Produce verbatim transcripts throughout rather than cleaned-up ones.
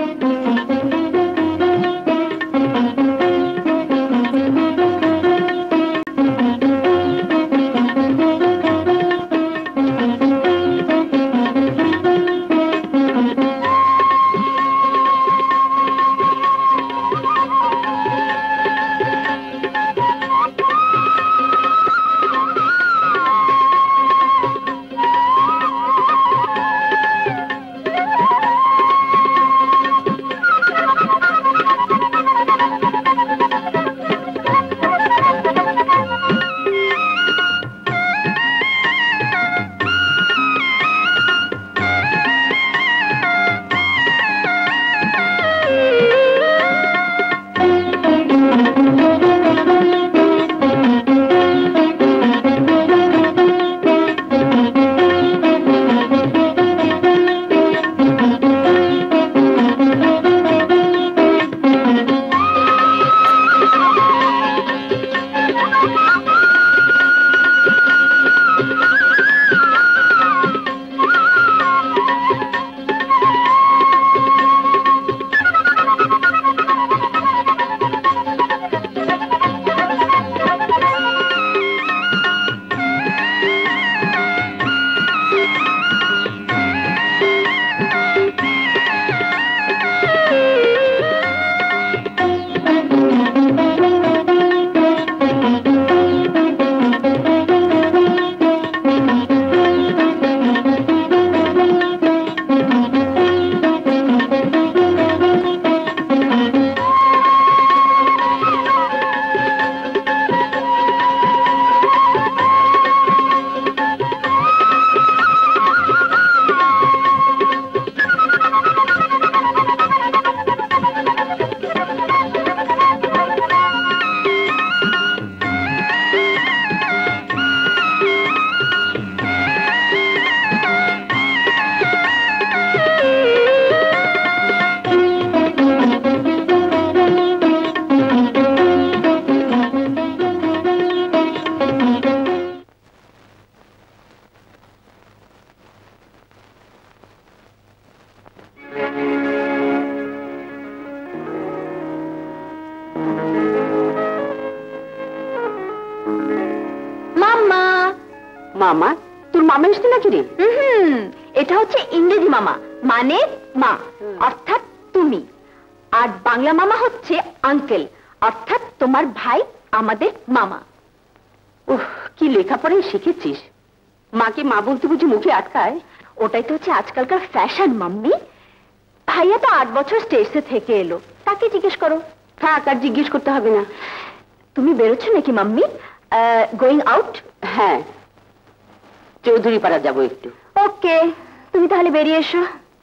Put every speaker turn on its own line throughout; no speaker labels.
মামা, তোর মামা এসছে নাকি রে? হুম, এটা হচ্ছে ইংরেজি মামা, মানে মা অর্থাৎ তুমি, আর বাংলা মামা হচ্ছে আঙ্কেল অর্থাৎ তোমার ভাই আমাদের মামা। ওহ, কি লেখাপড়াই শিখেছিস! মাকে মা বলতে বুঝি মুখে আটকায়? ওটাই তো হচ্ছে আজকালকার ফ্যাশন মাম্মি। ভাইয়া তো আট বছর স্টেজে থেকে এলো, তাকে জিজ্ঞেস করো। থাক, আর জিজ্ঞেস করতে হবে না। তুমি বেরোচ্ছ নাকি মাম্মি? Going out? হ্যাঁ, চৌধুরী পাড়া যাবো একটু। ওকে, তুমি তাহলে বেরিয়ে এসো।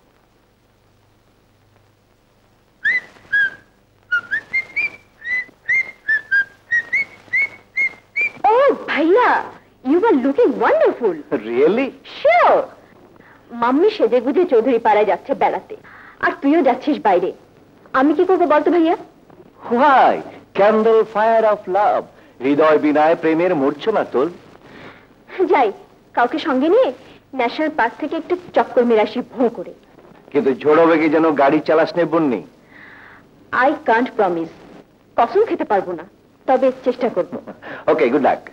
ও ভাইয়া, you were looking wonderful.
Really?
Sure. Mummy সেজে গুজে চৌধুরী পাড়ায় যাচ্ছে বেড়াতে, আর তুইও যাচ্ছিস বাইরে। আমি কি করবো বলতো ভাইয়া?
Why? Candle fire of love. হৃদয় বিনায় প্রেমের মূর্ছনা তোল।
যাই, কাউকে সঙ্গে নিয়ে ন্যাশনাল পার্ক থেকে একটু চক্কর মেরে আসি ভোঁ করে।
কিন্তু ঝোড়ো বেগে যেন গাড়ি চালাস নে বন্নি।
আই কান্ট প্রমিস, কসম খেতে পারবো না, তবে চেষ্টা করবো।
Okay, good luck.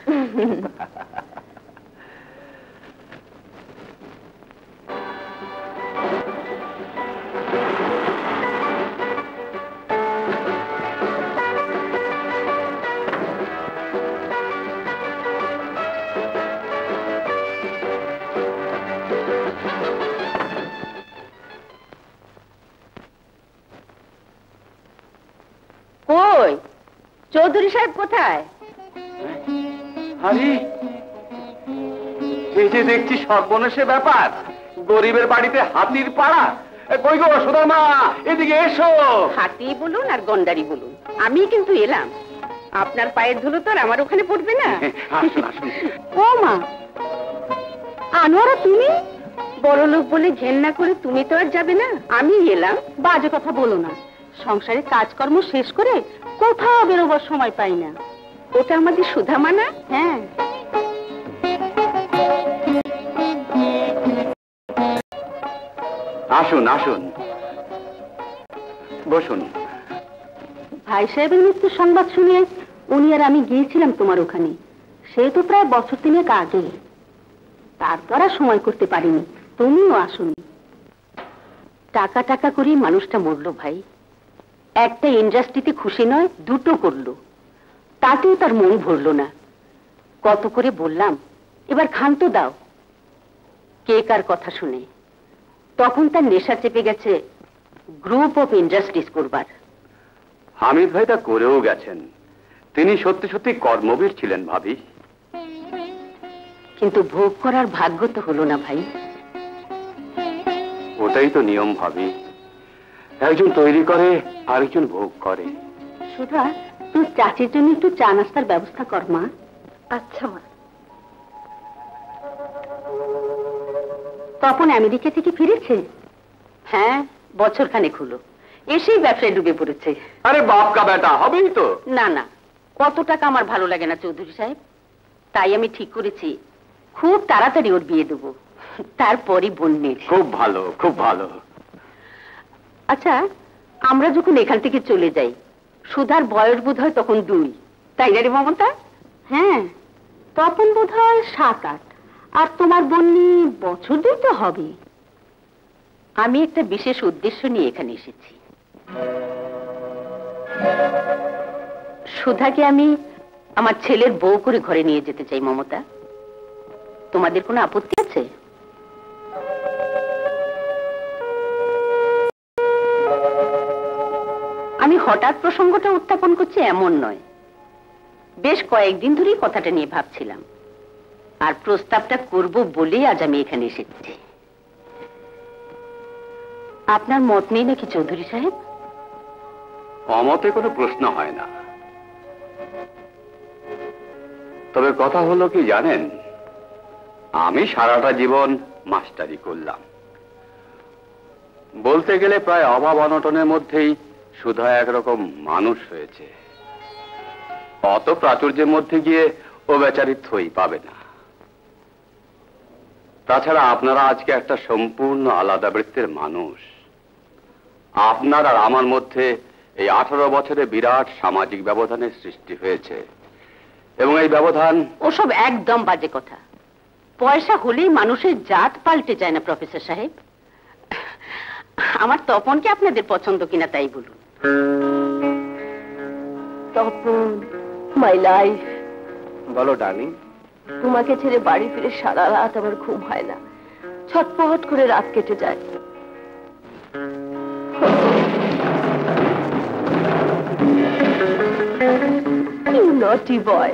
কই চৌধুরী সাহেব কোথায়?
আরে, এই যে দেখছি সর্বনাশে ব্যাপার, গরিবের বাড়িতে হাতির পাড়া। কই গো সুদামা, এদিকে এসো।
হাতি বলুন আর গন্ডারি বলুন, আমি কিন্তু এলাম। আপনার পায়ের ধুলো তো আর আমার ওখানে পড়বে না।
আসুন আসুন।
ও মা, আনোয়ারা তুমি? বড় লোক বলে ঘেন্না করে তুমি তো আর যাবে না, আমি এলাম। বাজে কথা বলো না, সংসারে কাজকর্ম শেষ করে কোথাও বেরোবার সময় পাই না। ওটা আমাদের সুধামা না? হ্যাঁ।
আসুন আসুন। বসুন।
ভাই সাহেবের মৃত্যুর সংবাদ শুনে উনি আর আমি গিয়েছিলাম তোমার ওখানে। সে তো প্রায় বছর তিনেক আগে। তারপর আর সময় করতে পারিনি, তুমিও আসুনি। টাকা টাকা করেই মানুষটা মরলো ভাই। একটা ইন্ডাস্ট্রিতে খুশি নয়, দুটো করলো, তাতেও তার মন ভরলো না। কত করে বললাম এবার ক্ষান্ত দাও, কে কার কথা শুনে। তখন তার নেশা চেপে গেছে গ্রুপ অফ ইন্ডাস্ট্রিজ করবার।
হামিদ ভাই তা করেও গেছেন। তিনি সত্যি সত্যি কর্মবীর ছিলেন ভাবি।
কিন্তু ভোগ করার ভাগ্য তো হলো না ভাই।
ওটাই তো নিয়ম ভাবি, একজন তৈরি করে আরেকজন ভোগ করে।
সুধা, তুই চাচির জন্য একটু চা নাস্তার ব্যবস্থা কর মা।
আচ্ছা মা।
তপন আমেরিকা থেকে ফিরেছে? হ্যাঁ, বছর খানেক হলো। এসেই ব্যবসায় ডুবে পড়েছে।
আরে বাপ কা বেটা, হবেই তো।
না না, কত টাকা আমার ভালো লাগে না চৌধুরী সাহেব। তাই আমি ঠিক করেছি খুব তাড়াতাড়ি ওর বিয়ে দেবো, তারপরই বন্যের।
খুব ভালো, খুব ভালো।
আচ্ছা, আমরা যখন এখান থেকে চলে যাই, সুধার বয়স বোধ হয় তখন দুই, তাই না রে মমতা? হ্যাঁ, তপন বোধ হয় সাত আট, আর তোমার বন্যি বছর দুই তো হবে। আমি একটা বিশেষ উদ্দেশ্য নিয়ে এখানে এসেছি। সুধাকে আমি আমার ছেলের বউ করে ঘরে নিয়ে যেতে চাই মমতা। তোমাদের কোনো আপত্তি আছে? আমি হঠাৎ প্রসঙ্গটা উত্থাপন করছি এমন নয়, বেশ কয়েকদিন ধরেই কথাটা নিয়ে ভাবছিলাম, আর প্রস্তাবটা করব বলেই আজ আমি এখানে এসেছি। আপনার মত নেই নাকি চৌধুরী সাহেব?
অমতে কোনো প্রশ্ন হয় না। তবে কথা হলো কি জানেন, আমি সারাটা জীবন মাস্টারি করলাম। বলতে গেলে প্রায় অভাব অনটনের মধ্যেই সুধা একরকম মানুষ হয়েছে। অত প্রাচুর্যের মধ্যে গিয়ে ও বেচারি থই পাবে না। তাছাড়া আপনারা আজকে একটা সম্পূর্ণ আলাদা বৃত্তের মানুষ। আপনার আর আমার মধ্যে এই আঠারো বছরে বিরাট সামাজিক ব্যবধানের সৃষ্টি হয়েছে, এবং এই ব্যবধান।
ওসব একদম বাজে কথা। পয়সা হলেই মানুষের জাত পাল্টে যায় না প্রফেসর সাহেব। আমার তপনকে আপনাদের পছন্দ কিনা তাই বলুন।
Tapan, my life.
বলো ডার্লিং।
তোমাকে ছেড়ে বাড়ি ফিরে সারা রাত আমার ঘুম হয় না, ছটপট করে রাত কেটে যায়। You naughty boy.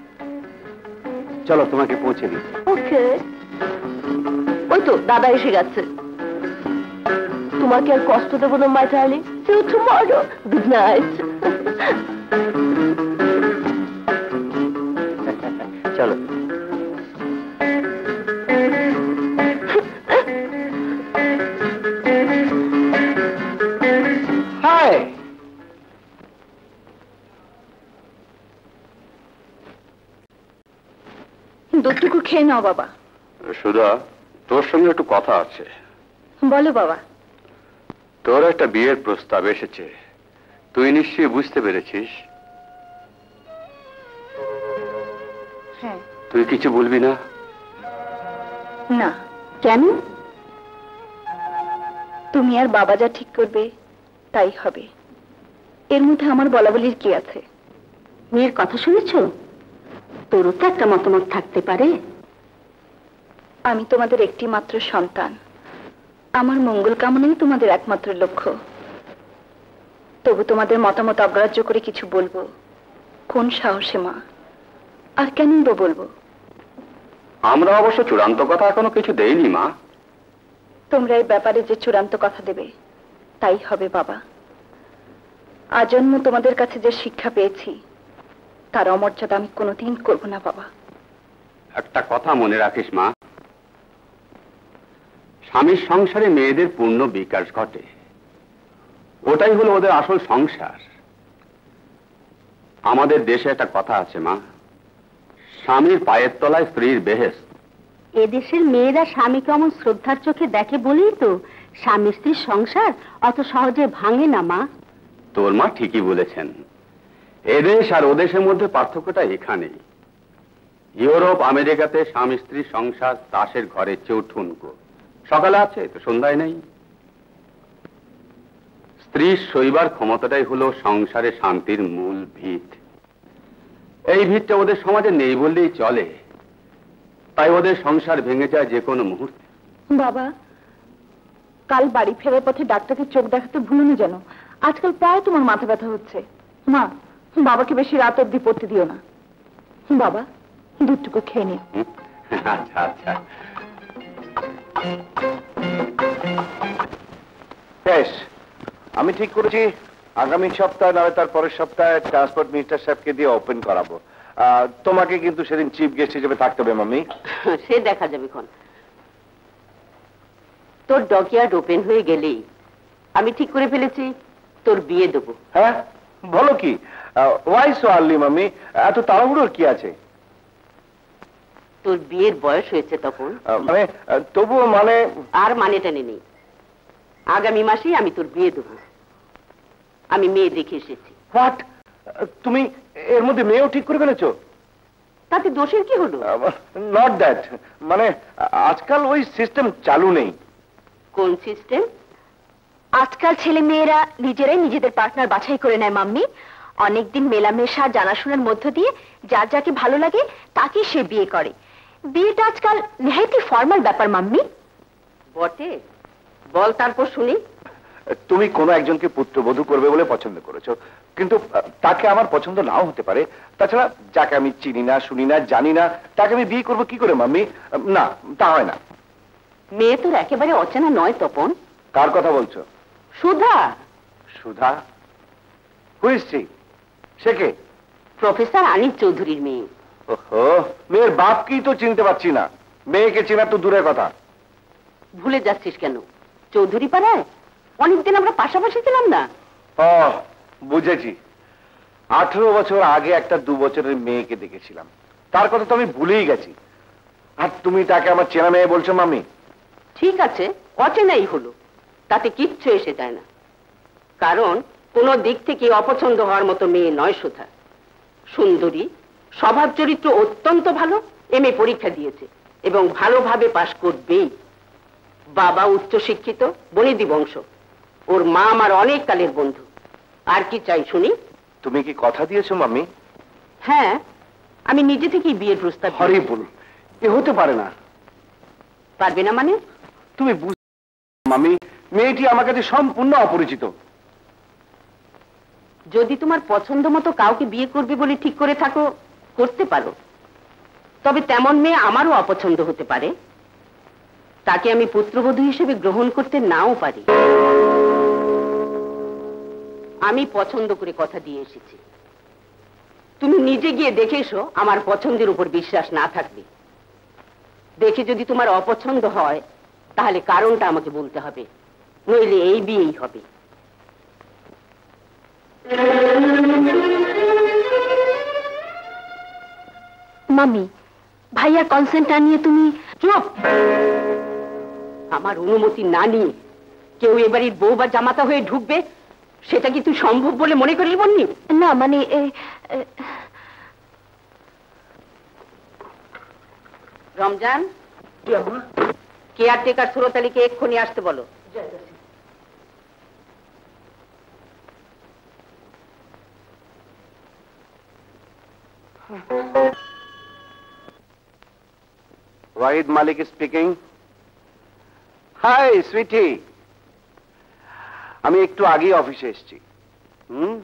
চলো তোমাকে পৌঁছে দিই।
ওকে। ওই তো দাদা এসে গেছে। তোমাকে আর কষ্ট দেবো না my darling. See you tomorrow. Good night.
চলো। হাই।
দুধটুকু খেয়ে নাও বাবা।
সুধা, তোর সঙ্গে একটু কথা আছে।
বলো বাবা।
তোর একটা বিয়ের প্রস্তাব এসেছে, তুই নিশ্চয়ই বুঝতে পেরেছিস।
হ্যাঁ।
তুই কিছু বলবি না?
না। কেন? তুমি আর বাবা যা ঠিক করবে তাই হবে, এর মধ্যে আমার বলা বলির কি আছে?
মেয়ের কথা শুনেছ? তোরও তো একটা মতামত থাকতে পারে।
আমি তোমাদের একটি মাত্র সন্তান, আমার মঙ্গল কামনাই তোমাদের একমাত্র লক্ষ্য। তবু তোমাদের মতামত অগ্রাহ্য করে কিছু বলবো কোন সাহসে মা? আর কেনই বা বলবো?
আমরা অবশ্য চূড়ান্ত কথা এখনো কিছু দেইনি মা।
তোমরা এই ব্যাপারে যে চূড়ান্ত কথা দেবে তাই হবে বাবা। আজন্ম তোমাদের কাছে যে শিক্ষা পেয়েছি তার অমর্যাদা আমি কোনোদিন করব না বাবা।
একটা কথা মনে রাখিস মা, স্বামীর সংসারে মেয়েদের পূর্ণ বিকাশ ঘটে, ওটাই হলো ওদের আসল সংসার। আমাদের দেশে একটা কথা আছে মা, স্বামীর পায়ের তলায় স্ত্রীর বেহেশত।
এদেশের মেয়েরা স্বামীকে অমন শ্রদ্ধার চোখে দেখে বলেই তো স্বামী স্ত্রীর সংসার অত সহজে ভাঙে না মা।
তোর মা ঠিকই বলেছেন, এদেশ আর ওদেশের মধ্যে পার্থক্যটা এখানেই। ইউরোপ আমেরিকাতে স্বামী স্ত্রী সংসার তাসের ঘরের চেয়েও ঠুনকো, সকালে আছে তো সন্ধ্যায় নেই। স্ত্রীর শৈবার ক্ষমতাটাই হলো সংসারে শান্তির মূল ভিত। এই ভিতটা ওদের সমাজে নেই বললেই চলে, তাই ওদের সংসার ভেঙে যায় যে কোনো মুহূর্তে।
বাবা, কাল বাড়ি ফেরার পথে ডাক্তারকে চোখ দেখাতে ভুলুনি যেন, আজকাল প্রায় তোমার মাথা ব্যথা হচ্ছে। মা, বাবাকে বেশি রাত অব্দি পড়তে দিও না। বাবা, দুধটুকু খেয়ে নিও।
আচ্ছা আচ্ছা।
বেশ, আমি ঠিক করেছি আগামী সপ্তাহে নয় তার পরের সপ্তাহে ট্রান্সপোর্ট মিনিস্টার সাহেবকে দিয়ে ওপেন করাবো। তোমাকে কিন্তু সেদিন চিফ গেস্ট হিসেবে থাকতে হবে মাম্মি।
সে দেখা যাবে এখন। তোর ডকইয়ার্ড ওপেন হয়ে গেলেই আমি ঠিক করে ফেলেছি তোর বিয়ে দেবো।
হ্যাঁ, বলো কি? Why so early mummy? এত তাড়াহুড়োর কি আছে?
তোর বিয়ের বয়স হয়েছে তখন।
মানে তবুও মানে
আর মানেটা নেই, আগামী মাসেই আমি তোর বিয়ে দেবো। আমি মেয়ে দেখে এসেছি।
হোয়াট? তুমি এর মধ্যে মেয়েও ঠিক করে ফেলেছো?
তাতে দোষের কি হলো?
নট দ্যাট, মানে আজকাল ওই সিস্টেম চালু নেই।
কোন সিস্টেম?
আজকাল ছেলে মেয়েরা নিজেরাই নিজেদের পার্টনার বাছাই করে নেয় মাম্মি। অনেকদিন মেলামেশা জানাশোনার মধ্য দিয়ে যার যাকে ভালো লাগে তাকে সে বিয়ে করে। বিয়েটা আজকাল নেহাতি ফর্মাল ব্যাপার মাম্মি।
বটে, বল তারপর শুনি।
তুমি কোনো একজনকে পুত্রবধূ করবে বলে পছন্দ করেছো, কিন্তু তাকে আমার পছন্দ নাও হতে পারে। তাছাড়া যাকে আমি চিনি না, শুনি না, জানি না, তাকে আমি বিয়ে করবো কি করে মাম্মি? না, তা হয় না।
মেয়ে তোর একেবারে অচেনা নয় তপন।
কার কথা বলছো?
সুধা।
সুধা? Who's she? সে কে?
প্রফেসর আনিস চৌধুরীর মেয়ে।
ওহো, মেয়ের বাপকেই তো চিনতে পারছি না, মেয়েকে চেনা তো দূরের কথা।
ভুলে যাচ্ছিস কেন? চৌধুরী পাড়ায় অনেকদিন আমরা পাশাপাশি ছিলাম না?
ও বুঝেছি, আঠেরো বছর আগে একটা দু বছরের মেয়েকে দেখেছিলাম, তার কথা তো আমি ভুলেই গেছি। আর তুমি তাকে আমার চেনা মেয়ে বলছো মামি?
ঠিক আছে, অচেনাই হলো, তাতে কিচ্ছু এসে যায় না। কারণ কোন দিক থেকে অপছন্দ হওয়ার মতো মেয়ে নয় সুধা। সুন্দরী, স্বভাব চরিত্র অত্যন্ত ভালো, এম এ পরীক্ষা দিয়েছে এবং ভালোভাবে পাশ করবেই। বাবা উচ্চ শিক্ষিত, বনিদি বংশ। ওর মা আমার অনেক কালের বন্ধু। আর কি চাই শুনি?
তুমি কি কথা দিয়েছো মামি?
হ্যাঁ, আমি নিজে থেকেই বিয়ের প্রস্তাব।
হরি বল, এ হতে পারে না।
পারবে না মানে?
তুমি বুঝ মামি, মেয়েটি আমার কাছে সম্পূর্ণ অপরিচিত।
যদি তোমার পছন্দ মতো কাউকে বিয়ে করবে বলে ঠিক করে থাকো, করতে পারো। তবে তেমন মেয়ে আমারও অপছন্দ হতে পারে, তাকে আমি পুত্রবধূ হিসেবে গ্রহণ করতে নাও পারি। আমি পছন্দ করে কথা দিয়ে এসেছি। তুমি নিজে গিয়ে দেখে এসো, আমার পছন্দের উপর বিশ্বাস না থাকবে। দেখে যদি তোমার অপছন্দ হয় তাহলে কারণটা আমাকে বলতে হবে, নইলে এই বিয়েই হবে।
মামি, ভাইয়ার কনসেন্ট না নিয়ে তুমি?
চুপ! আমার অনুমতি না নিয়ে কেউ এবাড়ির বউ বা জামাতা হয়ে ঢুকবে, সেটা কি তুই সম্ভব বলে মনে করিস বলনি?
না মানে
রমজান, কেয়ারটেকার সুরত আলীকে এক্ষুনি আসতে বলো।
Wahid Malik speaking. Hi sweetie, আমি একটু আগেই অফিসে এসেছি। হুম,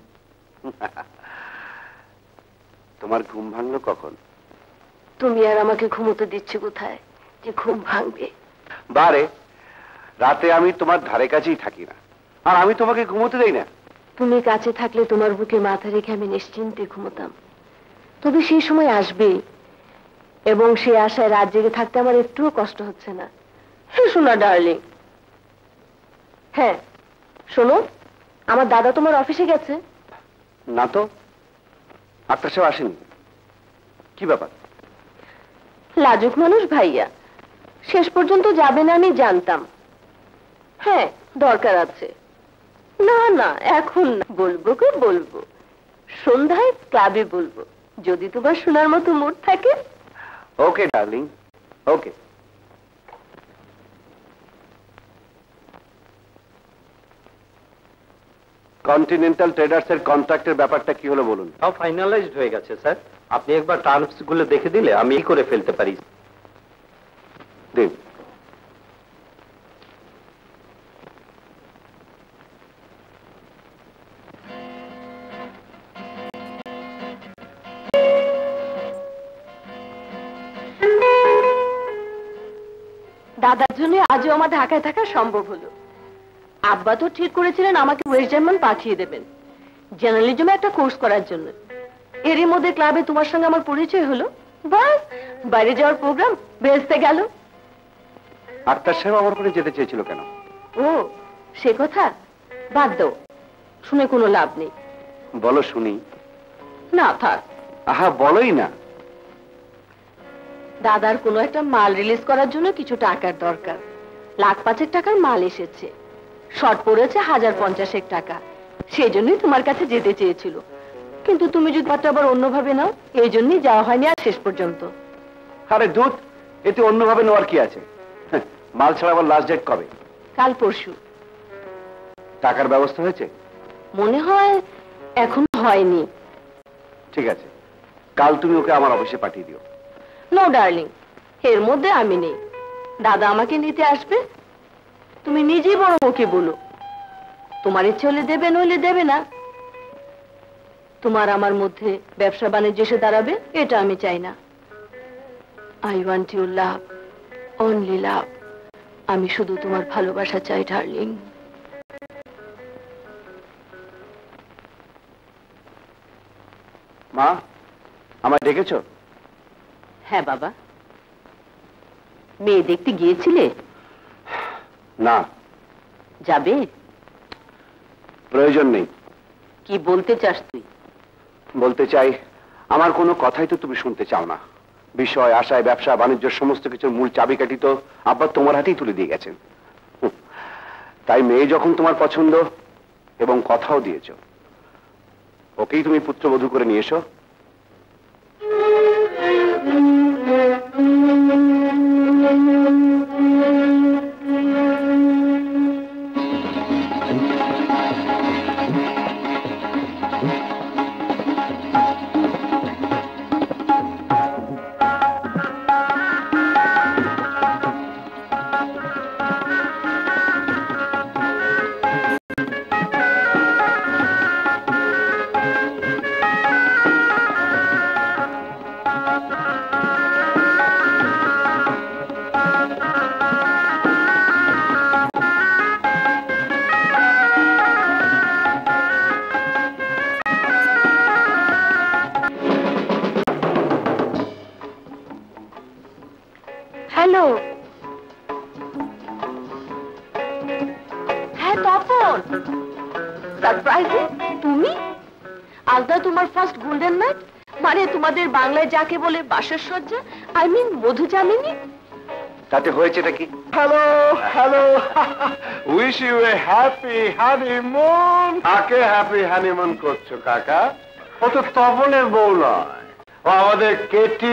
তোমার ঘুম ভাঙলো কখন?
তুমি আর আমাকে ঘুমোতে দিচ্ছ কোথায় যে ঘুম ভাঙবে?
বারে রাতে আমি তোমার ধারে কাছেই থাকি না, আর আমি তোমাকে ঘুমোতে দেই না।
তুমি কাছে থাকলে তোমার বুকে মাথা রেখে আমি নিশ্চিন্তে ঘুমোতাম। তবে সেই সময় আসবে, এবং সে আশায় রাত জেগে থাকতে আমার একটুও কষ্ট হচ্ছে না। হ্যাঁ শোনা ডার্লিং। হ্যাঁ শোনো, আমার দাদা তোমার অফিসে গেছে।
না তো, আটটার সময় আসেনি। কি ব্যাপার?
লাজুক মানুষ ভাইয়া, শেষ পর্যন্ত যাবে না আমি জানতাম। হ্যাঁ দরকার আছে। না
না, এখন না, বলবো কে বলবো, সন্ধ্যায় ক্লাবে বলবো, যদি তোমার শোনার মতো মুড থাকে।
Okay darling, okay. Continental traders এর কন্ট্রাক্টের ব্যাপারটা কি হলো বলুন।
সব ফাইনালাইজড হয়ে গেছে স্যার, আপনি একবার টার্মস গুলো দেখে দিলে আমি করে ফেলতে পারি।
দিন।
দাদার জন্য আজও আমার ঢাকায় থাকা সম্ভব হলো। আব্বা তো ঠিক করেছিলেন আমাকে ওয়েস্ট জার্মান পাঠিয়ে দেবেন জার্নালিজমে একটা কোর্স করার জন্য। এরই মধ্যে ক্লাবে তোমার সঙ্গে আমার পরিচয় হলো, বাস বাইরে যাওয়ার প্রোগ্রাম ভেস্তে গেল।
আক্তার সাহেব আমার করে যেতে চেয়েছিল কেন?
ও সে কথা বাদ দাও, শুনে কোনো লাভ নেই।
বলো শুনি।
না থাক।
আহা বলোই না।
দাদার কোনো একটা মাল রিলিজ করার জন্য কিছু টাকার দরকার। লাখ পাঁচেক টাকার মাল এসেছে, শর্ট পড়েছে হাজার পঞ্চাশেক টাকা। সেই জন্যই তোমার কাছে যেতে চেয়েছিল, কিন্তু তুমি যদি কথা আবার অন্যভাবে নাও, এই জন্যই যাওয়া হয়নি আর শেষ পর্যন্ত।
আরে দুধ, এতে অন্যভাবে নেওয়ার কি আছে? মাল ছাড়া আবার লাস্ট ডেট কবে?
কাল পরশু।
টাকার ব্যবস্থা হয়েছে?
মনে হয় এখন হয়নি।
ঠিক আছে, কাল তুমি ওকে আমার অফিসে পাঠিয়ে দিও।
নো ডার্লিং, এর মধ্যে আমি নেই। দাদা আমাকে নিতে আসবে, তুমি নিজেই বড় মুখে বলো। তোমার ইচ্ছে হলে দেবে, নইলে দেবে না। তোমার আমার মধ্যে ব্যবসা বাণিজ্য এসে দাঁড়াবে, এটা আমি চাই না। I want you love, only love. আমি শুধু তোমার ভালোবাসা চাই ডার্লিং।
মা, আমায় ডেকেছো?
হ্যাঁ বাবা। মেয়ে দেখতে গিয়েছিলে?
না।
যাবে?
প্রয়োজন নেই।
কি বলতে চাস তুই?
বলতে চাই, আমার কোনো কথাই তো তুমি শুনতে চাও না। বিষয় আশায় ব্যবসা বাণিজ্য সমস্ত কিছুর মূল চাবিকাঠি তো আব্বা তোমার হাতেই তুলে দিয়ে গেছেন। তাই মেয়ে যখন তোমার পছন্দ এবং কথাও দিয়েছো, ওকেই তুমি পুত্রবধূ করে নিয়ে এসো।
হ্যালো। হ্যাঁ তপন, সারপ্রাইজিং। তুমি আলদা তোমার ফার্স্ট গোল্ডেন নাইট, মানে তোমাদের বাংলায় যাকে বলে বাসর সজ্জা, আই মিন মধুচামিনী।
তাতে হয়েছেটা কি? Hello hello, wish you a happy honeymoon. কাকে হ্যাপি হানিমুন করছো কাকা? ও তো তপনের বউ নয়, ও আমাদের কেটি।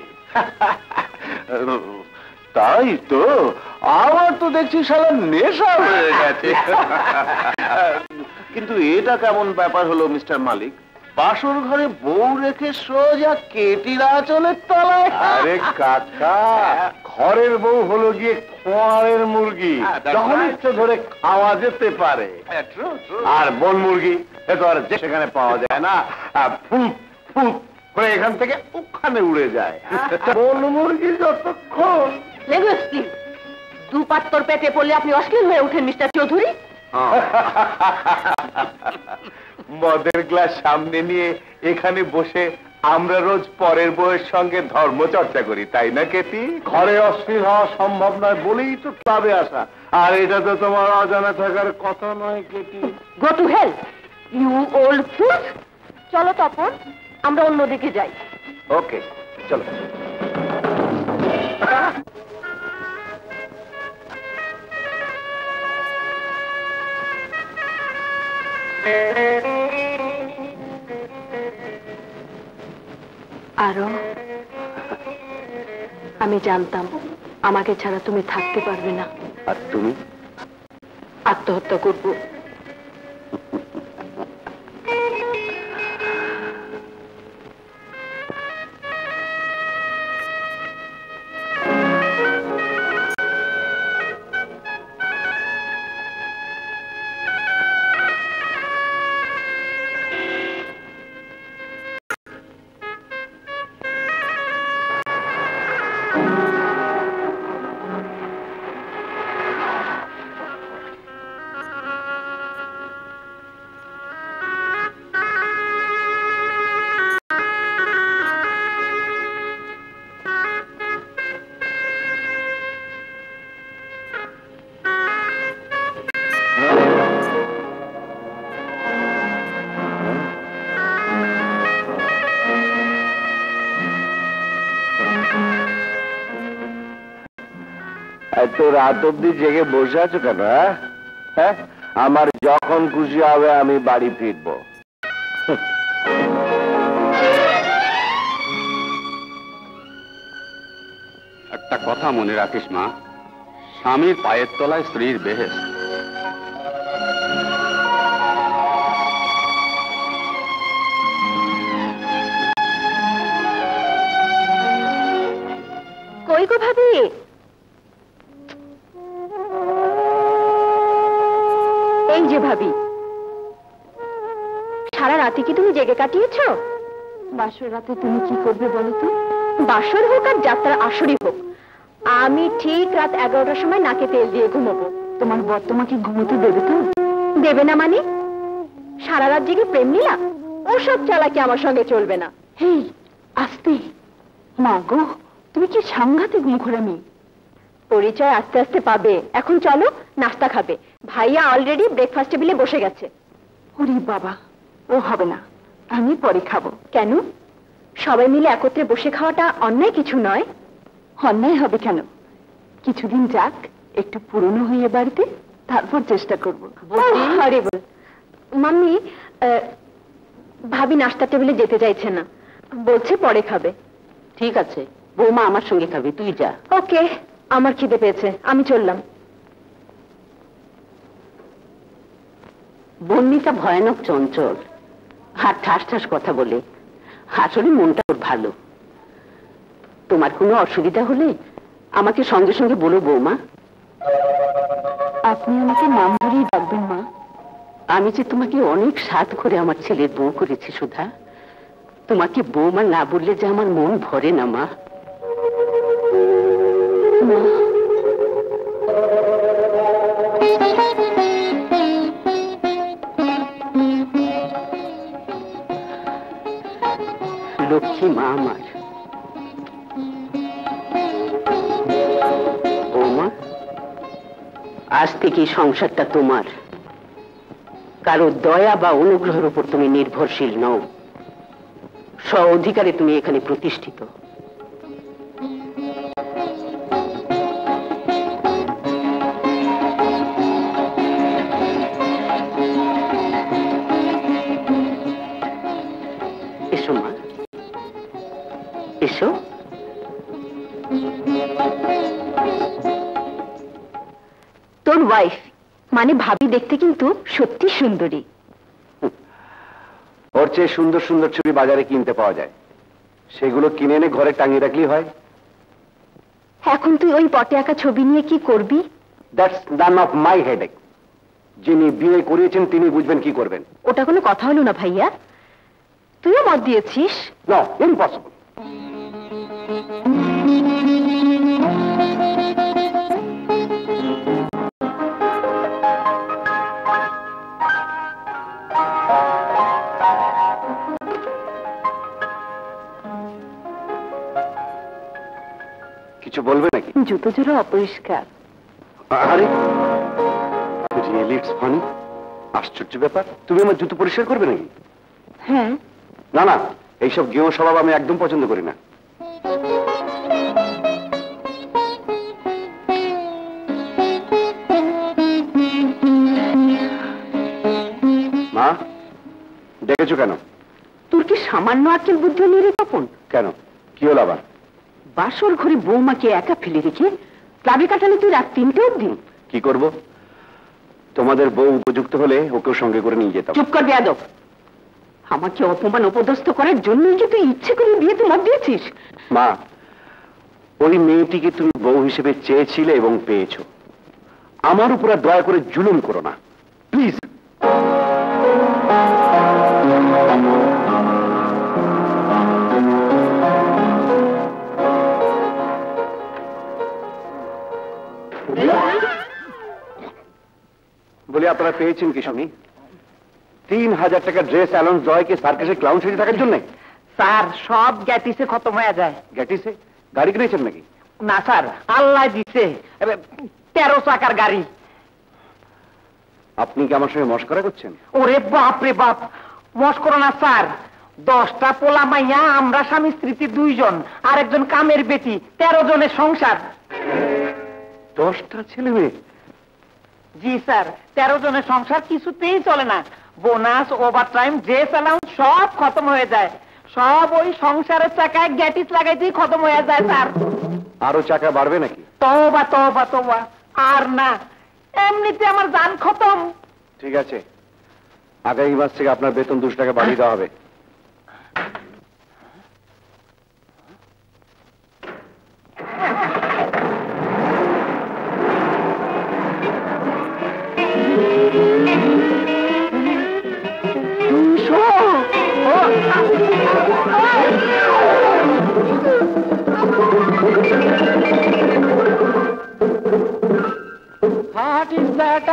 তাই তো, আমার তো দেখছি শালা নেশা হয়ে গেছে। কিন্তু এটা কেমন ব্যাপার হলো মিস্টার মালিক? বাসর ঘরে বউ রেখে সোজা কেটির আঁচলের তলায়? আরে কাকা, ঘরের বউ হলো গিয়ে খোঁয়ারের মুরগি, যখন ইচ্ছে ধরে খাওয়া যেতে পারে। আর বন মুরগি এ তো আর সেখানে পাওয়া যায় না, ফুপ ফুপ করে এখান থেকে ওখানে উড়ে যায়। বন মুরগি যতক্ষণ
দু পাত্তর পেটে পড়লে আপনি অশ্লীল হয়ে উঠেন মিস্টার চৌধুরী।
মদের গ্লাস সামনে নিয়ে এখানে বসে আমরা রোজ পরের বউয়ের সঙ্গে ধর্ম চর্চা করি, তাই না কেটি? ঘরে অশ্লীল হওয়া সম্ভব নয় বলেই তো ক্লাবে আসা, আর এটা তো তোমার অজানা থাকার কথা নয় Katie.
Go to hell you old fool. চলো তপন, আমরা অন্যদিকে যাই।
ওকে চলো।
আরো আমি জানতাম আমাকে ছাড়া তুমি থাকতে পারবে না।
আর তুমি?
আত্মহত্যা করব।
এত রাত অব্দি জেগে বসে আছো কেন? হ্যাঁ, আমার যখন খুশি হবে আমি বাড়ি ফিরবো।
একটা কথা মনে রাখিস মা, স্বামীর পায়ের তলায় স্ত্রীর বেহেশত।
কই গো ভাবি? এই যে ভাবি, সারা রাতে কি তুমি জেগে কাটিয়েছো? বাসর রাতে তুমি কি করবে বলো তো? বাসর হোক আর যাত্রার আসরই হোক, আমি ঠিক রাত এগারোটার সময় নাকে তেল দিয়ে ঘুমোবো। তোমার বর তোমাকে ঘুমোতে দেবে তো? দেবে না মানে? সারা রাত জেগে প্রেম লীলা ওসব চালাকি আমার সঙ্গে চলবে না। হেই আস্তে, মা গো তুমি কি সাংঘাতিক মুখরামি। পরিচয় আস্তে আস্তে পাবে, এখন চলো নাস্তা খাবে। ভাইয়া অলরেডি ব্রেকফাস্ট টেবিলে বসে গেছে। ওরে বাবা, ও হবে না, আমি পরে খাবো। কেন? সবাই মিলে একত্রে বসে খাওয়াটা অন্যায় কিছু নয়। অন্যায় হবে কেন? কিছুদিন যাক, একটু পুরনো হয়ে বাড়িতে, তারপর চেষ্টা করবো। আরে বল মাম্মি, ভাবি নাস্তা টেবিলে যেতে চাইছে না, বলছে পরে খাবে।
ঠিক আছে, বৌমা আমার সঙ্গে খাবে, তুই যা।
ওকে, আমার খিদে পেয়েছে, আমি চললাম।
বন্নিটা ভয়ানক চঞ্চল আর ঠাস ঠাস কথা বলে, আসলে মনটা ওর ভালো। তোমার কোনো অসুবিধা হলে আমাকে সঙ্গে সঙ্গে বলো বৌমা।
আপনি আমাকে নাম ধরেই ডাকবেন মা।
আমি যে তোমাকে অনেক সাধ করে আমার ছেলের বউ করেছি সুধা, তোমাকে বৌমা না বললে যে আমার মন ভরে না মা। লক্ষ্মী মা আমার। বৌমা, আজ থেকে সংসারটা তোমার, কারো দয়া বা অনুগ্রহের উপর তুমি নির্ভরশীল নও, স্ব অধিকারে তুমি এখানে প্রতিষ্ঠিত। এসো মা, এসো।
তোর ওয়াইফ মানে ভাবি দেখতে কিন্তু সত্যি সুন্দরী।
ওর চেয়ে সুন্দর সুন্দর ছবি বাজারে কিনতে পাওয়া যায়, সেগুলো কিনে এনে ঘরে টাঙিয়ে রাখলেই হয়।
এখন তুই ওই পটে আঁকা ছবি নিয়ে কি করবি?
That's none of my headache. যিনি বিয়ে করিয়েছেন তিনি বুঝবেন কি করবেন।
ওটা কোনো কথা হলো না ভাইয়া, তুইও মত দিয়েছিস।
No, impossible. কিছু বলবে নাকি?
জুতো জোড়া অপরিষ্কার।
আরে রিয়েলি ইটস ফানি। আশ্চর্য ব্যাপার, তুমি আমার জুতো পরিষ্কার করবে নাকি?
হ্যাঁ।
না না, এইসব গেঁয়ো স্বভাব আমি একদম পছন্দ করি না। মা, ডেকেছো কেন?
তোর কি সামান্য আকেল বুদ্ধি নেই রে তপন?
কেন, কি হলো আবার?
বাসর ঘরে বৌমাকে একা ফেলে রেখে ক্লাবে কাটালে তুই রাত তিনটে অবধি?
কি করব? তোমাদের বউ উপযুক্ত হলে ওকেও সঙ্গে করে নিয়ে যেতাম।
চুপ কর বেয়াদব। আমাকে অপমান অপদস্থ করার জন্যই কি তুই ইচ্ছে করে বিয়েতে মত দিয়েছিস?
মা, ওই মেয়েটিকে তুমি বউ হিসেবে চেয়েছিলে এবং পেয়েছো। আমার উপর আর দয়া করে জুলুম করো না প্লিজ। বলি, আপনারা পেয়েছেন কি শুনি? তিন হাজার টাকা ড্রেস অ্যালাউন্স জয়কে সার্কাসে ক্লাউন সেজে থাকার জন্য?
স্যার, সব গ্যাটিসে খতম হয়ে যায়।
গ্যাটিসে গাড়ি কিনেছেন নাকি?
না স্যার, আল্লাহ দিছে তেরো চাকার গাড়ি।
আপনি কি আমার সঙ্গে মস্করা করছেন?
ওরে বাপ রে বাপ, মস্করা না স্যার। দশটা পোলা মাইয়া, আমরা স্বামী স্ত্রীতে দুইজন, আর একজন কামের বেটি, তেরো জনের সংসার।
দশটা ছেলে মেয়ে?
জি স্যার, তেরো জনের সংসার কিছুতেই চলে না। Bonus, overtime, dress allowance সব খতম হয়ে যায়। সব ওই সংসারের চাকায় গ্যাটিস লাগাইতেই খতম হয়ে যায় স্যার।
আরো চাকা বাড়বে নাকি?
তওবা তওবা তওবা, আর না, এমনিতে আমার জান খতম।
ঠিক আছে, আগামী মাস থেকে আপনার বেতন দুশো টাকা বাড়িয়ে দেওয়া হবে।
What is that?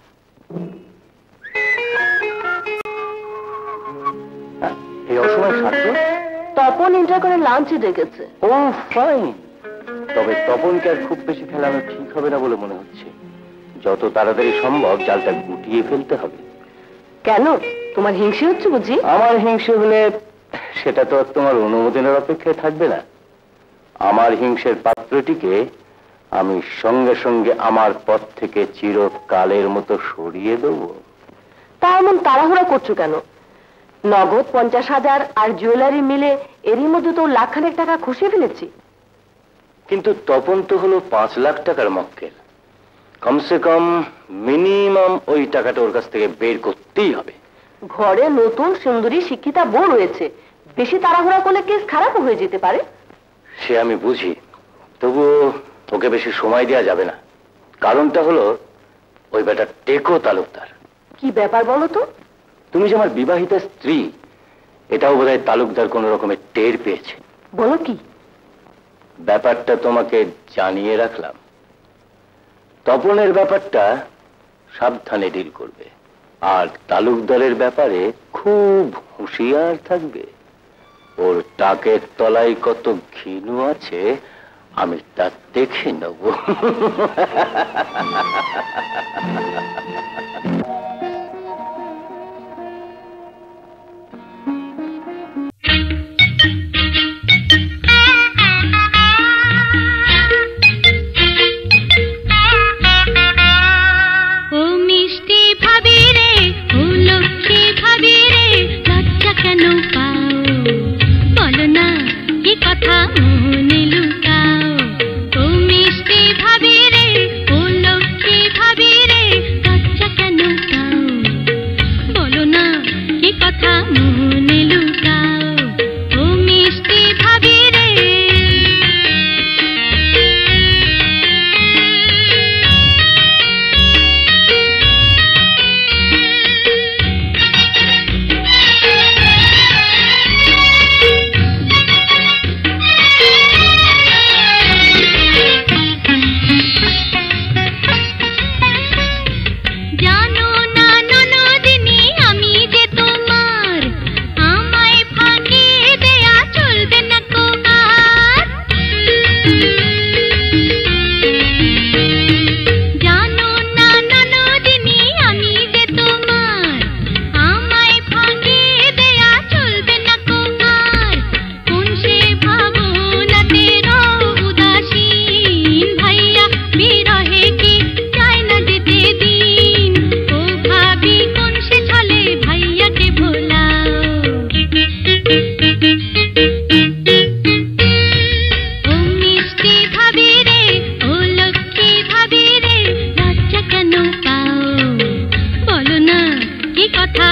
এই অসময় সাধ্য?
তপন ইন্টার করে লাঞ্চে ডেকেছে।
Oh fine. তবে তপনকে আর খুব বেশি ফেলানো ঠিক হবে না বলে মনে হচ্ছে। যত তাড়াতাড়ি সম্ভব জালটা গুটিয়ে ফেলতে হবে।
কেন, তোমার হিংসে হচ্ছে বুঝি?
আমার হিংসে হলে সেটা তো আর তোমার অনুমোদনের অপেক্ষায় থাকবে না। আমার হিংসের পাত্রটিকে আমি সঙ্গে সঙ্গে আমার পথ থেকে চিরকালের মতো সরিয়ে দেব।
তা এমন তাড়াহুড়া করছো কেন? নগদ পঞ্চাশ হাজার আর জুয়েলারি মিলে এরই মধ্যে তো লাখখানেক টাকা খসিয়ে ফেলেছি।
কিন্তু তপন তো হলো পাঁচ লাখ টাকার মক্কেল। কমসে কম মিনিমাম ওই টাকাটা ওর কাছ থেকে বের করতেই হবে।
ঘরে নতুন সুন্দরী শিক্ষিতা বউ রয়েছে, বেশি তাড়াহুড়া করলে কেস খারাপও হয়ে যেতে পারে।
সে আমি বুঝি, তবুও ওকে বেশি সময় দেওয়া যাবে না। কারণটা হলো ওই বেটা টেকো তালুকদার।
কি ব্যাপার বলো তো?
তুমি যে আমার বিবাহিতা স্ত্রী, এটাও বোধহয় তালুকদার কোন রকমের টের পেয়েছে।
বলো কি?
ব্যাপারটা তোমাকে জানিয়ে রাখলাম। তপনের ব্যাপারটা সাবধানে ডিল করবে, আর তালুকদারের ব্যাপারে খুব হুঁশিয়ার থাকবে। ওর টাকের তলায় কত ঘিনু আছে আমি তা দেখে নেব।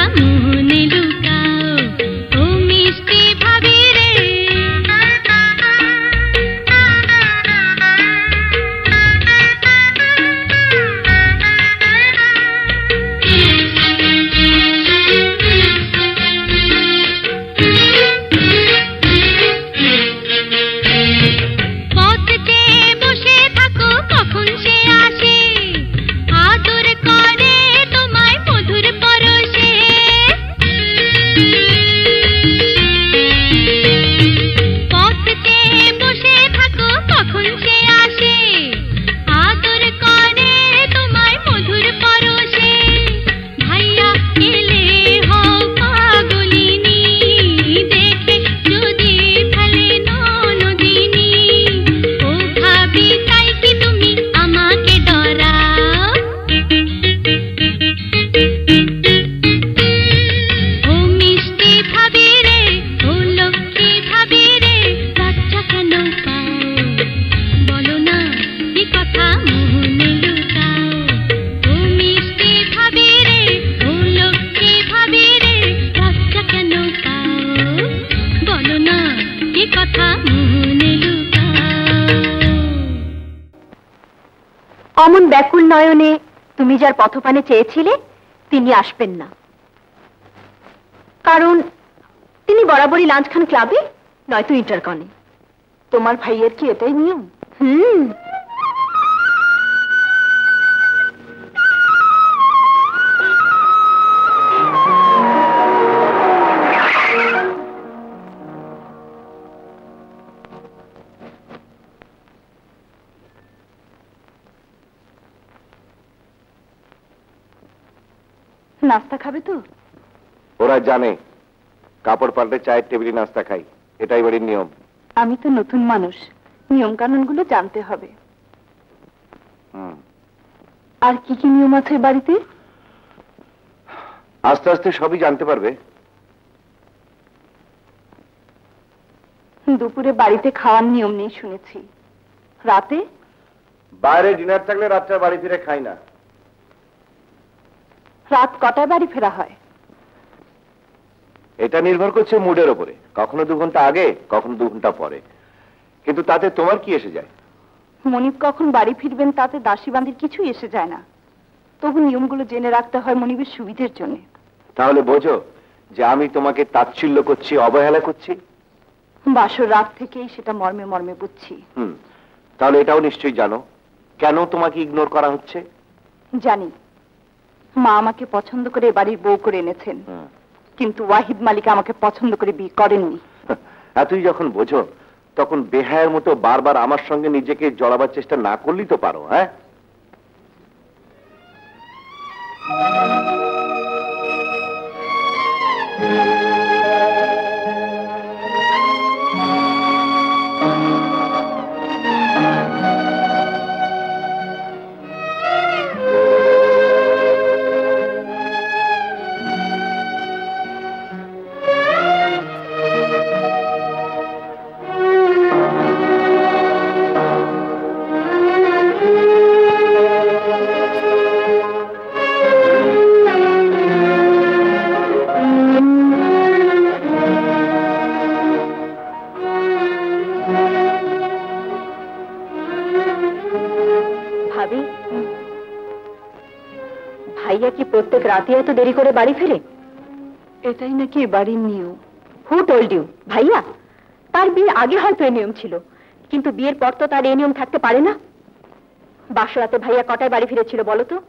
মনে লুকাও ও মিষ্টি ভাবি রে। পথ চেয়ে বসে থাকো কখন সে আসে, আদর করে তোমায় মধুর পরশে। পথ চেয়ে বসে থাকো কখন সে আসে, আদর করে তোমায় মধুর পরশে। ভাইয়া এলে হও পাগলিনী, দেখে যদি ফেলে ননদিনী। ও ভাবি তাই কি তুমি আমাকে ডরাও, ও মিষ্টি ভাবি রে, ও লক্ষ্মী ভাবি রে, লজ্জা কেন পাও, বলো না কি কথা মনে লুকাও। ও মিষ্টি ভাবি রে, ও লক্ষ্মী ভাবি রে, লজ্জা কেন পাও, বলো না কি কথা মনে লুকাও।
অমন ব্যাকুল নয়নে তুমি যার পথপানে চেয়েছিলে তিনি আসবেন না, কারণ তিনি বরাবরই লাঞ্চ খান ক্লাবে, নয়তো ইন্টারকনে।
তোমার ভাইয়ের কি এটাই নিয়ম?
হুম।
নাস্তা খাবে তো?
ওরা জানে কাপড় পাল্টে চায়ের টেবিলে নাস্তা খাই, এটাই বাড়ির নিয়ম।
আমি তো নতুন মানুষ, নিয়ম কানুন গুলো জানতে হবে।
হুম।
আর কি কি নিয়ম আছে বাড়িতে?
আস্তে আস্তে সবই জানতে পারবে।
দুপুরে বাড়িতে খাওয়ার নিয়ম নেই শুনেছি, রাতে?
বাইরে ডিনার থাকলে রাত্রে বাড়ি ফিরে খাই না।
রাত কটায় বাড়ি ফেরা হয়?
এটা নির্ভর করছে মুডের ওপরে, কখনো দু ঘন্টা আগে, কখনো দু ঘন্টা পরে। কিন্তু তাতে তোমার কি এসে যায়?
মনিব কখন বাড়ি ফিরবেন তাতে দাসী বান্দির কিছু এসে যায় না, তবু নিয়মগুলো জেনে রাখতে হয় মনিবের সুবিধের জন্য।
তাহলে বোঝো যে আমি তোমাকে তাচ্ছিল্য করছি, অবহেলা করছি।
বাসর রাত থেকেই সেটা মর্মে মর্মে বুঝছি।
হুম, তাহলে এটাও নিশ্চয়ই জানো কেন তোমাকে ইগনোর করা হচ্ছে।
জানি, মা আমাকে পছন্দ করে বাড়ির বউ করে এনেছেন, কিন্তু ওয়াহিদ মালিক আমাকে পছন্দ করে বিয়ে করেননি।
এতই যখন বোঝো তখন বেহায়ের মতো বারবার আমার সঙ্গে নিজেকে জড়াবার চেষ্টা না করলেই তো পারো। হ্যাঁ,
ভাবি, ভাইয়া কি প্রত্যেক রাতে এত দেরি করে বাড়ি ফেরে?
এটাই নাকি বাড়ির নিয়ম।
Who told you? ভাইয়া, তার বিয়ের আগে হয়তো এই নিয়ম ছিল, কিন্তু বিয়ের পর তো তার এই নিয়ম থাকতে পারে না। বাসরাতে ভাইয়া কটায় বাড়ি ফিরেছিল বলো তো?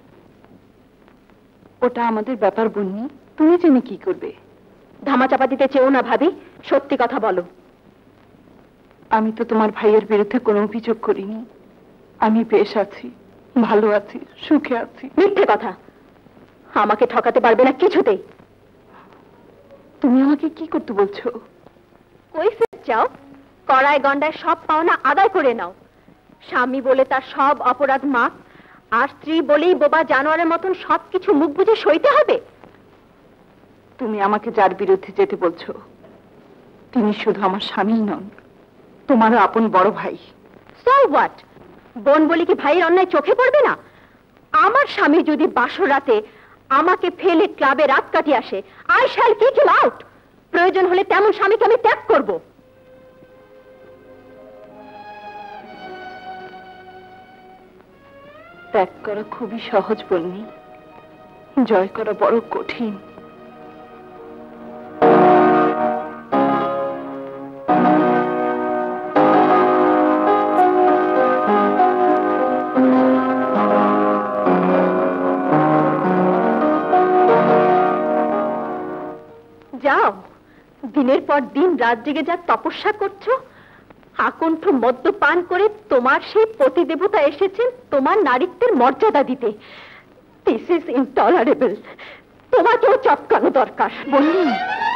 ওটা আমাদের ব্যাপার বুননি, তুমি জেনে কি করবে?
ধামাচাপা দিতে চেও না ভাবি, সত্যি কথা বলো।
আমি তো তোমার ভাইয়ের বিরুদ্ধে কোনো অভিযোগ করিনি। আমি বেশ আছি, ভালো আছি, সুখে আছি।
মিথ্যে কথা, আমাকে ঠকাতে পারবে না কিছুতেই।
তুমি আমাকে কি করতে বলছো?
কৈফিয়ত চাও? কড়ায় গন্ডায় সব পাওনা আদায় করে নাও। স্বামী বলে তার সব অপরাধ মাপ, আর স্ত্রী বলেই বোবা জানোয়ারের মতন সবকিছু মুখ বুঝে সইতে হবে।
তুমি আমাকে যার বিরুদ্ধে যেতে বলছো তিনি শুধু আমার স্বামী নন, তোমারও আপন বড় ভাই।
So what? বোন বলে কি ভাইয়ের অন্যায় চোখে পড়বে না? আমার স্বামী যদি বাসর রাতে আমাকে ফেলে ক্লাবে রাত কাটিয়ে আসে, I shall kick him out. প্রয়োজন হলে তেমন স্বামীকে আমি ত্যাগ করব।
ত্যাগ করা খুবই সহজ বলনি, জয় করা বড় কঠিন।
যাও, দিনের পর দিন রাত জেগে যা তপস্যা করছো, আকণ্ঠ মদ্যপান করে তোমার সেই পতি দেবতা এসেছেন তোমার নারীত্বের মর্যাদা দিতে। This is intolerable. তোমাকেও চটকানো দরকার। বলুন,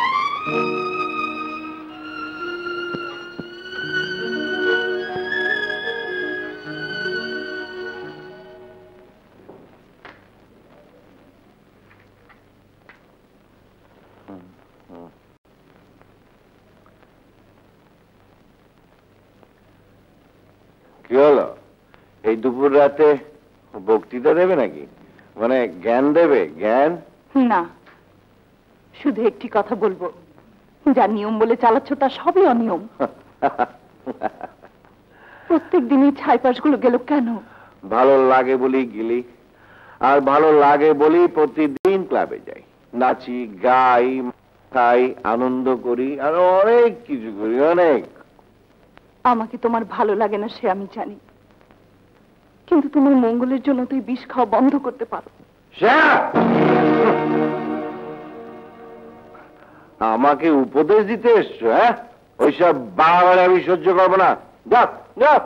কি হলো? এই দুপুর রাতে বক্তৃতা দেবে নাকি? মানে জ্ঞান দেবে? জ্ঞান
না, শুধু একটি কথা বলবো, যা নিয়ম বলে চালাচ্ছ তা সবই অনিয়ম। প্রত্যেক দিনই ছাইপাশগুলো গেল কেন?
ভালো লাগে বলি গেলি, আর ভালো লাগে বলি প্রতিদিন ক্লাবে যাই, নাচি, গাই, খাই, আনন্দ করি, আর অনেক কিছু করি, অনেক।
আমাকে তোমার ভালো লাগে না সে আমি জানি, কিন্তু তোমার মঙ্গলের জন্য তুই বিষ খাওয়া বন্ধ করতে পারো।
আমাকে উপদেশ দিতে এসছো? হ্যাঁ, ওইসব বাড়াবাড়ি আমি সহ্য করবো না। যাও যাও।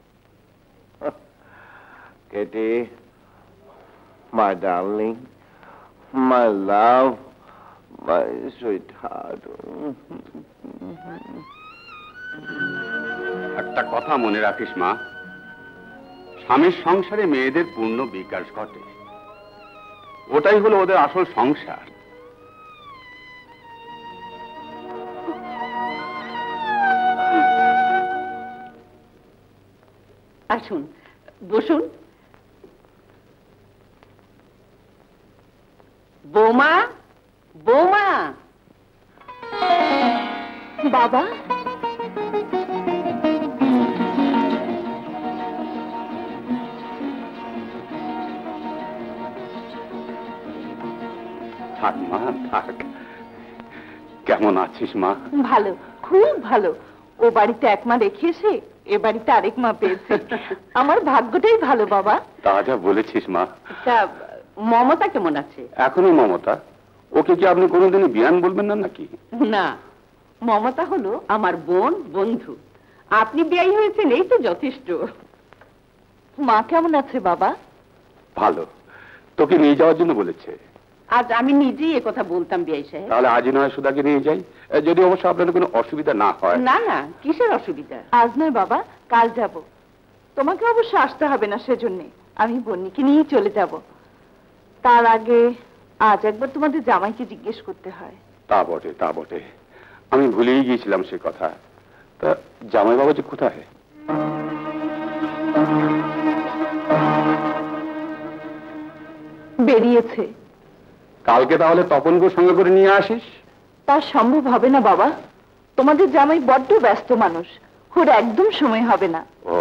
Katie, my darling, my love, my sweetheart.
একটা কথা মনে রাখিস মা, স্বামীর সংসারে মেয়েদের পূর্ণ বিকাশ ঘটে, ওটাই হলো ওদের আসল সংসার।
আসুন, বসুন। বৌমা, বৌমা। বাবা,
থাক মা, থাক। কেমন আছিস মা?
ভালো, খুব ভালো। ও বাড়িতে এক মা রেখে এসে এ বাড়িতে আরেক মা পেয়েছে। আমার ভাগ্যটাই ভালো বাবা।
তা যা বলেছিস মা।
তা মমতা কেমন আছে?
এখনো মমতা? ওকে কি আপনি কোনোদিনই বিয়ান বলবেন না নাকি?
না, মমতা হলো আমার বোন, বন্ধু। আপনি বিয়াই হয়েছেন, এই তো যথেষ্ট। মা কেমন আছে বাবা?
ভালো। তোকে নিয়ে যাওয়ার জন্য বলেছে।
আজ আমি নিজেই এ কথা বলতাম বিয়াই সাহেব।
তাহলে আজই নয় সুধাকে নিয়ে যাই, যদি অবশ্য আপনার কোনো অসুবিধা না হয়।
না না, কিসের অসুবিধা? আজ নয় বাবা, কাল যাব। তোমাকে অবশ্য আসতে হবে না সেজন্য, আমি বন্নিকে নিয়ে চলে যাব। তার আগে আজ একবার তোমাদের জামাইকে জিজ্ঞেস করতে হয়।
তা বটে, তা বটে, আমি ভুলেই গিয়েছিলাম সে কথা। তা জামাই বাবা যে কোথায়?
বেরিয়েছে।
কালকে তাহলে তপনকে সঙ্গে করে নিয়ে আসিস।
তা সম্ভব হবে না বাবা, তোমাদের জামাই বড্ড ব্যস্ত মানুষ, ওর একদম সময় হবে না।
ও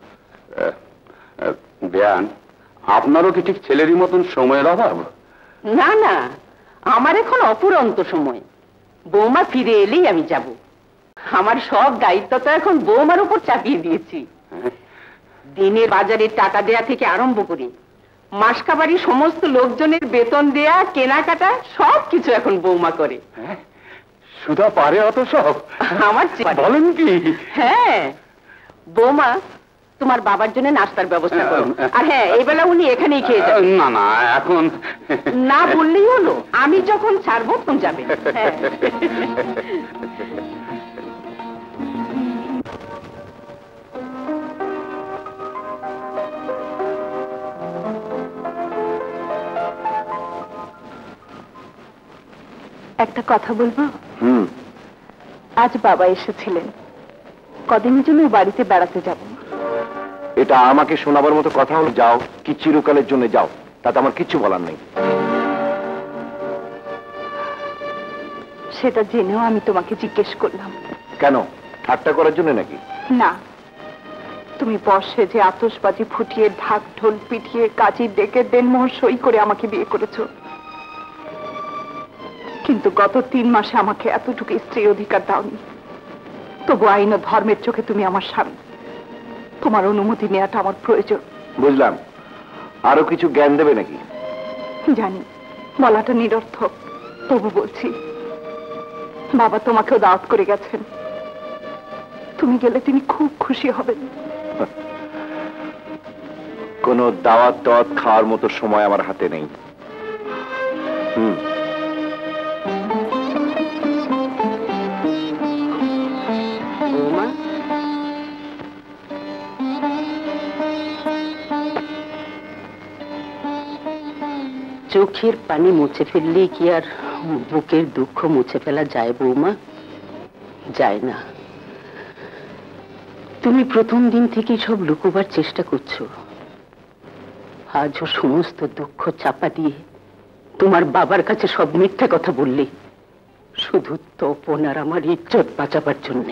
বেয়ান, আপনারও কি ঠিক ছেলেরই মতন সময়ের অভাব?
না না, আমার এখন অপুরন্ত সময়। বৌমা ফিরে এলেই আমি যাব। আমার সব দায়িত্ব তো এখন বৌমার উপর চাপিয়ে দিয়েছি। দিনের বাজারে টাকা দেয়া থেকে আরম্ভ করে মাসকাবাড়ি সমস্ত লোকজনের বেতন দেয়া, কেনাকাটা সব কিছু এখন বৌমা করে।
সুধা পারে অত সব?
আমার
বলেন কি?
হ্যাঁ, বৌমা তোমার বাবার জন্য নাস্তার ব্যবস্থা করো। আর হ্যাঁ, এই বেলা উনি এখানেই খেয়ে যাবেন।
না না, এখন
না বললেই হলো, আমি যখন ছাড়বো তখন যাবে। একটা কথা বলবো?
হুম।
আজ বাবা এসেছিলেন, কদিনের জন্য বাড়িতে বেড়াতে যাব।
এটা আমাকে শোনাবার মতো কথা হলো? যাও, কি চিরকালের জন্য যাও, তাতে আমার কিচ্ছু বলার নেই।
সেটা জেনেও আমি তোমাকে জিজ্ঞেস করলাম।
কেন, ঠাট্টা করার জন্য নাকি?
না, তুমি বর্ষে যে আতশবাজি ফুটিয়ে ঢাক ঢোল পিটিয়ে কাজী ডেকে দেনমোহর সই করে আমাকে বিয়ে করেছো, কিন্তু গত তিন মাসে আমাকে এতটুকু স্ত্রী অধিকার দাওনি। তবু আইন ও ধর্মের চোখে তুমি আমার স্বামী, তোমার অনুমতি নেওয়াটা আমার প্রয়োজন।
বুঝলাম, আরো কিছু জ্ঞান দেবে নাকি?
জানি বলাটা নিরর্থক, তবু বলছি, বাবা তোমাকেও দাওয়াত করে গেছেন, তুমি গেলে তিনি খুব খুশি হবেন।
কোন দাওয়াত দাওয়াত খাওয়ার মতো সময় আমার হাতে নেই। হুম
বৌমা, চোখের পানি মুছে ফেললে কি আর বুকের দুঃখ মুছে ফেলা যায় বৌমা? যায় না। তুমি প্রথম দিন থেকে সব লুকোবার চেষ্টা করছো। আজও সমস্ত দুঃখ চাপা দিয়ে তোমার বাবার কাছে সব মিথ্যা কথা বললে, শুধু তপন আর আমার ইজ্জত বাঁচাবার জন্য।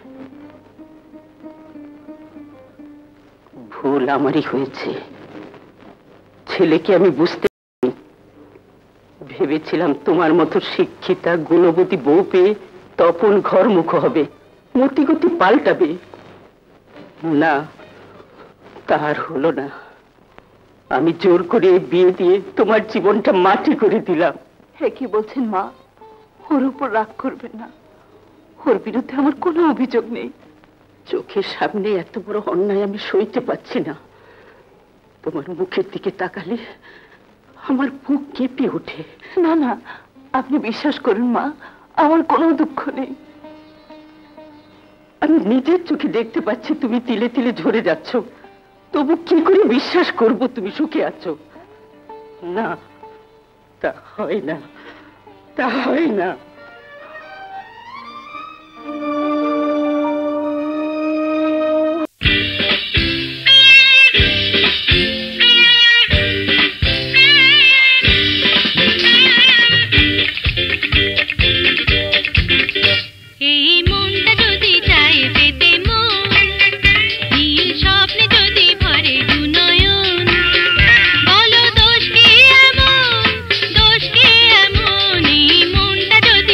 ভুল আমারই হয়েছে। ছেলেকে আমি বুঝতে ভেবেছিলাম তোমার মতো শিক্ষিতা গুণবতী বউ পেয়ে তপন ঘরমুখ হবে, মতিগতি পাল্টাবে। না, তার হলো না। আমি জোর করে বিয়ে দিয়ে তোমার জীবনটা মাটি করে দিলাম। হে কি বলছেন মা? ওর উপর রাগ করবেন না, ওর বিরুদ্ধে আমার কোনো অভিযোগ নেই। চোখের সামনে এত বড় অন্যায় আমি সইতে পারছি না। তোমার মুখের দিকে তাকালে আমার বুক কেঁপে ওঠে। না না, আপনি বিশ্বাস করুন মা, আমার কোনো দুঃখ নেই। আমি নিজের চোখে দেখতে পাচ্ছি তুমি তিলে তিলে ঝরে যাচ্ছ, তবু কি করে বিশ্বাস করব তুমি সুখে আছো? না, তা হয় না, তা হয় না।
যদি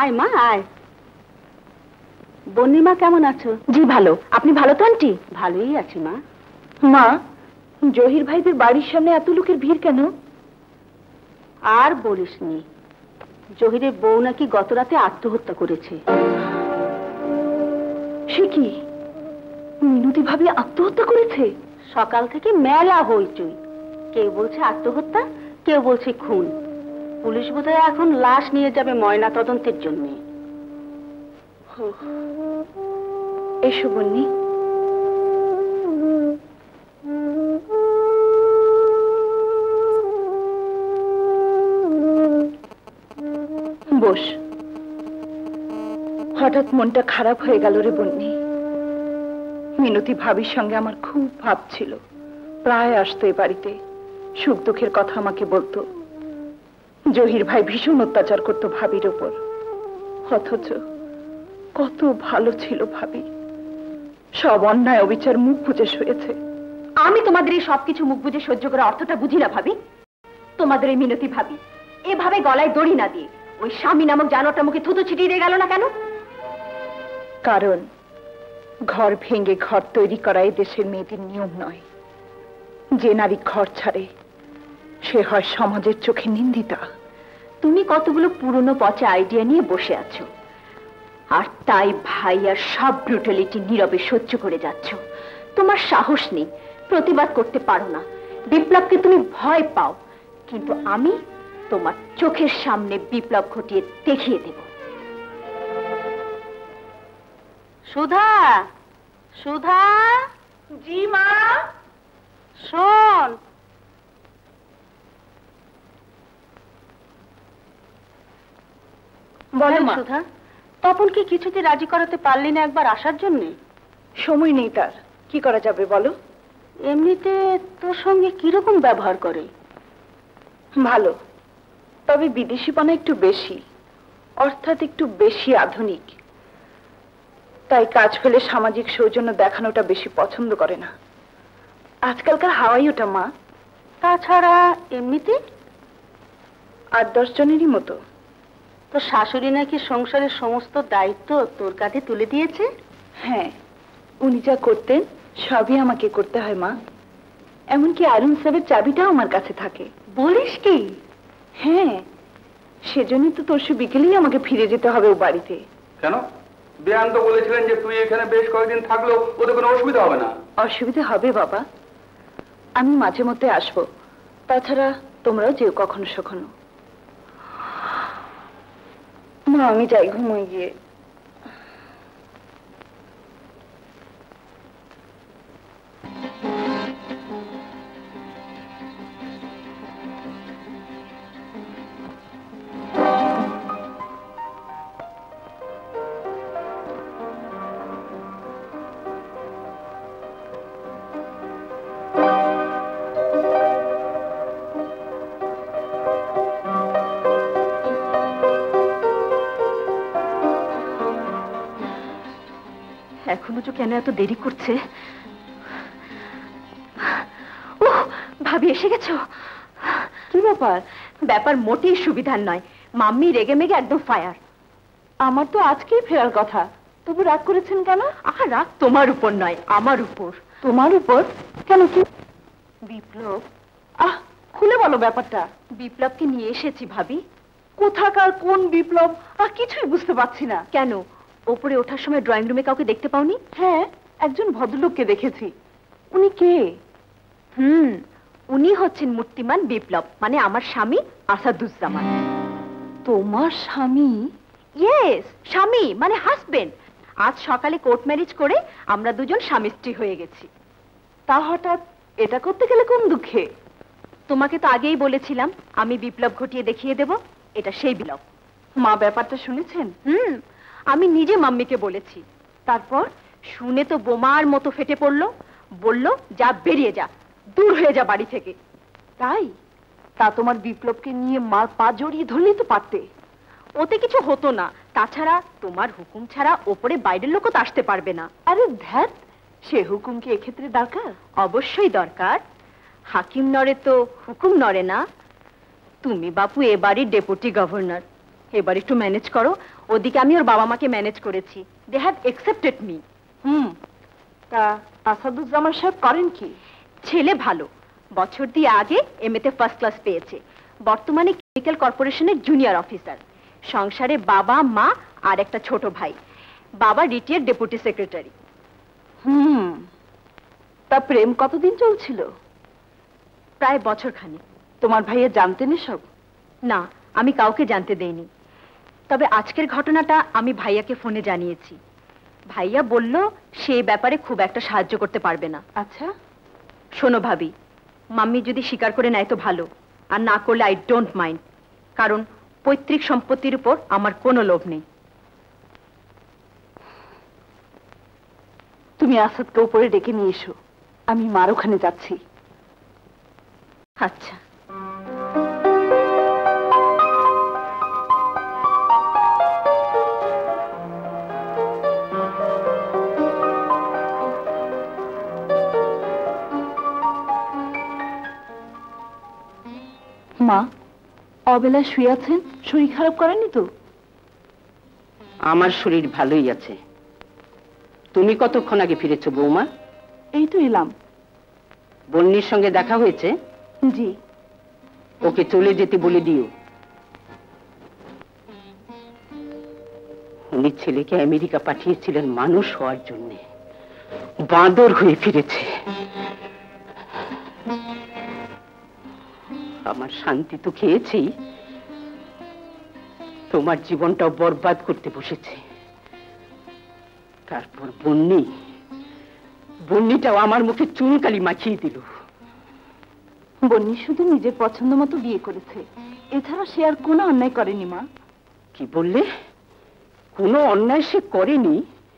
আয় মা আয়। বন্নিমা কেমন আছো?
জি ভালো, আপনি ভালো তো আন্টি?
ভালোই আছি মা।
মা, জহির ভাইদের বাড়ির সামনে এত লোকের ভিড় কেন?
আর বলিসনি, জহিরের বউ নাকি গত রাতে আত্মহত্যা করেছে।
সে কি, মিনতি ভাবি আত্মহত্যা করেছে?
সকাল থেকে মেলা হইচই, কেউ বলছে আত্মহত্যা, কেউ বলছে খুন। পুলিশ বোধহয় এখন লাশ নিয়ে যাবে ময়না তদন্তের জন্য।
এসো বন্নি। বস। হঠাৎ মনটা খারাপ হয়ে গেল রে বন্নি। মিনতি ভাবির সঙ্গে আমার খুব ভাব ছিল, প্রায় আসতো এ বাড়িতে, সুখ দুঃখের কথা আমাকে বলতো। জহির ভাই ভীষণ অত্যাচার করতো ভাবির ওপর, অথচ কত ভালো ছিল ভাবি। সব অন্যায় অবিচার মুখ বুজে শুয়েছে। আমি তোমাদের এই সবকিছু মুখ বুজে সহ্য করার অর্থটা বুঝি না ভাবি। তোমাদের এই মিনতি ভাবি এভাবে গলায় দড়ি না দিয়ে ওই স্বামী নামক জানোয়ারটা মুখে থুতু ছিটিয়ে দিয়ে গেল না কেন? কারণ ঘর ভেঙে ঘর তৈরি করা এই দেশের মেয়েদের নিয়ম নয়। যে নারী ঘর ছাড়ে সে হয় সমাজের চোখে নিন্দিতা। তুমি কতগুলো পুরনো পচা আইডিয়া নিয়ে বসে আছো, আর তাই ভাইয়ার সব ব্রুটালিটি নীরবে সহ্য করে যাচ্ছ। তোমার সাহস নেই, প্রতিবাদ করতে পারো না, বিপ্লবকে তুমি ভয় পাও। কিন্তু আমি তোমার চোখের সামনে বিপ্লব ঘটিয়ে দেখিয়ে দেব।
সুধা, সুধা।
জি মা।
শোন,
বলো মা।
সুধা, তপনকে কিছুতে রাজি করাতে পারলি না একবার আসার জন্য?
সময় নেই তার, কি করা যাবে বলো?
এমনিতে তোর সঙ্গে কিরকম ব্যবহার করে?
ভালো, তবে বিদেশিপনা একটু বেশি, অর্থাৎ একটু বেশি আধুনিক। তাই কাজ ফেলে সামাজিক সৌজন্য দেখানোটা বেশি পছন্দ করে না। আজকালকার হাওয়াই ওটা মা।
তাছাড়া এমনিতে
আট দশ জনেরই মতো।
তোর শাশুড়ি নাকি সংসারের সমস্ত দায়িত্ব তোর কাঁধে তুলে দিয়েছে?
হ্যাঁ, উনি যা করতেন সবই আমাকে করতে হয় মা। এমনকি আয়রন সাহেবের চাবিটাও আমার কাছে থাকে।
বলিস কি?
হ্যাঁ, সেজন্যই তো তোর সে বিকেলেই আমাকে ফিরে যেতে হবে ও বাড়িতে।
কেন? বিয়ান তো বলেছিলেন যে তুই এখানে বেশ কয়েকদিন থাকলেও ওদের কোনো অসুবিধা হবে না।
অসুবিধা হবে বাবা, আমি মাঝে মধ্যে আসবো। তাছাড়া তোমরাও যেও কখনো সখনো। মা আমি যাই ঘুমোই গিয়ে। এখনো যে কেন এত দেরি করছে? ওহ, ভাবি এসে গেছো? কি ব্যাপার? ব্যাপার মোটেই সুবিধার নয়। মাম্মি রেগে মেগে একদম ফায়ার। আমার তো আজকেই ফেরার কথা, তবু রাগ করেছেন কেন? আহা, রাগ তোমার উপর নয়, আমার উপর। তোমার উপর? কেন? কি? বিপ্লব। আহ, খুলে বলো ব্যাপারটা। বিপ্লবকে নিয়ে এসেছি ভাবি। কোথাকার কোন বিপ্লব? আর কিছুই বুঝতে পারছি না। কেন, ওপরে ওঠার সময় ড্রয়িং রুমে কাউকে দেখতে পাওনি? হ্যাঁ, একজন ভদ্রলোককে দেখেছি। উনি কে? হুম, উনি হচ্ছেন মূর্তিমান বিপ্লব, মানে আমার স্বামী আসাদুজ্জামান। তোমার স্বামী? ইয়েস, স্বামী মানে হাজবেন্ড। আজ সকালে কোর্ট ম্যারেজ করে আমরা দুজন স্বামী স্ত্রী হয়ে গেছি। তা হঠাৎ এটা করতে গেলে কোন দুঃখে? তোমাকে তো আগেই বলেছিলাম আমি বিপ্লব ঘটিয়ে দেখিয়ে দেব। এটা সেই বিপ্লব। মা ব্যাপারটা শুনেছেন? হুম, আমি নিজে মাম্মিকে বলেছি। তারপর শুনে তো বোমার মতো ফেটে পড়লো, বলল যা বেরিয়ে যা, দূর হয়ে যা বাড়ি থেকে। তাই? তা তোমার বিপ্লবকে নিয়ে মার পা জড়িয়ে ধরলেই তো পারতে। ওতে কিছু হতো না। তাছাড়া তোমার হুকুম ছাড়া ওপরে বাইরের লোকও তো আসতে পারবে না। আরে ধ্যাত, সে হুকুম কি এক্ষেত্রে দরকার? অবশ্যই দরকার। হাকিম নড়ে তো হুকুম নড়ে না। তুমি বাপু এবারই ডেপুটি গভর্নর, এবার একটু ম্যানেজ করো। ওদিকে আমি ওর বাবা মাকে ম্যানেজ করেছি, they have accepted me.
Hmm, তা আসাদুজ্জামান সাহেব করেন কি?
ছেলে ভালো, বছর দিয়ে আগে এম এতে ফার্স্ট ক্লাস পেয়েছে, বর্তমানে কেমিক্যাল কর্পোরেশনের জুনিয়র অফিসার। সংসারে বাবা মা আর একটা ছোট ভাই। বাবা রিটায়ার্ড ডেপুটি সেক্রেটারি।
হুম, তা প্রেম কতদিন চলছিল?
প্রায় বছর খানিক।
তোমার ভাইয়া জানতেন এসব?
না, আমি কাউকে জানতে দেইনি। তবে আজকের ঘটনাটা আমি ভাইয়াকে ফোনে জানিয়েছি। ভাইয়া বলল সে ব্যাপারে খুব একটা সাহায্য করতে পারবে না।
আচ্ছা,
শোনো ভাবি, মাম্মি যদি স্বীকার করে নেয় তো ভালো, আর না করলে আই ডোন্ট মাইন্ড, কারণ পৈতৃক সম্পত্তির উপর আমার কোনো লোভ নেই।
তুমি আসাদকে উপরে ডেকে নিয়ে এসো, আমি মার ওখানে যাচ্ছি।
আচ্ছা।
মা, অবেলায় শুয়ে আছেন, শরীর খারাপ করেনি তো?
আমার শরীর ভালোই আছে। তুমি কতক্ষণ আগে ফিরেছো বৌমা?
এই তো এলাম।
বন্নির সঙ্গে দেখা হয়েছে?
জি।
ওকে চলে যেতে বলে দিও। উনি ছেলেকে আমেরিকা পাঠিয়েছিলেন মানুষ হওয়ার জন্য, বাঁদর হয়ে ফিরেছে। আমার শান্তি তো খেয়েছি, তোমার জীবনটাও বরবাদ করতে বসেছে। তারপর বন্নি, বন্নিটাও আমার মুখে চুনকালি মাখিয়ে দিল।
বন্নি শুধু নিজের পছন্দ মতো বিয়ে করেছে, এছাড়া সে আর কোনো অন্যায় করেনি। মা,
কি বললে? কোনো অন্যায় সে করেনি?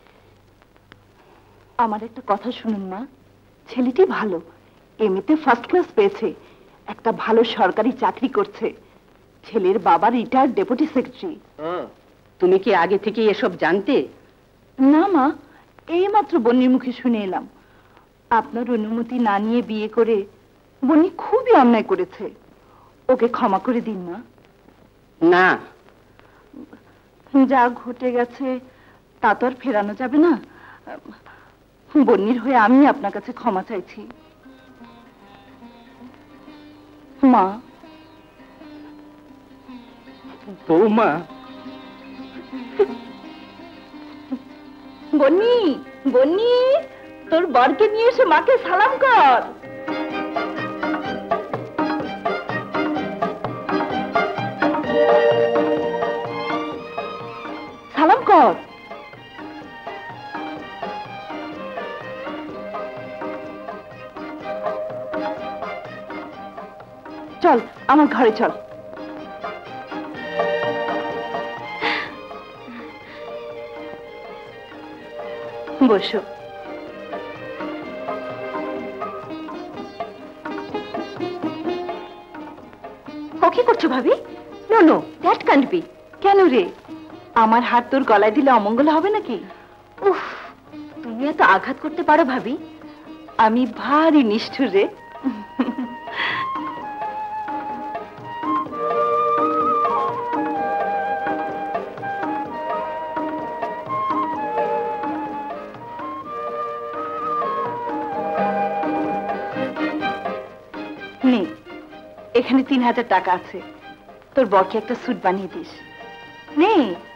আমার একটা কথা শুনুন মা, ছেলেটি ভালো, এমনিতে ফার্স্ট ক্লাস পেয়েছে, একটা ভালো সরকারি চাকরি করছে। ছেলের বাবা রিটায়ার্ড ডেপুটি সেক্রেটারি।
তুমি কি আগে থেকে এসব জানতে?
না মা, এই মাত্র বন্নির মুখে শুনে এলাম। আপনার অনুমতি না নিয়ে বিয়ে করে বন্নি খুবই অন্যায় করেছে, ওকে ক্ষমা করে দিন মা।
না,
যা ঘটে গেছে তা তো আর ফেরানো যাবে না। বন্নির হয়ে আমি আপনার কাছে ক্ষমা চাইছি। মা,
বৌমা।
বন্নি, বন্নি, তোর বরকে নিয়ে এসে মাকে সালাম কর। সালাম কর। চল আমার ঘরে চল। বসো।
ও কি করছো ভাবি? No no, that can't be.
কেন রে, আমার হাত তোর গলায় দিলে অমঙ্গল হবে নাকি?
উফ, তুমি এত আঘাত করতে পারো ভাবি?
আমি ভারী নিষ্ঠুর রে। নে, এখানে তিন হাজার টাকা আছে, তোর বরকে একটা স্যুট বানিয়ে দিস। নে।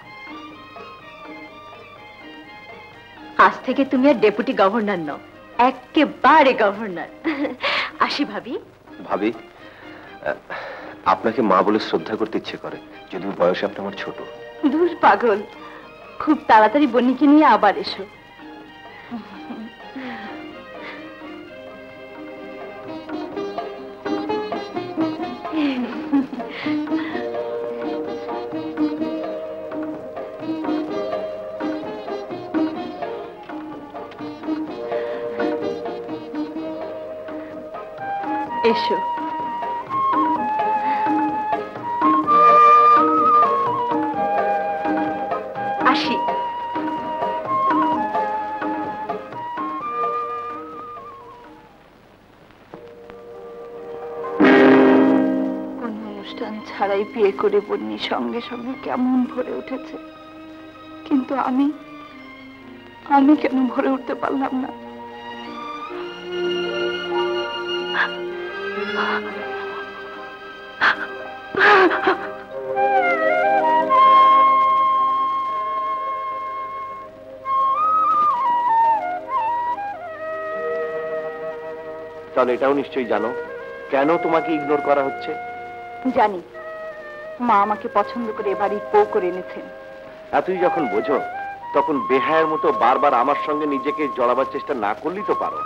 আজ থেকে তুমি আর ডেপুটি গভর্নর নও, একেবারে গভর্নর। আসি ভাবি।
ভাবি, আপনাকে মা বলে শ্রদ্ধা করতে ইচ্ছে করে, যদিও বয়সে আপনি আমার ছোট।
দূর পাগল, খুব তাড়াতাড়ি বন্নিকে নিয়ে আবার এসো। এসো।
আসি।
কোন অনুষ্ঠান ছাড়াই বিয়ে করে বন্নি সঙ্গে সঙ্গে কেমন ভরে উঠেছে। কিন্তু আমি আমি কেন ভরে উঠতে পারলাম না?
তাহলে এটাও নিশ্চয়ই জানো কেন তোমাকে ইগনোর করা হচ্ছে?
জানি, মা আমাকে পছন্দ করে এবারই পো করে এনেছেন।
এতই যখন বোঝো তখন বেহায়ের মতো বারবার আমার সঙ্গে নিজেকে জড়াবার চেষ্টা না করলেই তো পারো।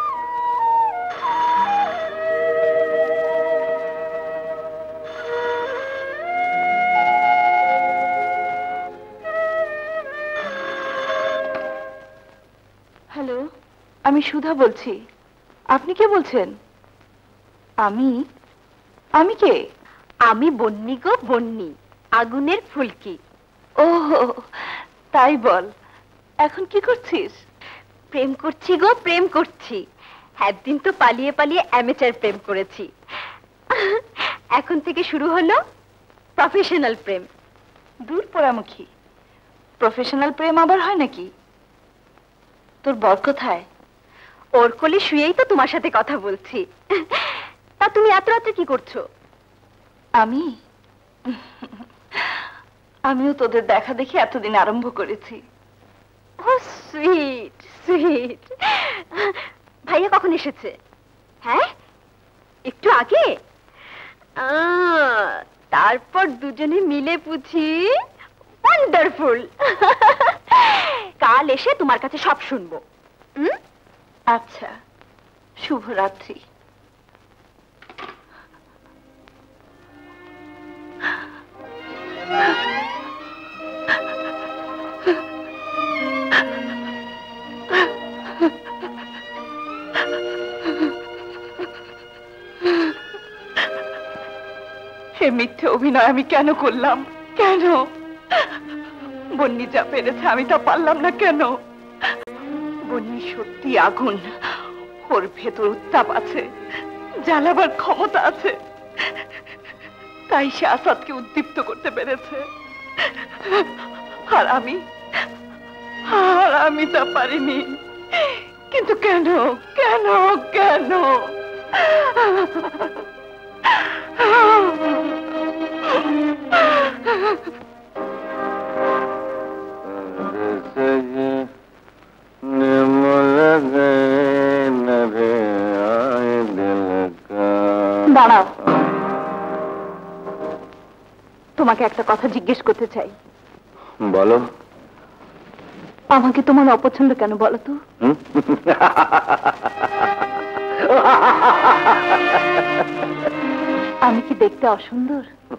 হ্যালো, আমি সুধা বলছি। আপনি কে বলছেন? আমি আমি কে?
আমি বন্নি গো বন্নি, আগুনের ফুলকি।
ও তাই বল, এখন কি করছিস?
প্রেম করছি গো, প্রেম করছি। একদিন তো পালিয়ে পালিয়ে অ্যামেচার প্রেম করেছি, এখন থেকে শুরু হলো প্রফেশনাল প্রেম।
দূর পোড়ামুখী, প্রফেশনাল প্রেম আবার হয় নাকি? তোর বর কোথায়?
ওর কোলে শুয়েই তো তোমার সাথে কথা বলছি। তা তুমি এত রাত্রে কি করছো?
আমি আমিও তোদের দেখা দেখি এতদিন আরম্ভ করেছি।
Oh sweet sweet. ভাইয়া কখন এসেছে? হ্যাঁ, একটু আগে। আহ, তারপর দুজনে মিলে বুঝি ওয়ান্ডারফুল। কাল এসে তোমার কাছে সব শুনবো। হুম,
আচ্ছা, শুভরাত্রি। সে মিথ্যে অভিনয় আমি কেন করলাম? কেন? বন্নি যা পেরেছে আমি তা পারলাম না কেন? বন্নি সত্যি আগুন, ওর ভেতর উত্তাপ আছে, জ্বালাবার ক্ষমতা আছে, তাই সে আসাদকে উদ্দীপ্ত করতে পেরেছে। আর আমি আর আমি তা পারিনি। কিন্তু কেন কেন কেন? দাঁড়াও, তোমাকে একটা কথা জিজ্ঞেস করতে চাই।
বলো।
আমাকে তোমার অপছন্দ কেন বলো তো? আমি কি দেখতে অসুন্দর?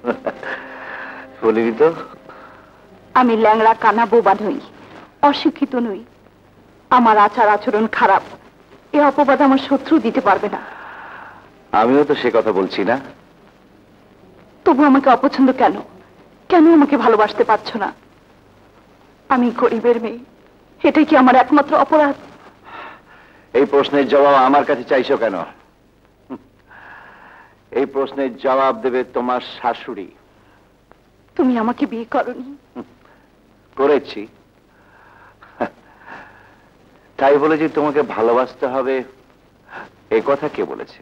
বলিনি তো।
আমি ল্যাংড়া কানা বোবা নই, অশিক্ষিত নই, আমার আচার আচরণ খারাপ, এ অপবাদ আমার শত্রু দিতে পারবে না।
আমিও তো সে কথা বলছি না।
তবু আমাকে অপছন্দ কেন? কেন আমাকে ভালোবাসতে পারছো না? আমি গরিবের মেয়ে, এটাই কি আমার একমাত্র অপরাধ?
এই প্রশ্নের জবাব আমার কাছে চাইছো কেন? এই প্রশ্নের জবাব দেবে তোমার শাশুড়ি।
তুমি আমাকে বিয়ে করনি।
করেছি, তাই বলে যে তোমাকে ভালোবাসতে হবে এ কথা কে বলেছে?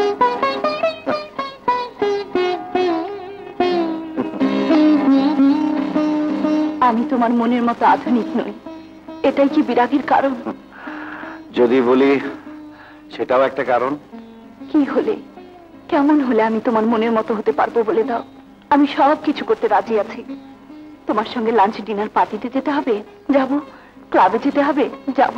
আমি তোমার মনের মতো আধুনিক নই, এটাই কি বিরাগের কারণ?
যদি বলি সেটাও একটা কারণ।
কি হলে, কেমন হলে আমি তোমার মনের মতো হতে পারবো বলে দাও। আমি সব কিছু করতে রাজি আছি। তোমার সঙ্গে লাঞ্চ ডিনার পার্টিতে যেতে হবে, যাব। ক্লাবে যেতে হবে, যাব।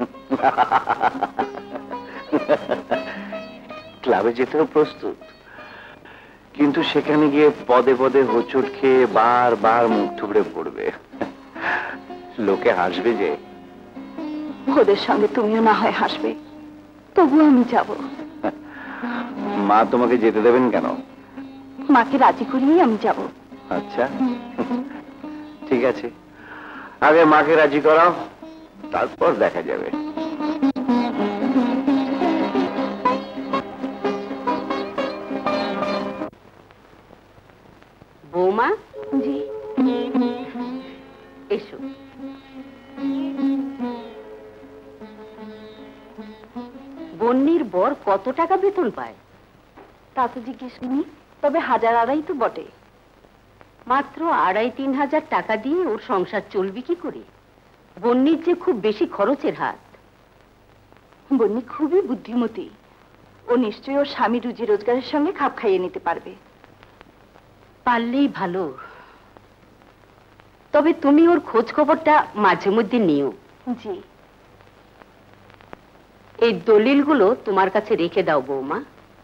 ক্লাবে যেতেও প্রস্তুত, কিন্তু সেখানে গিয়ে পদে পদে হোঁচট খেয়ে বারবার মুখ থুবড়ে পড়বে। লোকে হাসবে যে।
ওদের সঙ্গে তুমিও না হয় হাসবে, তবু আমি যাব।
মা তোমাকে যেতে দেবেন কেন?
মাকে রাজি করিয়েই আমি যাব।
আচ্ছা, ঠিক আছে, আগে মাকে রাজি করাও, তারপর দেখা যাবে।
বৌমা,
জি,
এসো। বন্নির বর কত টাকা বেতন পায়?
তা তো জিজ্ঞেস করিনি, তবে হাজার আড়াই তো বটে।
মাত্র আড়াই তিন হাজার টাকা দিয়ে ওর সংসার চলবে কি করে? বন্নির যে খুব বেশি খরচের হাত।
বন্নি খুবই বুদ্ধিমতী, ও নিশ্চয়ই ওর স্বামী রুজি রোজগারের সঙ্গে খাপ খাইয়ে নিতে পারবে।
পারলেই ভালো, তবে তুমি ওর খোঁজ খবরটা মাঝে মধ্যে নিও।
জি।
এই দলিলগুলো তোমার কাছে রেখে দাও বৌমা।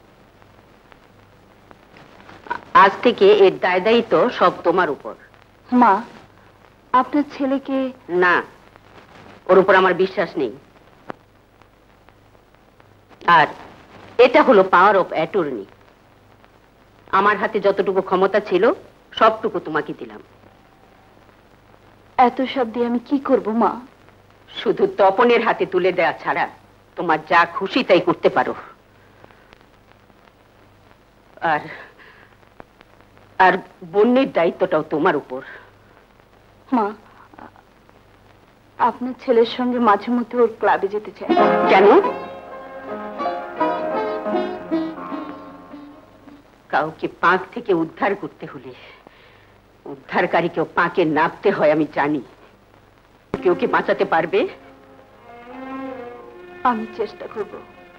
আজ থেকে এর দায় দায়িত্ব সব তোমার উপর।
মা, আপনার ছেলেকে?
না, ওর উপর আমার বিশ্বাস নেই। আর এটা হলো পাওয়ার অফ অ্যাটর্নি। আমার হাতে যতটুকু ক্ষমতা ছিল সবটুকু তোমাকে দিলাম।
এত সব দিয়ে আমি কি করব মা?
শুধু তপনের হাতে তুলে দেয়া ছাড়া তোমার যা খুশি তাই করতে পারো। আর আর বন্যের দায়িত্বটাও তোমার উপর।
মা, আপনার ছেলের সঙ্গে মাঝে মধ্যে ওর ক্লাবে যেতে চাই।
কেন? কাউকে পাঁক থেকে উদ্ধার করতে হলে উদ্ধারকারীকেও পাঁকে নামতে হয়, আমি জানি। কেউ কি বাঁচাতে পারবে?
আমি চেষ্টা করব।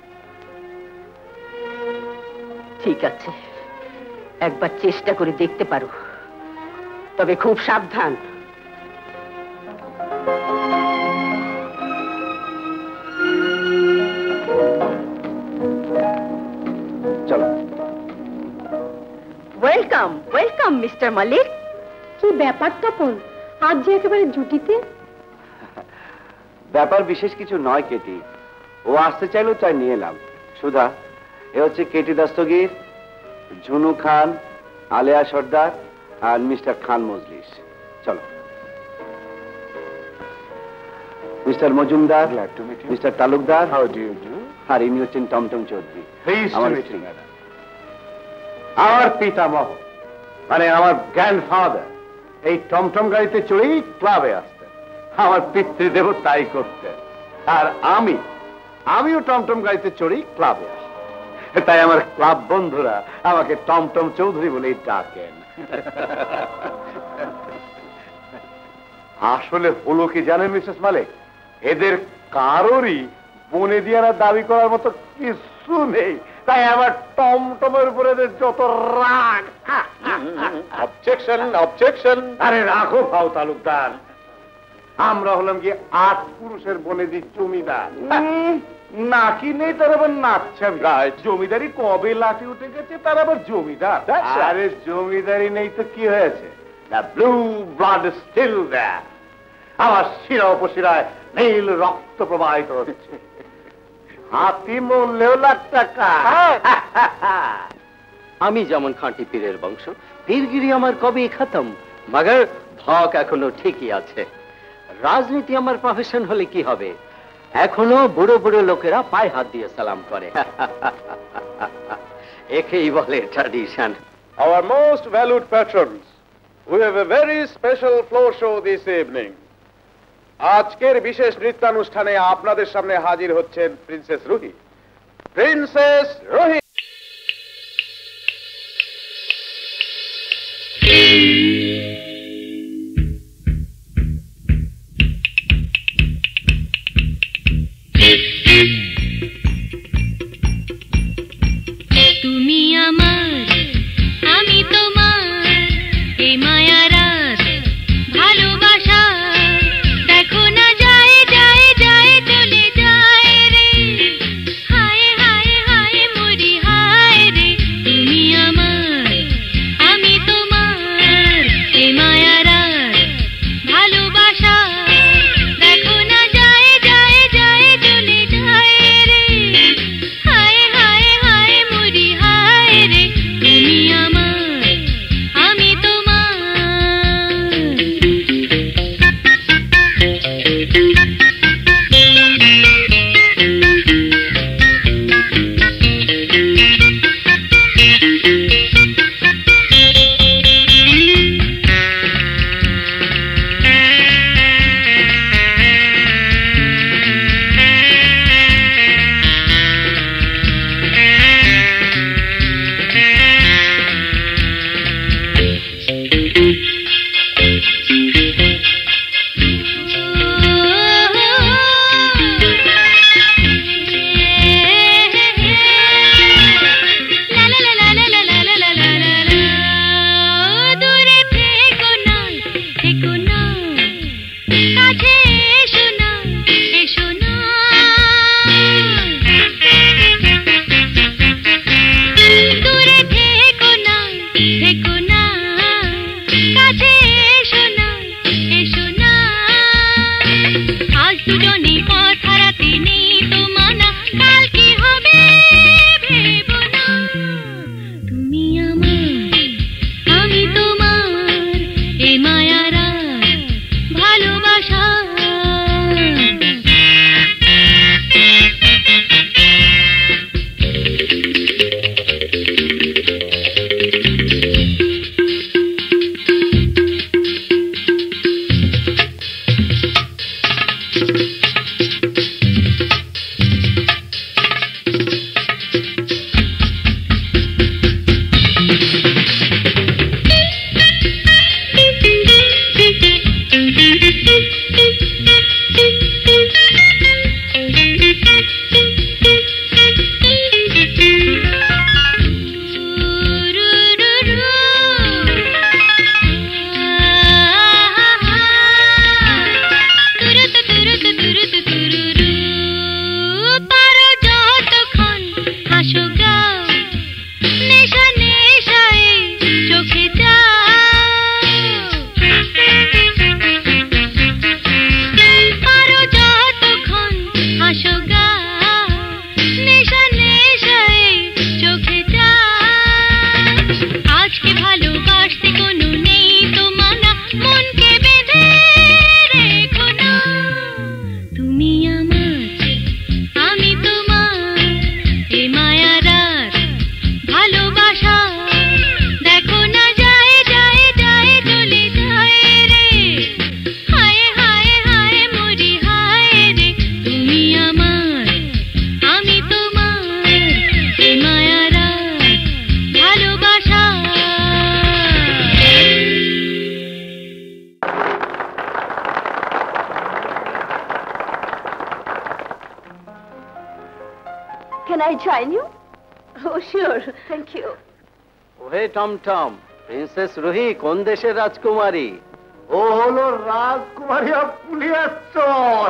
ঠিক আছে, একবার চেষ্টা করে দেখতে পারো, তবে খুব সাবধান।
চলো।
Welcome welcome Mr Malik.
কি ব্যাপার তপন, আজ যে একেবারে জুটিতে?
ব্যাপার বিশেষ কিছু নয় কেটি, ও আসতে চাইলো তাই নিয়ে এলাম। সুধা, এ হচ্ছে কেটি দস্তগীর, ঝুনু খান, আলেয়া সর্দার আর মিস্টার খান মজলিস। চলো। মিস্টার মজুমদার, মিস্টার তালুকদার, আর ইনি হচ্ছেন টমটম চৌধুরী, আমার স্ত্রী।
আমার পিতামহ মানে আমার গ্র্যান্ডফাদার এই টমটম গাড়িতে চড়েই ক্লাবে আসতেন। আমার পিতৃদেব তাই করতেন। আর আমি আমিও টমটম গাড়িতে চড়েই ক্লাবে আসতাম। তাই আমার ক্লাব বন্ধুরা আমাকে টমটম চৌধুরী বলেই ডাকেন। আসলে হলো কি জানেন মিসেস মালিক, এদের কারোরই বনে দিয়ারা দাবি করার মতো কিছু নেই। তাই আমার টমটমের উপরে যত রাগ। Objection objection. আরে রাখো ভাও তালুকদার, আমরা হলাম কি আট পুরুষের বনেদি জমিদার। নাকি নেই তার আবার নাচ্ছা। জমিদারি কবে লাঠি উঠে গেছে তার আবার জমিদার? আরে জমিদারি নেই তো কি হয়েছে, ব্লু ব্লাড স্টিল দেয়ার। আমার শিরা উপশিরায় নীল রক্ত প্রবাহিত হচ্ছে। হাতি মূল্যেও লাখ টাকা।
আমি যেমন খাঁটি পীরের বংশ, পীরগিরি আমার কবে খতম, মগর ভক এখনো ঠিকই আছে। রাজনীতি আমার প্রফেশন হলে কি হবে, এখনো বুড়ো বুড়ো লোকেরা পায়ে হাত দিয়ে সালাম করে। একেই বলে tradition.
Our most valued patrons, we have a very special floor show this evening. আজকের বিশেষ নৃত্যানুষ্ঠানে আপনাদের সামনে হাজির হচ্ছেন প্রিন্সেস রুহি। প্রিন্সেস রুহি।
তুমি আমার, আমি তোমার, এই মায়ার আস ভালোবাসা দেখো না যায় যায় যায় চলে যায় রে। হায় হায় হায় মরি
Can I join you?
Oh, sure.
Thank you.
ওহে টমটম, প্রিন্সেস রুহি কোন দেশের রাজকুমারী?
ও হলো রাজকুমারী পুলিয়ার চর।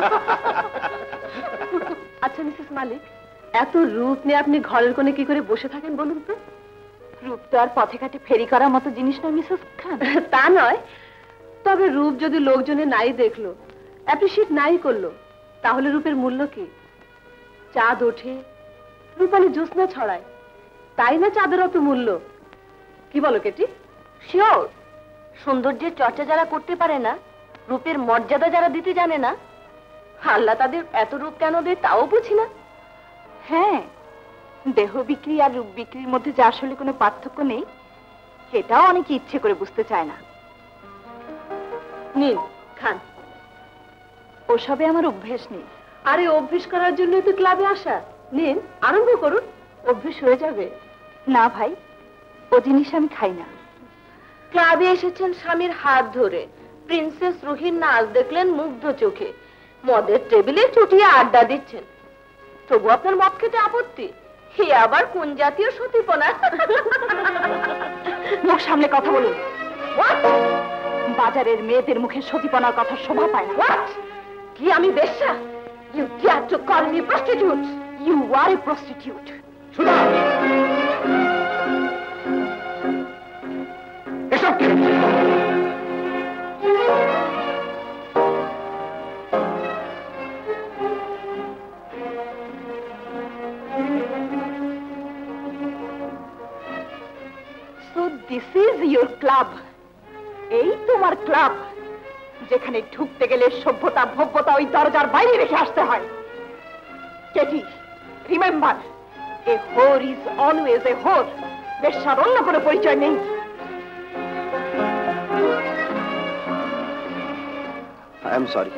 আচ্ছা মিসেস মালিক, এত রূপ নিয়ে আপনি ঘরের কোণে কি করে বসে থাকেন বলুন তো?
রূপ তো আর পথে ঘাটে ফেরি করার মতো জিনিস নয় মিসেস খান।
তা নয়, তবে রূপ যদি লোকজনে নাই দেখলো, অ্যাপ্রিশিয়েট নাই করলো, তাহলে রূপের মূল্য কি? চাঁদ ওঠে, রূপালি জ্যোৎস্না ছড়ায়, তাই না চাঁদের অত মূল্য? কি বলো কেটি?
শিওর, সৌন্দর্যের চর্চা যারা করতে পারে না, রূপের মর্যাদা যারা দিতে জানে না, আল্লাহ তাদের এত রূপ কেন দেয় তাও বুঝি না। হ্যাঁ, দেহ বিক্রি আর রূপ বিক্রির মধ্যে যে আসলে কোনো পার্থক্য নেই, সেটাও অনেকে ইচ্ছে করে বুঝতে চায় না।
নিন খান।
ওসবে আমার অভ্যেস নেই।
আরে অভ্যেস করার জন্যই তো ক্লাবে আসা। নিন, আরম্ভ করুন, অভ্যেস হয়ে যাবে।
না ভাই, ও জিনিস আমি খাই না।
ক্লাবে এসেছেন স্বামীর হাত ধরে, প্রিন্সেস রুহির নাচ দেখলেন মুগ্ধ চোখে, মদের টেবিলে চুটিয়ে আড্ডা দিচ্ছেন, তবু আপনার মদ খেতে আপত্তি? হে আবার কোন জাতীয় সতীপনা?
মুখ সামনে কথা বলুন। বাজারের মেয়েদের মুখে সতীপনার কথা শোভা পায় না।
কি আমি বেশ্যা? You dare to call me prostitute?
You are a prostitute.
শুনো, এসব কি?
So this is your club. এই তোমার ক্লাব, যেখানে ঢুকতে গেলে সভ্যতা ভব্যতা ওই দরজার বাইরে রেখে আসতে হয়। Katie, remember, a whore is always a whore. বেশ্যার অন্য কোনো পরিচয় নেই।
I am sorry.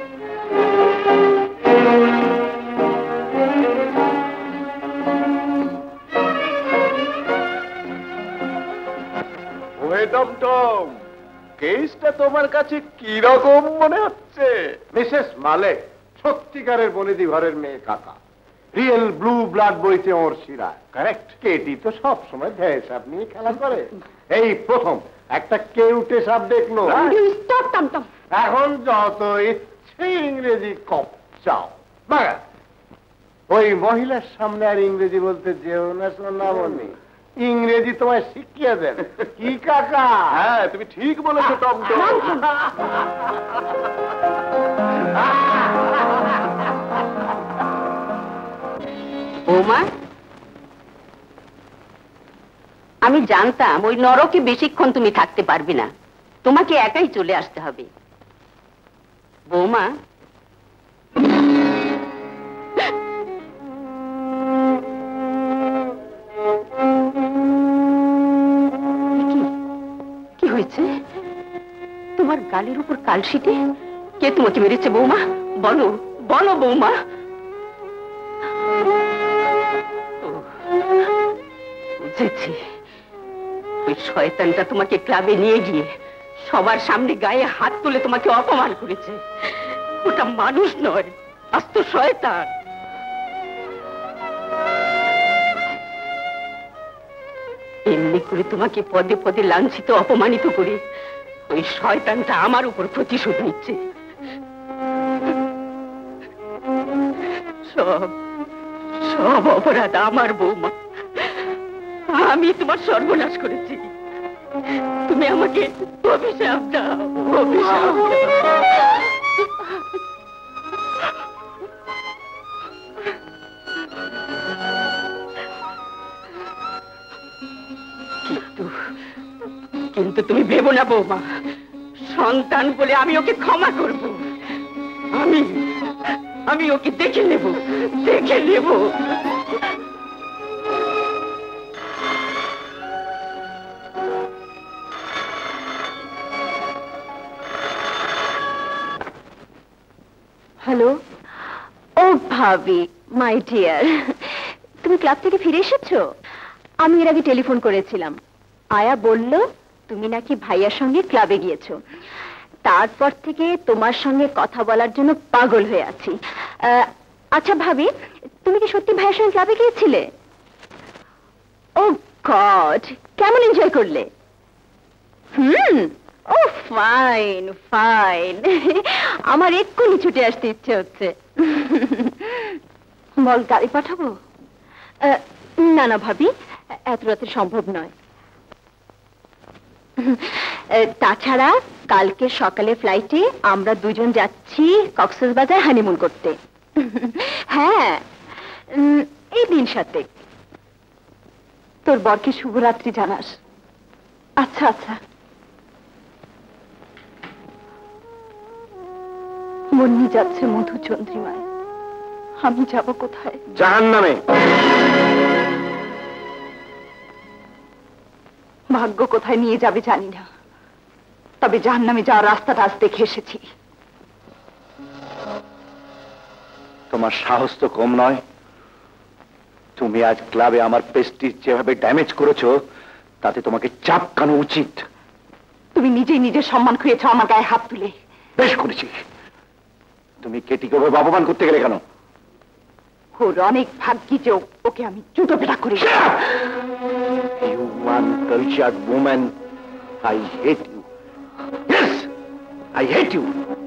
ওহে টমটম, কেসটা তোমার কাছে কি রকম মনে হচ্ছে? মিসেস মালেক সত্যিকারের বনেদি ঘরের মেয়ে কাকা, রিয়েল ব্লু ব্লাড বইছে ওর শিরায়। কারেক্ট। কেটি তো সব সময় ভেয়ে সাপ নিয়ে খেলা করে, এই প্রথম একটা কেউটে সাপ দেখলো।
স্টপ টমটম।
এখন যত ইচ্ছে ইংরেজি কপ চাও। বাগা, ওই মহিলার সামনে আর ইংরেজি বলতে যেও না সোনামণি, ইংরেজি তোমায় শিখিয়ে দেন। কি কাকা? হ্যাঁ, তুমি ঠিক বলেছো টমটম।
বৌমা, আমি জানতাম ওই নরকে বেশিক্ষণ তুমি থাকতে পারবে না, তোমাকে একাই চলে আসতে হবে। বৌমা, কি হয়েছে তোমার গালের উপর কালশিটে? কে তোমাকে মেরেছে বৌমা? বলো বলো বৌমা। বুঝেছি, ওই শয়তানটা তোমাকে ক্লাবে নিয়ে গিয়ে সবার সামনে গায়ে হাত তুলে তোমাকে অপমান করেছে। ওটা মানুষ নয়, আস্ত শয়তান। এমনি করে তোমাকে পদে পদে লাঞ্ছিত অপমানিত করে ওই শয়তানটা আমার উপর প্রতিশোধ নিচ্ছে। সব সব অপরাধ আমার বৌমা। আমি তোমার সর্বনাশ করেছি। তুমি আমাকে অভিশাপ দাও, অভিশাপ দাও। কিন্তু কিন্তু তুমি ভেবো না বৌমা, সন্তান বলে আমি ওকে ক্ষমা করব। আমি আমি ওকে দেখে নেব, দেখে নেব।
হ্যালো। ও ভাবি, মাই ডিয়ার, তুমি ক্লাব থেকে ফিরে এসেছো? আমি এর আগে টেলিফোন করেছিলাম। আয়া বলল তুমি নাকি ভাইয়ার সঙ্গে ক্লাবে গিয়েছো। তারপর থেকে তোমার সঙ্গে কথা বলার জন্য পাগল হয়ে আছি। আচ্ছা ভাবি, তুমি কি সত্যি ভাইয়ের সঙ্গে ক্লাবে গিয়েছিলে? ও গড, কেমন এনজয় করলে? Hmm, oh fine fine. আমার এক্ষুনি ছুটে আসতে ইচ্ছে হচ্ছে। বল, গাড়ি পাঠাবো? না না ভাবি, এত রাতে সম্ভব নয়। তাছাড়া কালকে সকালে ফ্লাইটে আমরা দুজন যাচ্ছি কক্সবাজার হানিমুন করতে। হ্যাঁ, এই দিন সাথে। তোর বরকে শুভরাত্রি জানাস। আচ্ছা আচ্ছা। মন্নি যাচ্ছে মধু চন্দ্রিমায়, আমি যাব কোথায়?
জাহান্নামে।
ভাগ্য কোথায় নিয়ে যাবে জানি না, তবে জাহান্নামে যাওয়ার রাস্তাটা আজ দেখে এসেছি।
তোমার সাহস তো কম নয়। তুমি আজ ক্লাবে আমার প্রেস্টিজ যেভাবে ড্যামেজ করেছো, তাতে তোমাকে চাপকানো উচিত।
তুমি নিজেই নিজের সম্মান খুঁয়েছো আমার গায়ে হাত তুলে।
বেশ করেছি। তুমি কেটিকে ওভাবে অপমান করতে গেলে কেন?
ওর অনেক ভাগ্যি যে ওকে আমি জুতো পেটা করি।
You uncultured woman, I hate you. Yes, I hate you.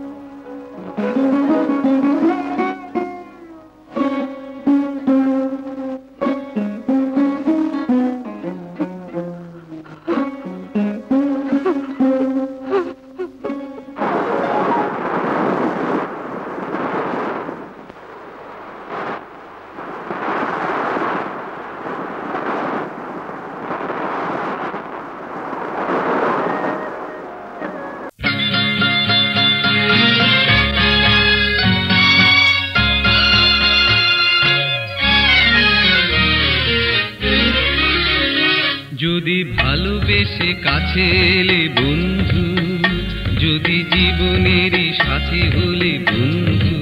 যদি ভালোবেসে কাছে এলে বন্ধু, যদি জীবনেরই সাথী হলে বন্ধু,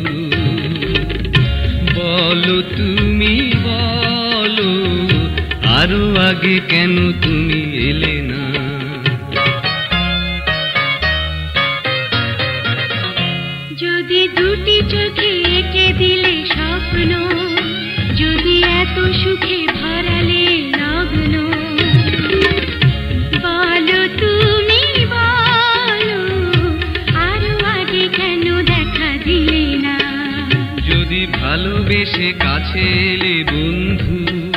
বলো তুমি বলো আরো আগে কেন তুমি এলে না?
যদি দুটি চোখে এঁকে দিলে স্বপ্ন, যদি এত সুখে ভরালে লগ্ন, বলো তুমি বলো আরো আগে কেন দেখা দিলে না?
যদি ভালোবেসে কাছে এলে বন্ধু,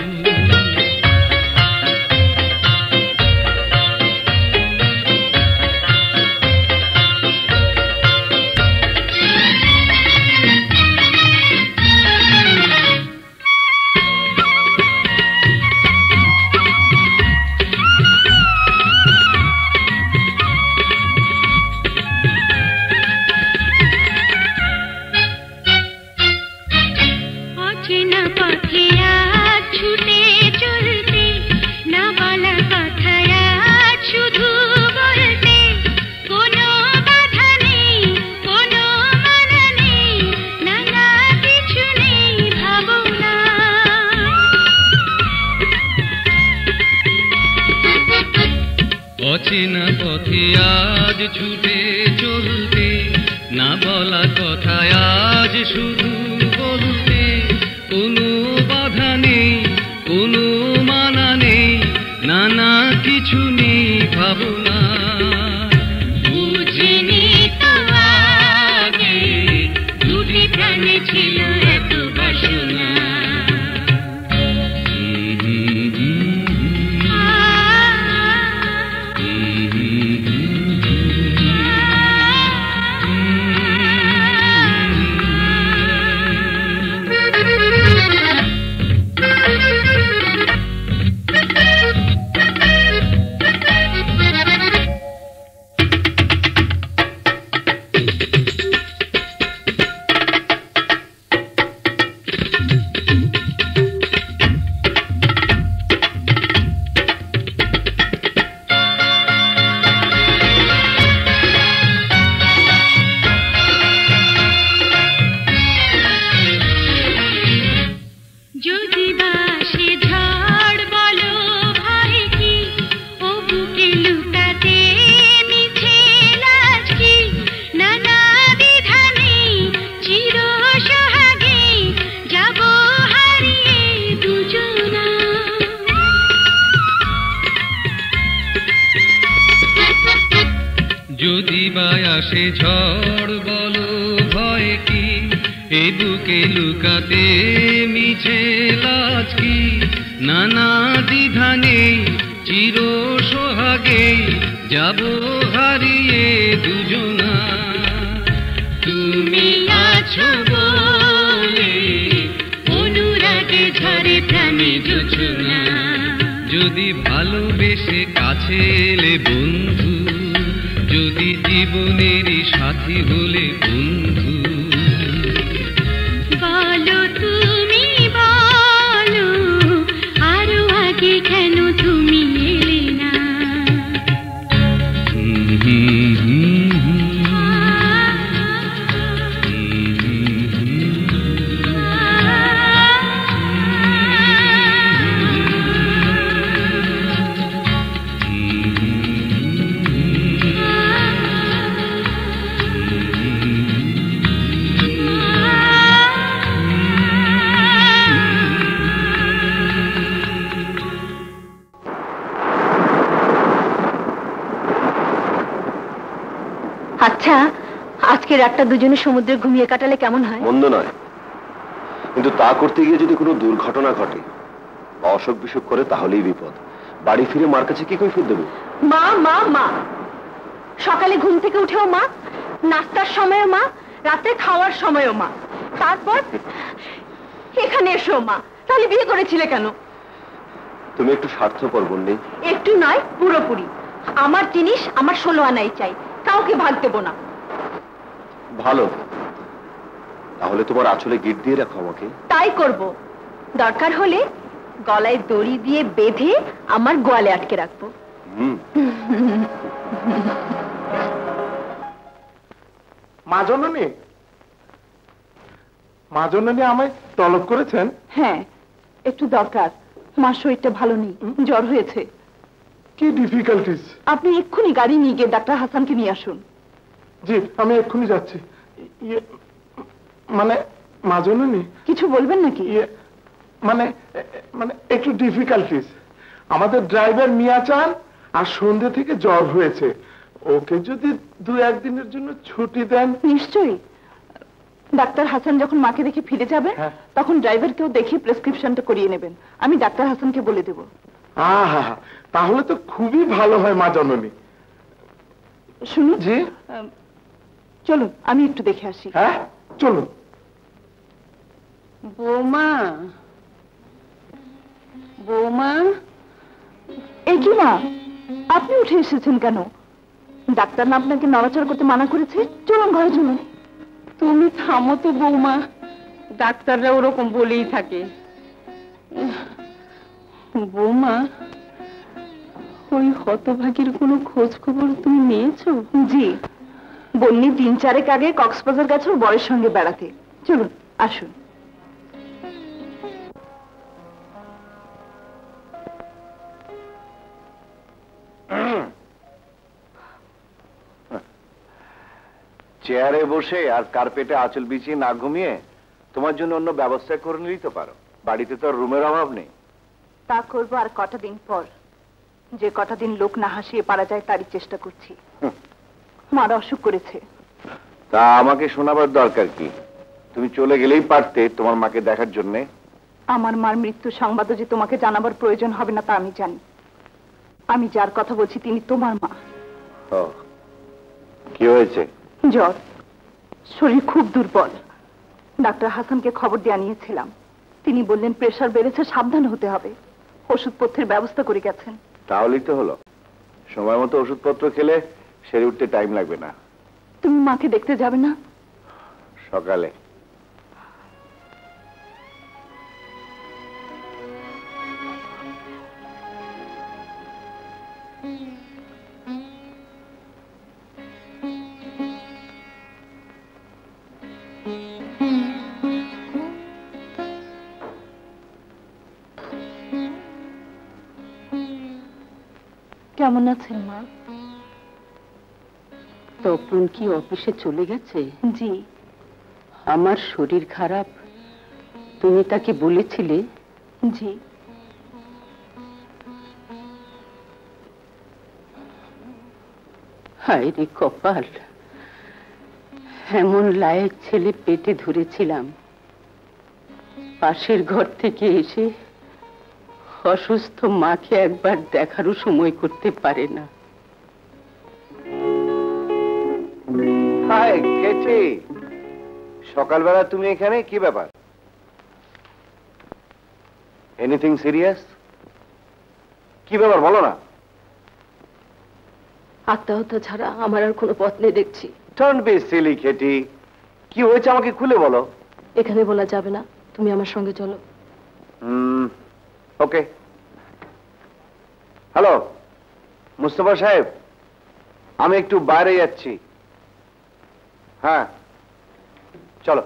অচেনা পথে আজ ছুটে চলতে, না বলা কথায় আজ শুধু বলতে, কোনো বাধা নেই কোনো মানা নেই, নানা কিছু নেই ভাবনা।
বুঝিনি তো আগে দুটি প্রাণে ছিল এত বাসনা।
আসে ঝড় বলো ভয় কি, এ বুকে লুকাতে মিছে লাজ কি, নানা দ্বিধা নেই চির সোহাগে যাব হারিয়ে দুজনা। তুমি আছো বলে অনুরাগে ঝরে প্রাণে জোছনা, যদি ভালোবেসে কাছে এলে বন্ধু, যদি জীবনেরই সাথী হলে বন্ধু।
বলো তুমি বলো আরো আগে কেন তুমি এলে না।
আচ্ছা, আজকে রাতটা দুজনে সমুদ্রে ঘুমিয়ে কাটালে কেমন হয়?
মন্দ নয়, কিন্তু তা করতে গিয়ে যদি কোনো দুর্ঘটনা ঘটে, অসুখ বিসুখ করে, তাহলেই বিপদ। বাড়ি ফিরে মার কাছে কি কৈফিয়ত দেব?
মা মা মা সকালে ঘুম থেকে উঠেও মা, নাস্তার সময়ও মা, রাতে খাওয়ার সময়ও মা, তারপর এখানে এসো মা। তাহলে বিয়ে করেছিলে কেন?
তুমি একটু স্বার্থপর বললে।
একটু নয়, পুরোপুরি। আমার জিনিস আমার ষোলো আনাই চাই, কাউকে ভাগ দেবো না।
ভালো, তাহলে তোমার আঁচলে গিট দিয়ে রাখো আমাকে।
তাই করব, দরকার হলে গলায় দড়ি দিয়ে বেঁধে আমার গোয়ালে আটকে রাখবো।
মা জননী, মা জননী আমায় তলব করেছেন?
হ্যাঁ, একটু দরকার। মার শরীরটা ভালো নেই, জ্বর হয়েছে।
কি ডিফিকাল্টিস?
আপনি এক্ষুনি গাড়ি নিয়ে গিয়ে ডাক্তার হাসানকে নিয়ে আসুন।
জি, আমি এক্ষুনি যাচ্ছি। ইয়ে, মানে মা জননী
কিছু বলবেন নাকি?
ইয়ে, মানে মানে একটু ডিফিকাল্টিস। আমাদের ড্রাইভার মিয়া চান আর সন্ধ্যে থেকে জ্বর হয়েছে, ওকে যদি দু একদিনের জন্য ছুটি দেন।
নিশ্চয়ই। ডাক্তার হাসান যখন মাকে দেখে ফিরে যাবে, তখন ড্রাইভারকেও দেখে প্রেসক্রিপশনটা করিয়ে নেবেন। আমি ডাক্তার হাসানকে বলে দেব।
আহা, তাহলে তো খুবই ভালো হয় মা জননী।
শুনুন,
জি,
চলুন আমি একটু দেখে আসি।
হ্যাঁ চলুন।
বৌমা, বৌমা। এই কি মা, আপনি উঠে এসেছেন কেন? ডাক্তার না আপনাকে নড়াচড়া করতে মানা করেছে? চলুন ঘরে চলুন। তুমি থামো তো বৌমা, ডাক্তাররা ওরকম বলেই থাকে। বৌমা, ওই হতভাগীর কোনো খোঁজ খবর তুমি নিয়েছো? জি, বন্যি দিন চারেক আগে কক্সবাজার গেছে ওর বরের সঙ্গে বেড়াতে। চলুন আসুন।
চেয়ারে বসে আর কার্পেটে আঁচল বিছিয়ে না ঘুমিয়ে তোমার জন্য অন্য ব্যবস্থা করে নিলেই তো পারো। বাড়িতে তো রুমের অভাব নেই।
তা করবো আর কটা দিন পর। যে কটা দিন লোক না হাসিয়ে পারা যায় তারই চেষ্টা করছি। মার অসুখ করেছে।
তা আমাকে শোনাবার দরকার কি? তুমি চলে গেলেই পারতে তোমার মাকে দেখার জন্যে।
আমার মার মৃত্যু সংবাদও যে তোমাকে জানাবার প্রয়োজন হবে না তা আমি জানি। আমি যার কথা বলছি তিনি তোমার মা।
কি হয়েছে?
জ্বর, শরীর খুব দুর্বল। ডাক্তার হাসানকে খবর দিয়ে আনিয়েছিলাম, তিনি বললেন প্রেশার বেড়েছে, সাবধান হতে হবে। ওষুধপত্রের ব্যবস্থা করে গেছেন।
তাহলেই তো হলো, সময় মতো ওষুধপত্র খেলে সেরে উঠতে টাইম লাগবে না।
তুমি মাকে দেখতে যাবে না?
সকালে।
কেমন আছেন মা?
তপন কি অফিসে চলে গেছে?
জি।
আমার শরীর খারাপ, তুমি তাকে বলেছিলে?
জি।
হায় রে কপাল, এমন লায়েক ছেলে পেটে ধরেছিলাম, পাশের ঘর থেকে এসে অসুস্থ মাকে একবার দেখারও সময় করতে পারে না।
হাই কেটি, সকালবেলা তুমি এখানে, কি ব্যাপার? Anything serious? কি ব্যাপার বলো না।
আত্মহত্যা ছাড়া আমার আর কোনো পথ নেই দেখছি।
ডোন্ট বি সিলি কেটি, কি হয়েছে আমাকে খুলে বলো।
এখানে বলা যাবে না, তুমি আমার সঙ্গে চলো।
হুম, ওকে। হ্যালো মুস্তফা সাহেব, আমি একটু বাইরে যাচ্ছি। হ্যাঁ চলো।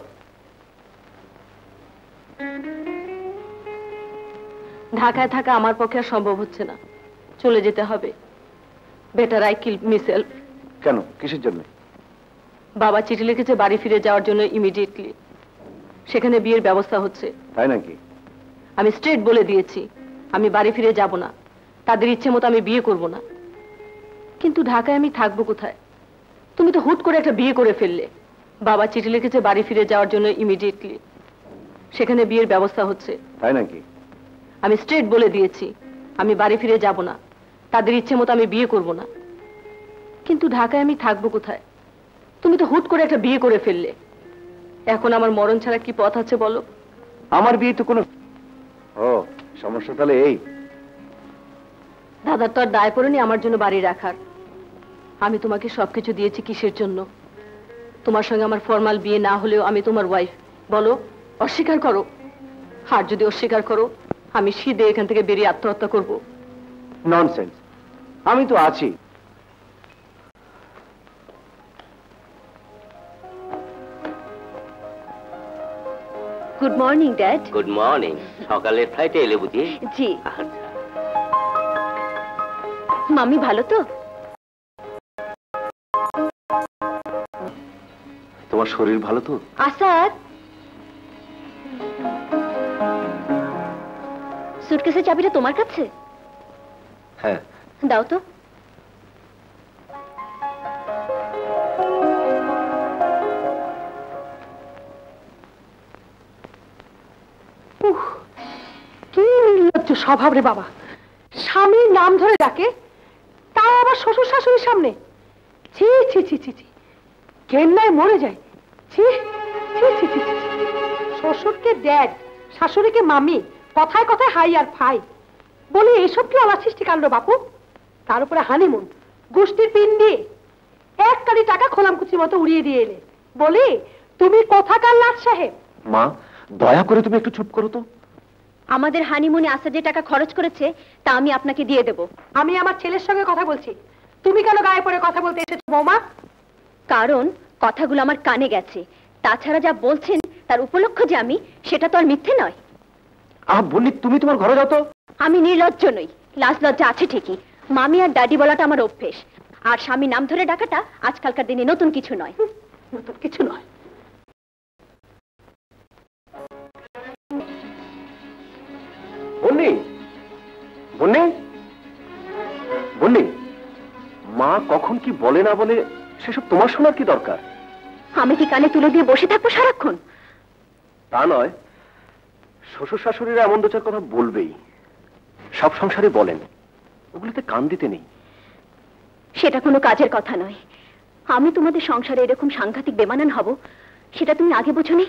ঢাকায় থাকা আমার পক্ষে আর সম্ভব হচ্ছে না, চলে যেতে হবে। Better I kill myself.
কেন, কিসের জন্য?
বাবা চিঠি লিখেছে বাড়ি ফিরে যাওয়ার জন্য ইমিডিয়েটলি। সেখানে বিয়ের ব্যবস্থা হচ্ছে।
তাই নাকি?
আমি স্ট্রেট বলে দিয়েছি আমি বাড়ি ফিরে যাব না, তাদের ইচ্ছে মতো আমি বিয়ে করব না। কিন্তু ঢাকায় আমি থাকবো কোথায়? তুমি তো হুট করে একটা বিয়ে করে ফেললে। বাবা চিঠি লিখেছে বাড়ি ফিরে যাওয়ার জন্য ইমিডিয়েটলি। সেখানে বিয়ের ব্যবস্থা হচ্ছে।
তাই নাকি?
আমি স্ট্রেট বলে দিয়েছি আমি বাড়ি ফিরে যাব না, তাদের ইচ্ছে মতো আমি বিয়ে করব না। কিন্তু ঢাকায় আমি থাকবো কোথায়? তুমি তো হুট করে একটা বিয়ে করে ফেললে। এখন আমার মরণ ছাড়া কি পথ আছে বলো?
আমার বিয়ে তো কোনো... ও সমস্যা তাহলে এই?
দাদার তো আর দায় পড়েনি আমার জন্য বাড়ি রাখার। আমি তোমাকে সবকিছু দিয়েছি কিসের জন্য? তোমার সঙ্গে আমার ফর্মাল বিয়ে না হলেও আমি তোমার ওয়াইফ। বলো, অস্বীকার করো। আর যদি অস্বীকার করো, আমি সিধে এখান থেকে বেরিয়ে আত্মহত্যা করব।
ননসেন্স, আমি তো আছি।
Good morning dad.
Good morning. সকালের ফ্লাইটে এলে বুঝি?
জি। মাম্মি ভালো তো?
তোমার শরীর ভালো তো?
আসাদ, সুটকেসের চাবিটা তোমার কাছে?
হ্যাঁ।
দাও তো।
কি নির্লজ্জ স্বভাব রে বাবা, স্বামীর নাম ধরে ডাকে, তাও আবার শ্বশুর শাশুড়ির সামনে। ছি ছি ছি ছি ছি, ঘেন্নায় মরে যায়। ছি ছি ছি ছি ছি। শ্বশুরকে ড্যাড, শাশুড়িকে মামি, কথায় কথায় হাই আর ফাই। বলি এসব কি অনাসৃষ্টি কাণ্ড বাপু? তার উপরে হানিমুন, গোষ্ঠীর পিন্ডি। এক কারি টাকা খোলামকুচির মতো উড়িয়ে দিয়ে এলে। বলি তুমি কোথাকার লাট সাহেব?
মা দয়া করে তুমি একটু চুপ করো তো।
আমাদের হানিমুনে আসা যে টাকা খরচ করেছে তা আমি আপনাকে দিয়ে দেব।
আমি আমার ছেলের সঙ্গে কথা বলছি, তুমি কেন গায়ে পড়ে কথা বলতে এসেছো বৌমা?
কারণ কথাগুলো আমার কানে গেছে। তাছাড়া যা বলছেন তার উপলক্ষ যে আমি, সেটা তো আর মিথ্যে নয়।
আহ বন্নি, তুমি তোমার ঘরে যাও তো।
আমি নির্লজ্জ নই, লাজ লজ্জা আছে ঠিকই। মামি আর ড্যাডি বলাটা আমার অভ্যেস। আর স্বামী নাম ধরে ডাকাটা আজকালকার দিনে নতুন কিছু নয়।
নতুন কিছু নয়।
বন্নি, বন্নি, বন্নি, মা কখন কি বলে না বলে সেসব তোমার শোনার কি দরকার?
আমি কি কানে তুলে দিয়ে বসে থাকবো সারাক্ষণ?
তা নয়, শ্বশুর শাশুড়িরা এমন দু চার কথা বলবেই, সব সংসারে বলেন, ওগুলোতে কান দিতে নেই।
সেটা কোনো কাজের কথা নয়। আমি তোমাদের সংসারে এরকম সাংঘাতিক বেমানান হব সেটা তুমি আগে বোঝোনি?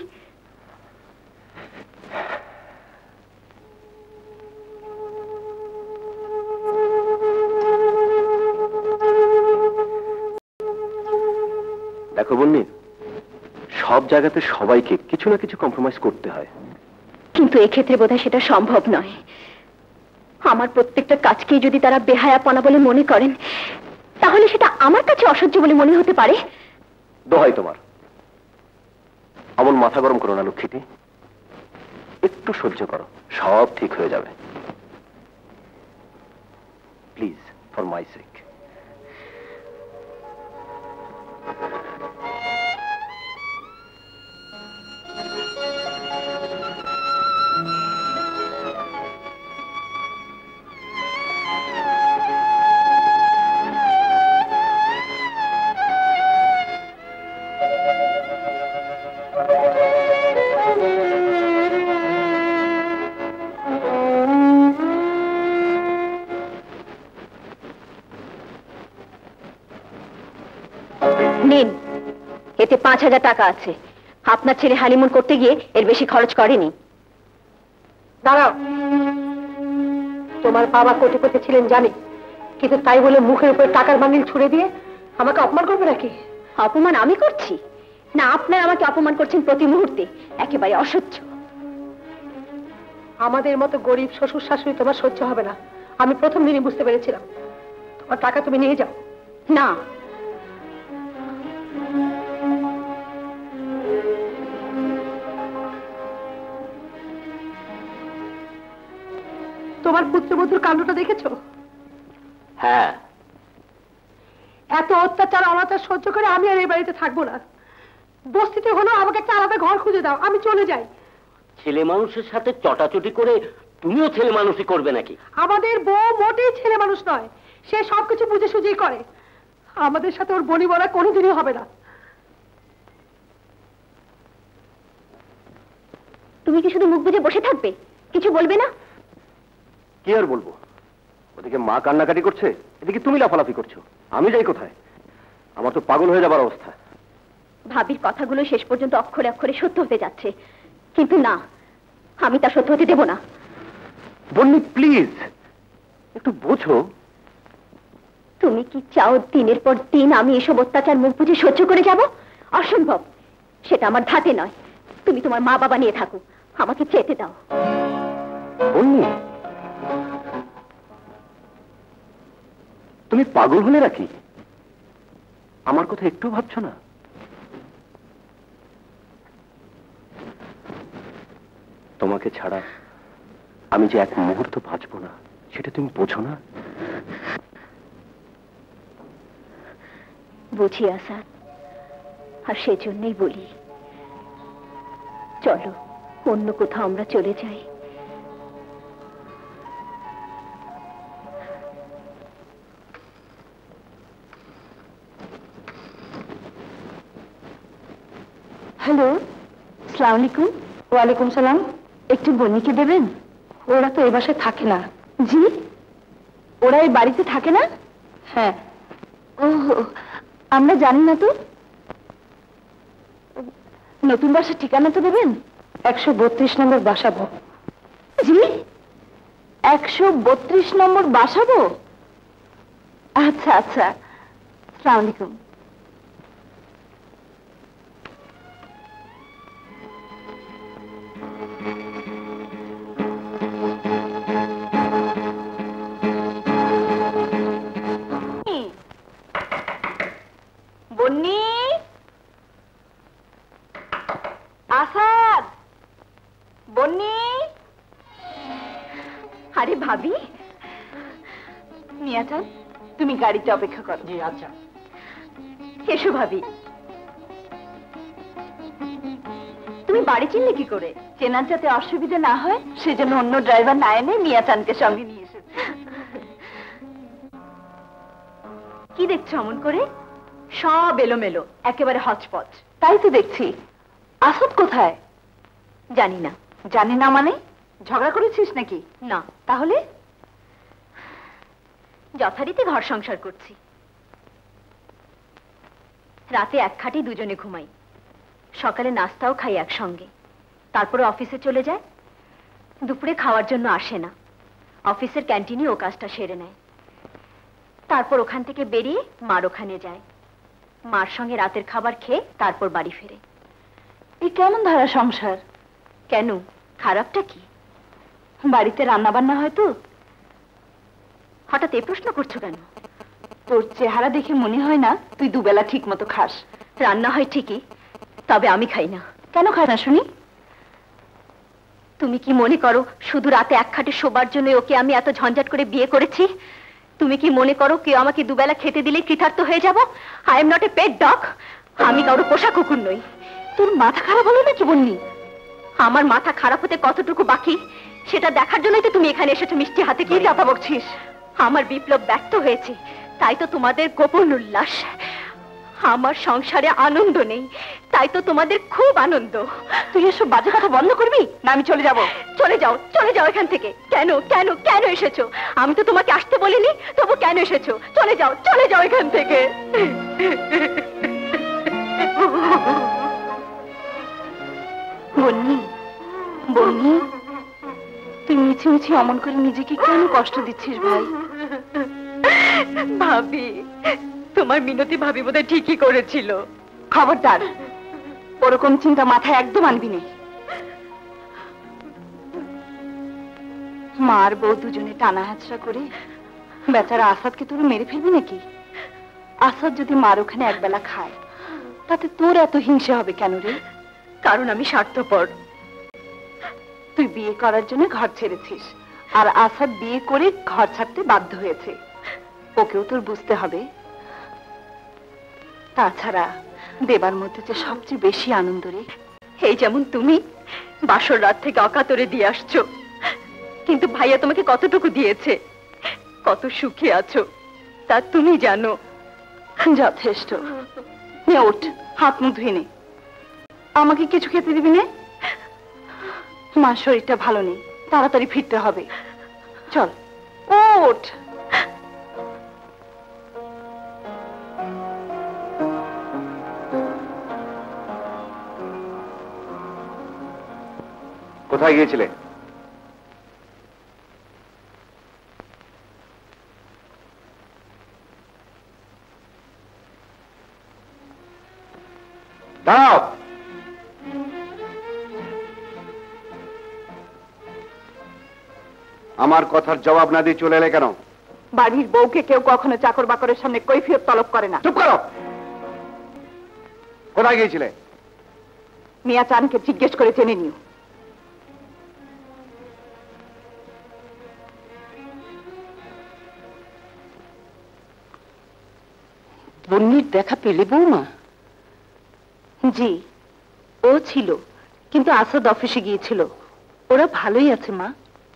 দেখো বন্নি, সব জায়গাতে সবাইকে কিছু না কিছু কম্প্রোমাইজ করতে হয়।
কিন্তু এক্ষেত্রে বোধহয় সেটা সম্ভব নয়। আমার প্রত্যেকটা কাজকেই যদি তারা বেহায়াপনা বলে মনে করেন, তাহলে সেটা আমার কাছে অসহ্য বলে মনে হতে পারে।
দোহাই তোমার, অমন মাথা গরম করো না লক্ষ্মীটি। একটু সহ্য করো, সব ঠিক হয়ে যাবে। Please, for my sake.
এতে পাঁচ হাজার টাকা আছে। আপনার ছেলে হানিমুন করতে গিয়ে এর বেশি খরচ করেনি।
দাঁড়াও, তোমার বাবা কোটি কোটি ছিলেন জানি, কিন্তু তাই বলে মুখের উপরে টাকার বান্ডিল ছুড়ে দিয়ে আমাকে অপমান করবে নাকি?
অপমান আমি করছি না, আপনার আমাকে অপমান করছেন প্রতি মুহূর্তে, একেবারে অসহ্য।
আমাদের মতো গরিব শ্বশুর শাশুড়ি তোমার সহ্য হবে না, আমি প্রথম দিনই বুঝতে পেরেছিলাম। তোমার টাকা তুমি নিয়ে যাও।
না,
তোমার পুত্রবধূর কাণ্ডটা দেখেছো?
হ্যাঁ,
এত অত্যাচার অনাচার সহ্য করে আমি আর এই বাড়িতে থাকবো না। বস্তিতে হলো আমাকে একটা আলাদা ঘর খুঁজে দাও, আমি চলে যাই।
ছেলে মানুষের সাথে চটাচটি করে তুমিও ছেলে মানুষই করবে নাকি?
আমাদের বউ মোটেই ছেলে মানুষ নয়, সে সবকিছু বুঝে সুঝেই করে। আমাদের সাথে ওর বনি বলা কোনোদিনই হবে না।
তুমি কি শুধু মুখ বুজে বসে থাকবে, কিছু বলবে না?
কি আর বলবো, ওদিকে মা কান্নাকাটি করছে, এদিকে তুমি লাফালাফি করছো, আমি যাই কোথায়? আমার তো পাগল হয়ে যাবার অবস্থা।
ভাবির কথাগুলো শেষ পর্যন্ত অক্ষরে অক্ষরে সত্য হতে যাচ্ছে, কিন্তু না, আমি তা সত্য হতে দেব না।
বন্নি প্লিজ একটু বোঝো।
তুমি কি চাও দিনের পর দিন আমি এসব অত্যাচার মুখ বুঝে সহ্য করে যাব? অসম্ভব, সেটা আমার ধাতে নয়। তুমি তোমার মা বাবা নিয়ে থাকো, আমাকে যেতে দাও।
বন্নি, তুমি পাগল হলে নাকি? আমার কথা একটু ভাবছো না? তোমাকে ছাড়া আমি যে এক মুহূর্ত বাঁচবো না, সেটা তুমি বোঝো না?
বুঝি আসাদ, আর সেজন্যই বলি, চলো অন্য কোথাও আমরা চলে যাই। হ্যালো, আসসালামু আলাইকুম।
ওয়ালাইকুম সালাম।
একটু বন্নিকে দেবেন?
ওরা তো এই বাসায় থাকে না।
জি, ওরা এই বাড়িতে থাকে না?
হ্যাঁ।
ও, আমরা জানি না তো। নতুন বাসার ঠিকানা তো দেবেন।
একশো বত্রিশ নম্বর বাসাবো।
জি, একশো বত্রিশ নম্বর বাসাবো? আচ্ছা আচ্ছা, আসসালামু আলাইকুম। বন্নি, আসাদ, বন্নি। আরে ভাবি, মিয়াজান, তুমি গাড়িতে অপেক্ষা করো।
জি আচ্ছা।
এসো ভাবি। তুমি বাড়ি চিনলে কি করে? চেনার যাতে অসুবিধা না হয় সেজন্য অন্য ড্রাইভার না এনে মিয়াজানকে সঙ্গে নিয়ে এসেছে। কি দেখছো অমন করে? সব এলোমেলো, একেবারে হচপচ।
তাই তো দেখছি। আসাদ কোথায়?
জানি না।
জানি না মানে? ঝগড়া করেছিস নাকি?
না। তাহলে? যথারীতি ঘর সংসার করছি। রাতে এক খাটে দুজনে ঘুমাই, সকালে নাস্তাও খাই একসঙ্গে, তারপরে অফিসে চলে যায়। দুপুরে খাওয়ার জন্য আসে না, অফিসের ক্যান্টিনে ও কাজটা সেরে নেয়। তারপর ওখান থেকে বেরিয়ে মার ওখানে যায়, মার সঙ্গে রাতের খাবার খেয়ে তারপর বাড়ি ফেরে।
এই কেমন ধারা সংসার?
কেন, খারাপটা কি?
বাড়িতে রান্না বান্না হয় তো?
হঠাৎ এ প্রশ্ন করছো কেন?
তোর চেহারা দেখে মনে হয় না তুই দুবেলা ঠিক মতো খাস।
রান্না হয় ঠিকই, তবে আমি খাই না।
কেন খায় না শুনি?
তুমি কি মনে করো শুধু রাতে এক খাটে শোবার জন্য ওকে আমি এত ঝঞ্ঝাট করে বিয়ে করেছি? তুমি কি মনে করো কেউ আমাকে দুবেলা খেতে দিলে কৃতার্থ হয়ে যাব? I am not a pet dog. আমি কারো পোষা কুকুর নই।
তোর মাথা খারাপ হলো নাকি বন্নি?
আমার মাথা খারাপ হতে কতটুকু বাকি সেটা দেখার জন্যই তো তুমি এখানে এসেছো মিষ্টি হাতে। কি কথা বলছিস? আমার বিপ্লব ব্যর্থ হয়েছে, তাই তো তোমাদের গোপন উল্লাস। আমার সংসারে আনন্দ নেই, তাই তো তোমাদের খুব আনন্দ।
তুই এসব বাজে কথা বন্ধ করবি না আমি চলে যাব?
চলে যাও, চলে যাও এখান থেকে। কেন কেন কেন এসেছো? আমি তো তোমাকে আসতে বলিনি, তবু কেন এসেছো? চলে যাও, চলে যাও এখান থেকে।
বন্নি, বন্নি, তুই মিছি মিছি অমন করে নিজেকে কেন কষ্ট দিচ্ছিস ভাই?
ভাবি, তোমার মিনতি ভাবি বোধহয় ঠিকই করেছিল।
খবরদার, ওরকম চিন্তা মাথায় একদম আনবি নেই। মার বউ দুজনে টানা হাতড়া করে বেচারা আসাদকে তোর মেরে ফেলবি নাকি? আসাদ যদি মার ওখানে একবেলা খায়, তাতে তোর এত হিংসে হবে কেন রে?
কারণ আমি স্বার্থপর।
তুই বিয়ে করার জন্য ঘর ছেড়েছিস, আর আসাদ বিয়ে করে ঘর ছাড়তে বাধ্য হয়েছে। ওকেও তোর বুঝতে হবে। তাছাড়া দেবার মধ্যে যে সবচেয়ে বেশি আনন্দ রে।
এই যেমন তুমি বাসর রাত থেকে অকাতরে দিয়ে আসছো, কিন্তু ভাইয়া তোমাকে কতটুকু দিয়েছে, কত সুখী আছো তা তুমি জানো।
যথেষ্ট। নে ওঠ, হাত মুখ ধুয়ে নে। আমাকে কিছু খেতে দিবি না? মার শরীরটা ভালো নেই, তাড়াতাড়ি ফিরতে হবে। চল ওঠ।
কোথায় গিয়েছিলে? দাঁড়াও। আমার কথার জবাব না দিয়ে চলে এলে কেন?
বাড়ির বউকে কেউ কখনো চাকর বাকরের সামনে কৈফিয়ত তলব করে না।
চুপ করো। কোথায় গিয়েছিলে?
মিয়া চানকে জিজ্ঞেস করে জেনে নিও।
বন্নির দেখা পেলে বৌমা?
জি, ও ছিল, কিন্তু আসাদ অফিসে গিয়েছিল। ওরা ভালোই আছে মা।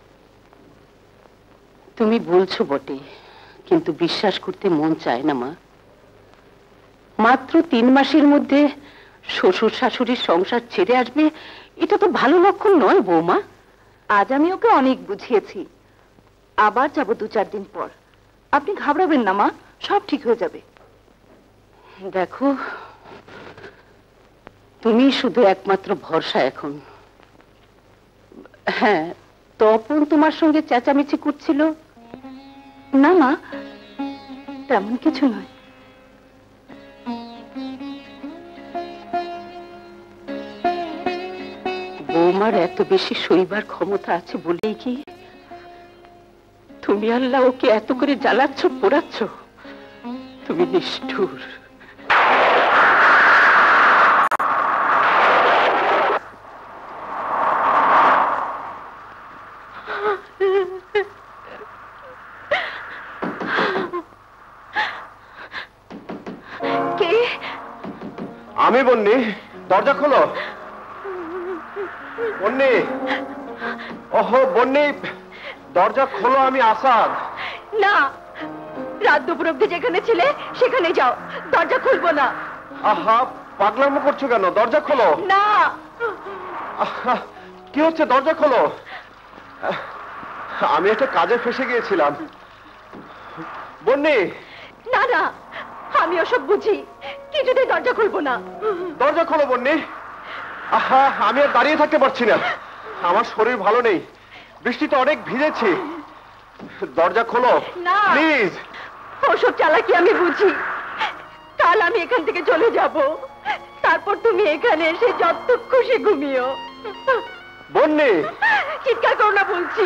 তুমি বলছো বটে, কিন্তু বিশ্বাস করতে মন চায় না মা। মাত্র তিন মাসের মধ্যে শ্বশুর শাশুড়ির সংসার ছেড়ে আসবে, এটা তো ভালো লক্ষণ নয় বৌমা।
আজ আমি ওকে অনেক বুঝিয়েছি, আবার যাব দু চার দিন পর। আপনি ঘাবড়াবেন না মা, সব ঠিক হয়ে যাবে।
দেখো, তুমি শুধু একমাত্র ভরসা এখন। হ্যাঁ, তপন তোমার সঙ্গে চেঁচামেচি করছিল?
না মা, তেমন কিছু নয়।
বৌমার এত বেশি সইবার ক্ষমতা আছে বলেই কি তুমি আল্লাহ ওকে এত করে জ্বালাচ্ছ, পোড়াচ্ছ? তুমি নিষ্ঠুর।
আমি বন্নি, দরজা খোলো। বন্নি, ওহো বন্নি, দরজা খোলো। আমি আসাদ।
না, রাত দুপুর অব্দি যেখানে ছিলে সেখানে যাও, দরজা খুলবো না।
আহা, পাগলামো করছো কেন? দরজা খোলো
না।
আহা, কি হচ্ছে? দরজা খোলো। আমি একটা কাজে ফেসে গিয়েছিলাম। বন্নি,
না না, আমি ওসব বুঝি, কিছুতেই দরজা খুলবো না।
দরজা খোলো বন্নি। আহা, আমি আর দাঁড়িয়ে থাকতে পারছি না, আমার শরীর ভালো নেই, বৃষ্টিতে অনেক ভিজেছি। দরজা খোলো
না
প্লিজ।
ওসব চালাকি আমি বুঝি। কাল আমি এখান থেকে চলে যাব, তারপর তুমি এখানে এসে যত খুশি ঘুমিও।
বন্নি,
চিৎকার করো না বলছি।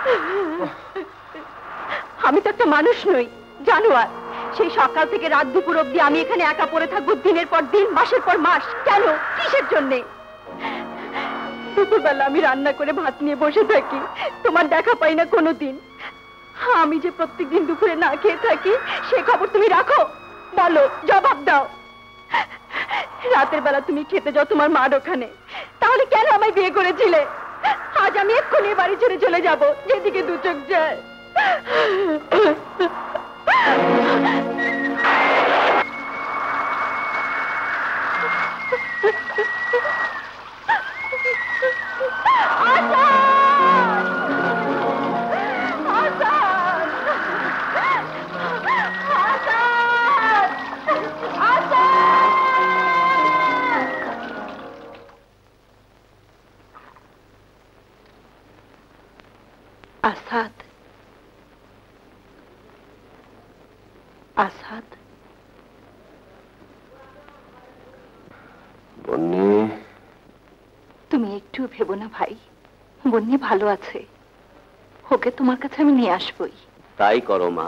আমি তো একটা মানুষ নই, জানোয়ার। সেই সকাল থেকে রাত দুপুর অব্দি আমি এখানে একা পড়ে থাকবো, দিনের পর দিন, মাসের পর মাস। কেন? কিসের জন্যে? দুপুরবেলা আমি রান্না করে ভাত নিয়ে বসে থাকি, তোমার দেখা পাই না কোনোদিন। আমি যে প্রত্যেকদিন দুপুরে না খেয়ে থাকি, সে খবর তুমি রাখো? বলো, জবাব দাও। রাতের বেলা তুমি খেতে যাও তোমার মার ওখানে, তাহলে কেন আমায় বিয়ে করেছিলে? আজ আমি এক্ষুনি বাড়ি ছেড়ে চলে যাব, যেদিকে দু চোখ যায়।
আসাদ, আসাদ,
বন্নি,
তুমি একটু ভেবো না ভাই, বন্নি ভালো আছে, ওকে তোমার কাছে আমি নিয়ে আসবই।
তাই করো মা।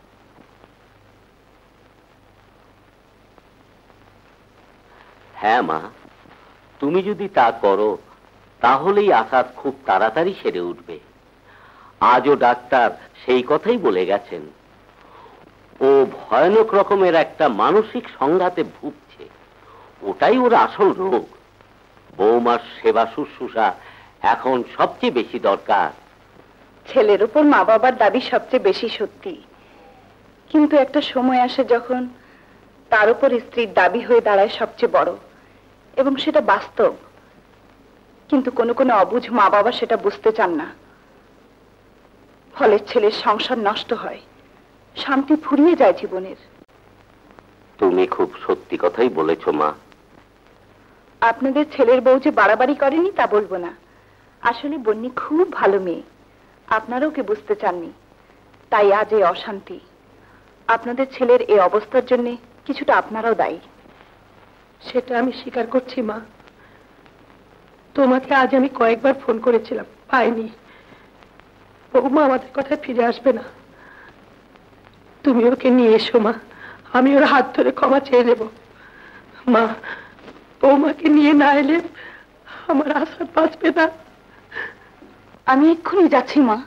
হ্যাঁ মা, তুমি যদি তা করো তাহলেই আসাদ খুব তাড়াতাড়ি সেরে উঠবে। আজও ডাক্তার সেই কথাই বলে গেছেন। ও ভয়ানক রকমের একটা মানসিক সংঘাতে ভুগছে, ওটাই ওর আসল রোগ। বৌমার সেবা শুশ্রূষা এখন সবচেয়ে বেশি দরকার।
ছেলের উপর মা বাবার দাবি সবচেয়ে বেশি সত্যি, কিন্তু একটা সময় আসে যখন তার উপর স্ত্রীর দাবি হয়ে দাঁড়ায় সবচেয়ে বড়, এবং সেটা বাস্তব। কিন্তু কোনো কোনো অবুঝ মা বাবা সেটা বুঝতে চান না, ফলে ছেলের সংসার নষ্ট হয়, শান্তি ফুরিয়ে যায় জীবনের।
তুমি খুব সত্যি কথাই বলেছ মা।
আপনাদের ছেলের বউ যে বাড়াবাড়ি করেনি তা বলবো না, আসলে বন্নি খুব ভালো মেয়ে, আপনারা ওকে বুঝতে চাননি, তাই আজ এই অশান্তি। আপনাদের ছেলের এই অবস্থার জন্য কিছুটা আপনারাও দায়ী।
সেটা আমি স্বীকার করছি মা। তোমাকে আজ আমি কয়েকবার ফোন করেছিলাম, পাইনি। বৌমা আমাদের কথায় ফিরে আসবে না, তুমি ওকে নিয়ে এসো মা, আমি ওর হাত ধরে ক্ষমা চেয়ে নেব। মা, বৌমাকে নিয়ে না এলে আমার আশা বাঁচবে না।
আমি এক্ষুনি যাচ্ছি মা।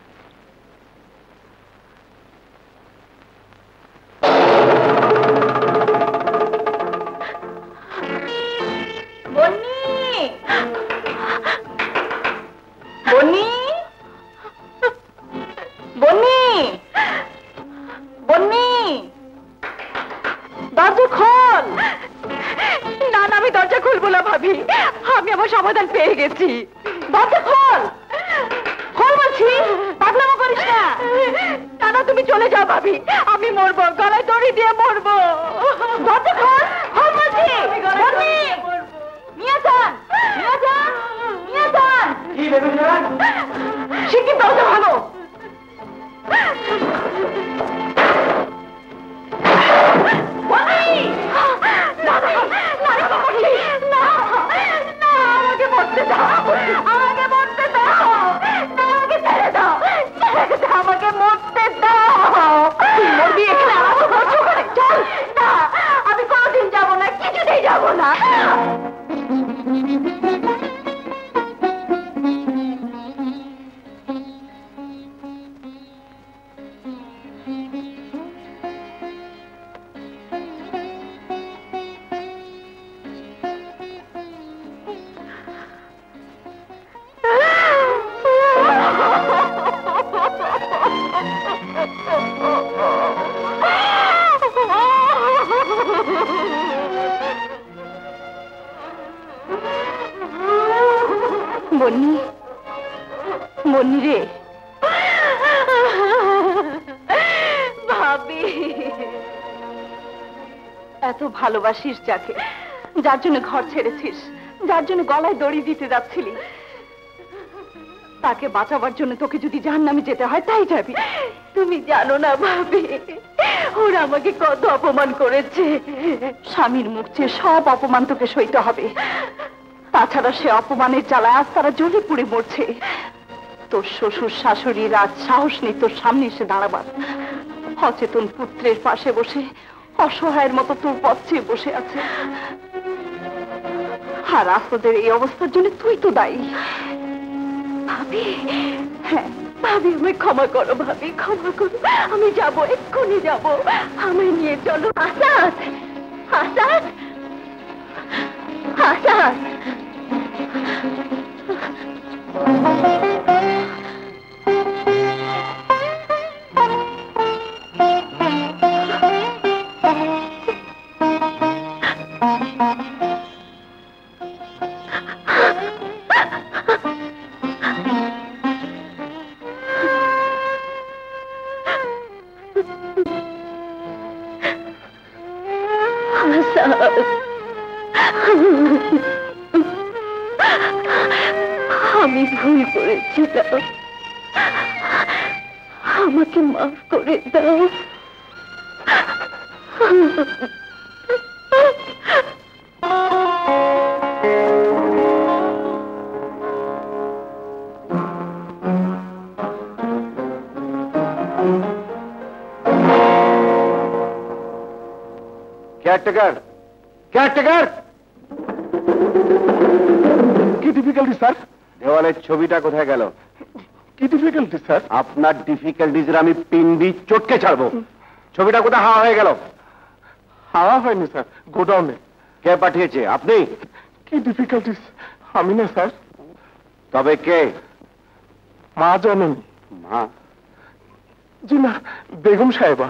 বন্নি, বন্নি, বন্নি, বন্নি, দরজা খোল। না না, আমি দরজা খুলবো না ভাবি, আমি আমার সমাধান পেয়ে গেছি। দরজা খোল, খোল বলছি, পাগলামো করিস না। না না, তুমি চলে যাও ভাবি, আমি মরবো, গলায় দড়ি দিয়ে মরবো। দরজা খোল, খোল বলছি। বন্নি, নিয়ে যান, নিয়ে যান, নিয়ে যান। কি ভেবেছেন? শিগগির দরজা ভালো। আমাকে মরতে দাও, আমাকে মরতে দাও, আমাকে ছেড়ে দাও, আমাকে মরতে দাও। মরবি এখানে, আমাকে বলছো করে চল। না, আমি কোনোদিন যাবো না, কিছুতেই যাবো না। বন্নি, বন্নি রে, ভাবি, এত ভালোবাসিস যাকে, যার জন্য ঘর ছেড়েছিস, যার জন্য গলায় দড়ি দিতে যাচ্ছিলি, তাকে বাঁচাবার জন্য তোকে যদি জাহান্নামে যেতে হয় তাই যাবি। তুমি জানো না ভাবি, ওরা আমাকে কত অপমান করেছে। স্বামীর মুখ চেয়ে সব অপমান তোকে সইতে হবে, তাছাড়া সে অপমানের জ্বালায় আজ তারা জ্বলে পুড়ে মরছে। তোর শ্বশুর শাশুড়ির আজ সাহস নেই তোর সামনে এসে দাঁড়াবার। অচেতন পুত্রের পাশে বসে অসহায়ের মতো তোর পথ চেয়ে বসে আছে। আর আসাদের এই অবস্থার জন্য তুই তো দায়ী। ভাবি, হ্যাঁ ভাবি, আমায় ক্ষমা করো ভাবি, ক্ষমা করো। আমি যাবো, এক্ষুনি যাবো, আমায় নিয়ে চলো। আসাদ, আসাদ, আসাদ। আমি ভুল করেছিলাম,
আমাকে মাফ করে দাও।
কেয়ারটেকার, কেয়ারটেকার,
কি ডিফিকাল্টি স্যার?
দেওয়ালের ছবিটা কোথায় গেল?
কি ডিফিকাল্টি স্যার?
আপনার ডিফিকাল্টিজ আমি পিন্ডি চটকে ছাড়বো। ছবিটা কোথায় হাওয়া হয়ে গেল?
হাওয়া হয়নি স্যার, গোডাউনে।
কে পাঠিয়েছে? আপনি?
কি ডিফিকাল্টিস? আমি না স্যার।
তবে কে?
মা জানেন?
মা?
জি না, বেগম সাহেবা।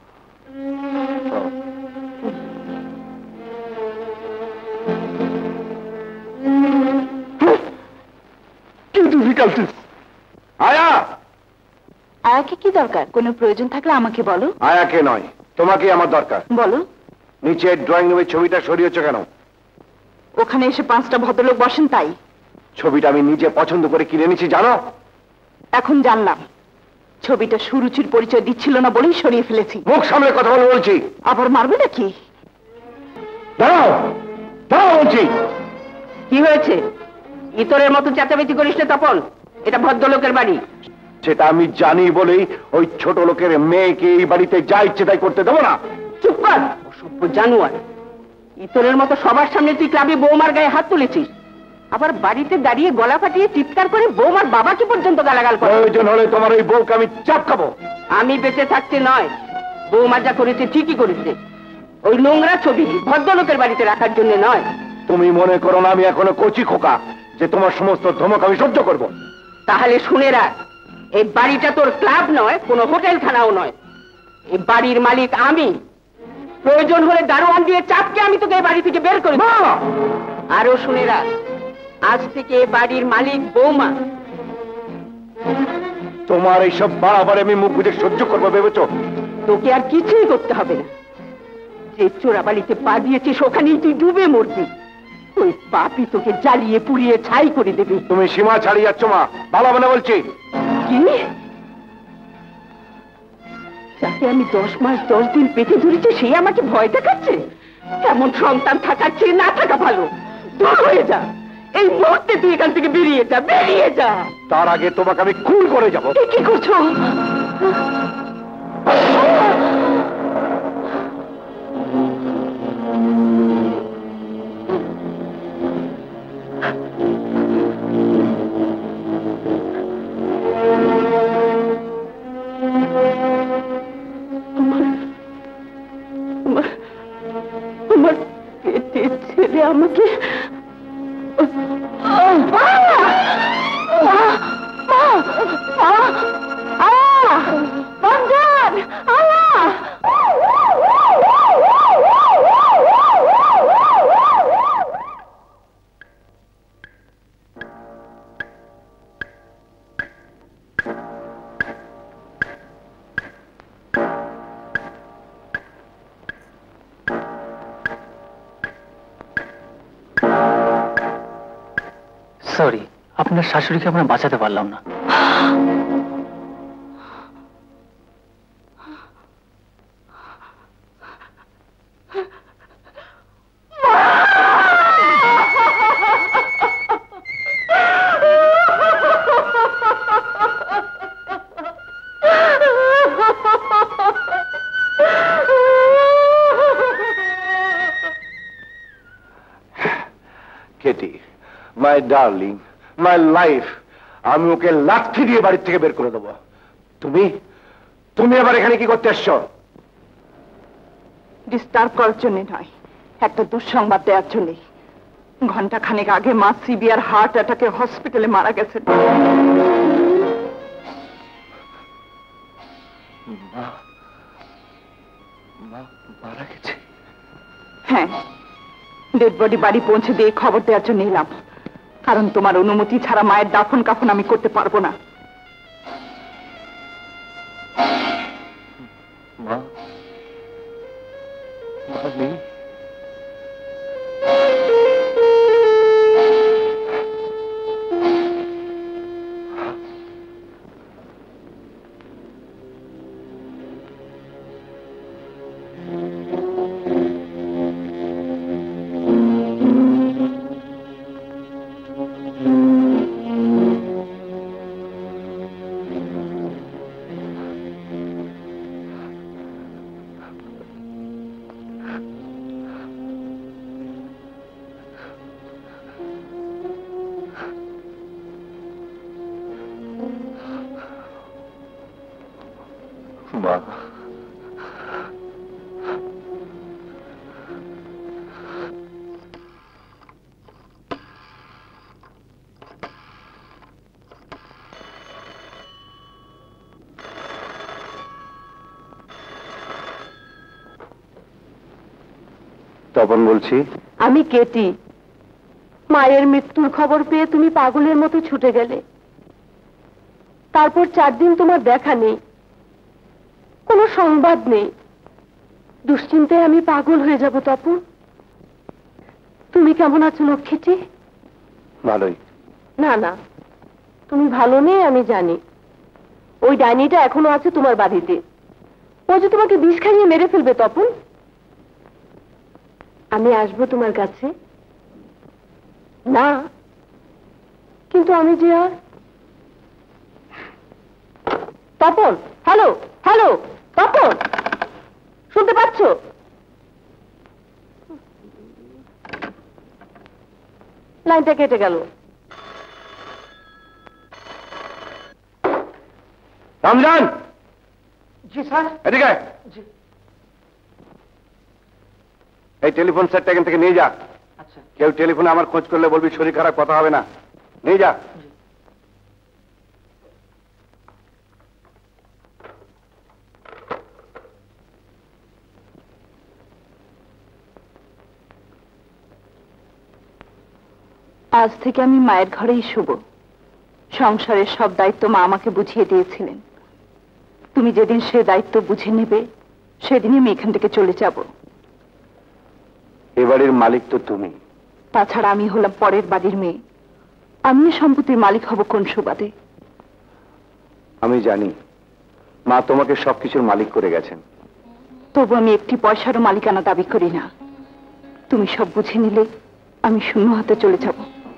কি ডিফিকাল্টিস?
আয়া!
আয়াকে কি দরকার? কোনো প্রয়োজন থাকলে আমাকে বলো।
আয়াকে নয়, তোমাকেই আমার দরকার।
বলো।
নিচে ড্রয়িং রুমের ছবিটা সরিয়েছ কেন?
ওখানে এসে পাঁচটা ভদ্রলোক বসেন তাই।
ছবিটা আমি নিজে পছন্দ করে কিনে নিয়েছি জানো?
এখন জানলাম ছবিটা সুরুচির পরিচয় দিচ্ছিল না বলেই সরিয়ে ফেলেছি।
মুখ সামলে কথা বলে বলছি।
আবার মারবে নাকি?
দাঁড়াও, দাঁড়াও বলছি।
কি হয়েছে? ইতরের মতো চেঁচামেচি করিস না তপন, এটা ভদ্রলোকের বাড়ি।
সেটা আমি জানি বলেই ওই ছোট লোকের মেয়েকে এই বাড়িতে যা ইচ্ছে তাই করতে দেবো না।
চুপ কর, অসভ্য জানোয়ার। ইতরের মতো সবার সামনে তুই ক্লাবে বৌমার গায়ে হাত তুলেছিস, আবার বাড়িতে দাঁড়িয়ে গলা ফাটিয়ে চিৎকার করে বৌমার বাবাকে পর্যন্ত গালাগাল করে।
প্রয়োজন হলে তোমার ওই বউকে আমি চাপ খাবো।
আমি বেঁচে থাকতে নয়, বৌমা যা করেছে ঠিকই করেছে। ওই নোংরা ছবি ভদ্রলোকের বাড়িতে রাখার জন্য নয়।
তুমি মনে করো না আমি এখনো কচি খোকা যে তোমার সমস্ত ধমক আমি সহ্য করব?
তাহলে শুনে রাখ, এই বাড়িটা তোর ক্লাব নয়, কোনো হোটেল খানাও নয়। এই বাড়ির মালিক আমি। প্রয়োজন হলে দারোয়ান দিয়ে চাপকে আমি তোকে এই বাড়ি থেকে বের করে দেব। আরো শুনে রাখ, আজ থেকে এই বাড়ির মালিক বৌমা।
তোমার এইসব বাড়াবাড়ি আমি মুখ বুঝে সহ্য করবো ভেবেছো?
তোকে আর কিছুই করতে হবে না। যে চোরাবালিতে পা দিয়েছিস ওখানেই তুই ডুবে মরবি। ওই পাপি তোকে জ্বালিয়ে পুড়িয়ে ছাই করে দেবে।
তুমি সীমা ছাড়িয়ে যাচ্ছ মা, ভালো হবে না বলছি।
কি? যাকে আমি দশ মাস দশ দিন পেটে ধরেছি সে আমাকে ভয় দেখাচ্ছে? এমন সন্তান থাকার চেয়ে না থাকা ভালো। দূর হয়ে যা, এই মুহূর্তে তুই এখান থেকে বেরিয়ে যা, বেরিয়ে যা।
তার আগে তোমাকে আমি খুন করে যাবো।
কি করছো? আমার পেটের ছেলে আমাকে
সরি, আপনার শাশুড়িকে আমরা বাঁচাতে পারলাম না।
Katie, my darling, my life, আমি ওকে লাঠি দিয়ে বাড়ির থেকে বের করে দেবো। তুমি তুমি আবার এখানে কি করতে এসছো?
ডিস্টার্ব করার জন্য নয়, একটা দুঃসংবাদ দেওয়ার জন্য। ঘন্টা খানেক আগে মা সিভিয়ার হার্ট অ্যাটাকে হসপিটালে মারা গেছেন।
মারা গেছে?
হ্যাঁ, ডেড বডি বাড়ি পৌঁছে দিয়ে খবর দেওয়ার জন্য এলাম। কারণ তোমার অনুমতি ছাড়া মায়ের দাফন কাফন আমি করতে পারবো না।
মা মা নেই? মা, তপন বলছি।
আমি কেটি। মায়ের মৃত্যুর খবর পেয়ে তুমি পাগলের মতো ছুটে গেলে। তারপর চার দিন তোমার দেখা নেই, কোনো সংবাদ নেই। দুশ্চিন্তায় আমি পাগল হয়ে যাব। তপন, তুমি কেমন আছো লক্ষ্মীটি?
ভালোই।
না না, তুমি ভালো নেই আমি জানি। ওই ডাইনিটা এখনো আছে তোমার বাড়িতে। ও যে তোমাকে বিষ খাইয়ে মেরে ফেলবে। তপন, আমি আসবো তোমার কাছে না, কিন্তু আমি যে আর। তপন, হ্যালো হ্যালো, তপন শুনতে পাচ্ছ? লাইনটা কেটে গেল।
রমজান।
জি স্যার।
এদিকে আয়। এই টেলিফোন সেটটা এখান থেকে নিয়ে যা।
আচ্ছা।
কেউ টেলিফোনে আমার খোঁজ করলে বলবি শরীর খারাপ, কথা হবে না। নিয়ে যা।
আজ থেকে আমি মায়ের ঘরেই শুব। সংসারের সব দায়িত্ব মা আমাকে বুঝিয়ে দিয়েছিলেন। তুমি যেদিন সে দায়িত্ব বুঝে নেবে সেদিনই আমি এখান থেকে চলে যাব।
এ বাড়ির মালিক তো তুমি।
তাছাড়া আমি হলাম পরের বাড়ির মেয়ে। আমি সম্পত্তির মালিক হব কোন সুবাদে?
আমি জানি মা তোমাকে সবকিছুর মালিক করে গেছেন।
তবু আমি একটি পয়সারও মালিকানা দাবি করি না। তুমি সব বুঝে নিলে আমি শূন্য হাতে চলে যাব।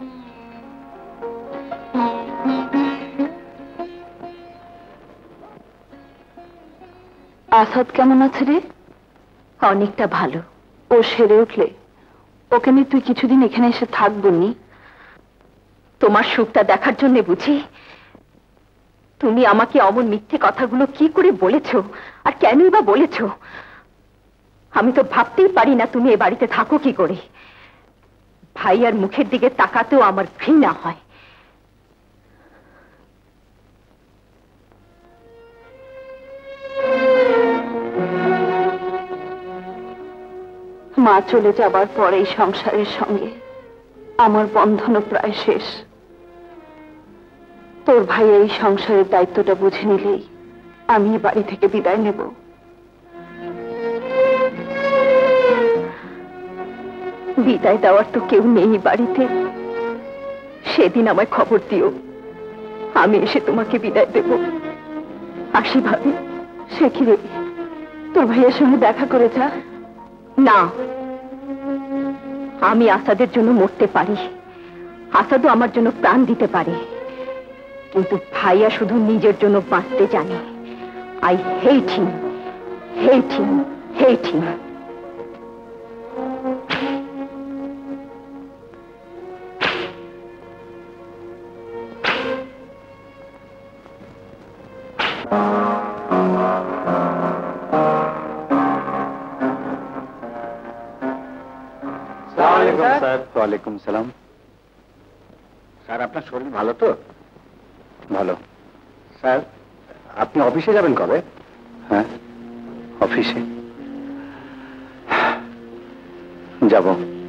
আসাদ কেমন আছে রে? অনেকটা ভালো। ও সেরে উঠলে ওকে নিয়ে তুই কিছুদিন এখানে এসে থাকবো নি? তোমার সুখটা দেখার জন্য বুঝি তুমি আমাকে অমন মিথ্যে কথাগুলো কি করে বলেছো, আর কেনই বা বলেছো? আমি তো ভাবতেই পারি না তুমি এ বাড়িতে থাকো কি করে। ভাইয়ার মুখের দিকে তাকাতেও আমার ঘৃণা হয়। মা চলে যাবার পরে এই সংসারের সঙ্গে আমার বন্ধনও প্রায় শেষ। তোর ভাই এই সংসারের দায়িত্বটা বুঝে নিলেই আমি বাড়ি থেকে বিদায় নেব। বিদায় দেওয়ার তো কেউ নেই বাড়িতে। সেদিন আমায় খবর দিও, আমি এসে তোমাকে বিদায় দেব। আসি ভাবি। সে কি রে, তোর ভাইয়ের সঙ্গে দেখা করে যা। না, আমি আসাদের জন্য মরতে পারি, আসাদও আমার জন্য প্রাণ দিতে পারে, কিন্তু ভাইয়া শুধু নিজের জন্য বাঁচতে জানে। I hate him, hate him, hate him.
ওয়ালাইকুম সালাম। স্যার, আপনার শরীর ভালো তো? ভালো। স্যার, আপনি অফিসে যাবেন কবে? হ্যাঁ, অফিসে যাব।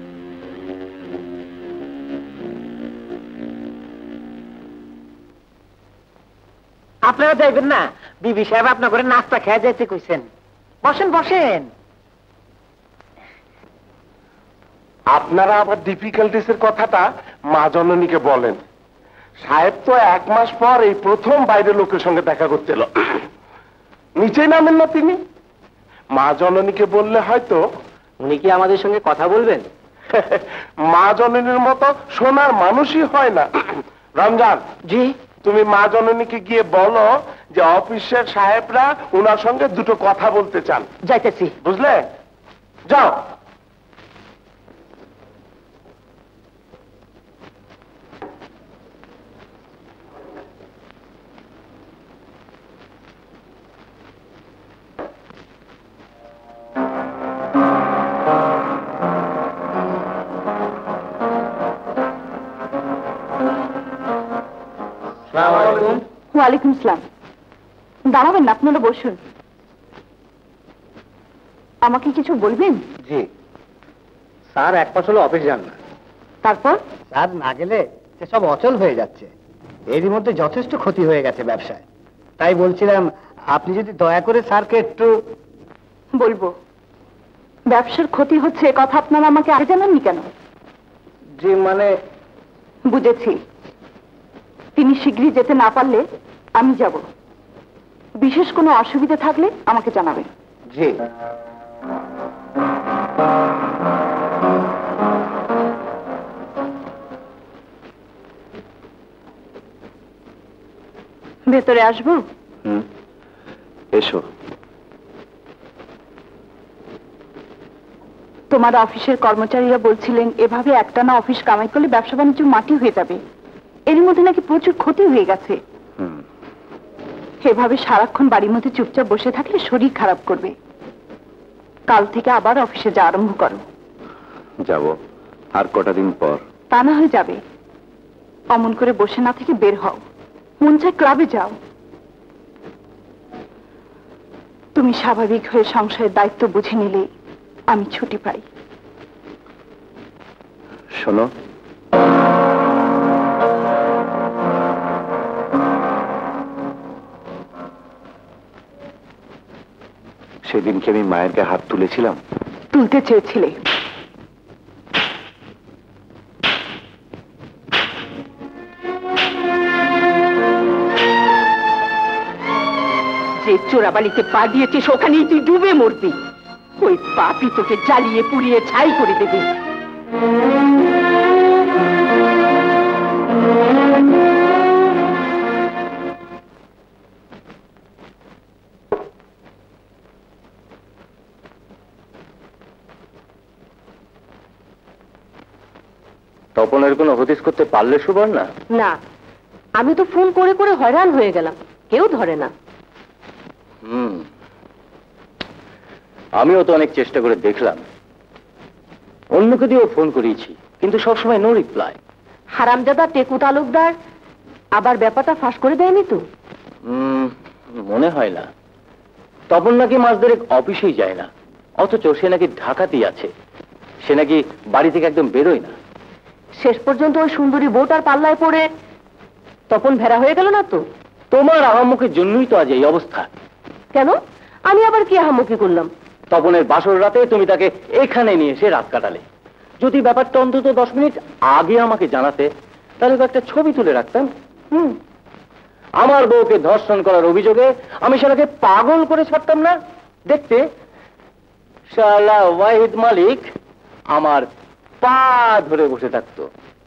আপনারা যাইবেন না? বিবি সাহেব আপনার করে নাস্তা খেয়ে যাইতে কইছেন। বসেন বসেন।
আপনারা আবার ডিফিকাল্টিস এর কথাটা মা জননীকে বলেন। সাহেব তো এক মাস পর এই প্রথম বাইরের লোকের সঙ্গে দেখা করতে এলো। নিচেই নামেন না তিনি? মা জননীকে বললে হয়তো।
উনি কি আমাদের সঙ্গে কথা বলবেন?
মা জননীর মতো সোনার মানুষই হয় না। রমজান
জি,
তুমি মা জননীকে গিয়ে বলো যে অফিসের সাহেবরা ওনার সঙ্গে দুটো কথা বলতে চান।
যাইতেছি।
বুঝলে? যাও।
ওয়ালাইকুম আসসালাম। দাঁড়াবেন না, আপনারা বসুন। আমাকে কিছু বলবেন?
জি, স্যার এক মাস হলো অফিস যান না।
তারপর?
স্যার না গেলে সব অচল হয়ে যাচ্ছে। এরই মধ্যে যথেষ্ট ক্ষতি হয়ে গেছে ব্যবসায়। তাই বলছিলাম আপনি যদি দয়া করে স্যারকে একটু।
বলবো। ব্যবসার ক্ষতি হচ্ছে এ কথা আপনারা আমাকে আগে জানাননি কেন?
জি মানে
বুঝেছি, তিনি শীঘ্রই যেতে না পারলে আমি যাব। বিশেষ কোনো অসুবিধা থাকলে আমাকে জানাবেন।
জি।
ভেতরে আসবো?
হুম, এসো।
তোমার অফিসের কর্মচারীরা বলছিলেন এভাবে একটানা অফিস কামাই করলে ব্যবসা বাণিজ্য মাটি হয়ে যাবে। এর মধ্যে নাকি প্রচুর ক্ষতি হয়ে গেছে। এভাবে সারাক্ষণ বাড়ির মধ্যে চুপচাপ বসে থাকলে শরীর খারাপ করবে। কাল থেকে আবার অফিসে যাওয়া আরম্ভ করো।
যাব আর কটা দিন পর।
তা না হয়ে যাবে। অমন করে বসে না থেকে বের হও, মন চায় ক্লাবে যাও। তুমি স্বাভাবিক হয়ে সংসারের দায়িত্ব বুঝে নিলে আমি ছুটি পাই।
শোনো, সেদিন কি আমি মায়ের গায়ে হাত তুলেছিলাম?
তুলতে চেয়েছিলে।
যে চোরাবালিতে পা দিয়েছিস ওখানেই তুই ডুবে মরবি। ওই পাপই তোকে জ্বালিয়ে পুড়িয়ে ছাই করে দেবে।
তপনের কোনো হদিস করতে পারলে সুবর্ণা?
না, আমি তো ফোন করে করে হয়রান হয়ে গেলাম, কেউ ধরে না।
হুম, আমিও তো অনেক চেষ্টা করে দেখলাম, অন্যকে দিয়েও ফোন করিয়েছি, কিন্তু সবসময় নো রিপ্লাই।
হারামজাদা টেকু তালুকদার আবার ব্যাপারটা ফাঁস করে দেয়নি তো?
মনে হয় না। তপন নাকি মাস দেড়েক অফিসেই যায় না, অথচ সে নাকি ঢাকাতেই আছে। সে নাকি বাড়ি থেকে একদম বেরোয় না।
শেষ পর্যন্ত ওই সুন্দরী বউটার পাল্লায় পড়ে তপন ভেড়া হয়ে গেল না তো?
তোমার আহাম্মকের জন্যই তো আজ এই অবস্থা।
কেন? আমি আবার কি আহাম্মকি করলাম?
তপনের বাসর রাতে তুমি তাকে এখানে নিয়ে এসে রাত কাটালে। যদি ব্যাপারটা অন্তত দশ মিনিট আগে আমাকে জানাতে, তাহলে একটা ছবি তুলে রাখতাম। হুম, আমার বউকে ধর্ষণ করার অভিযোগে আমি শালাকে পাগল করে ছাড়তাম না। দেখতে শালা ওয়াহিদ মালিক আমার পা ধরে বসে থাকতো।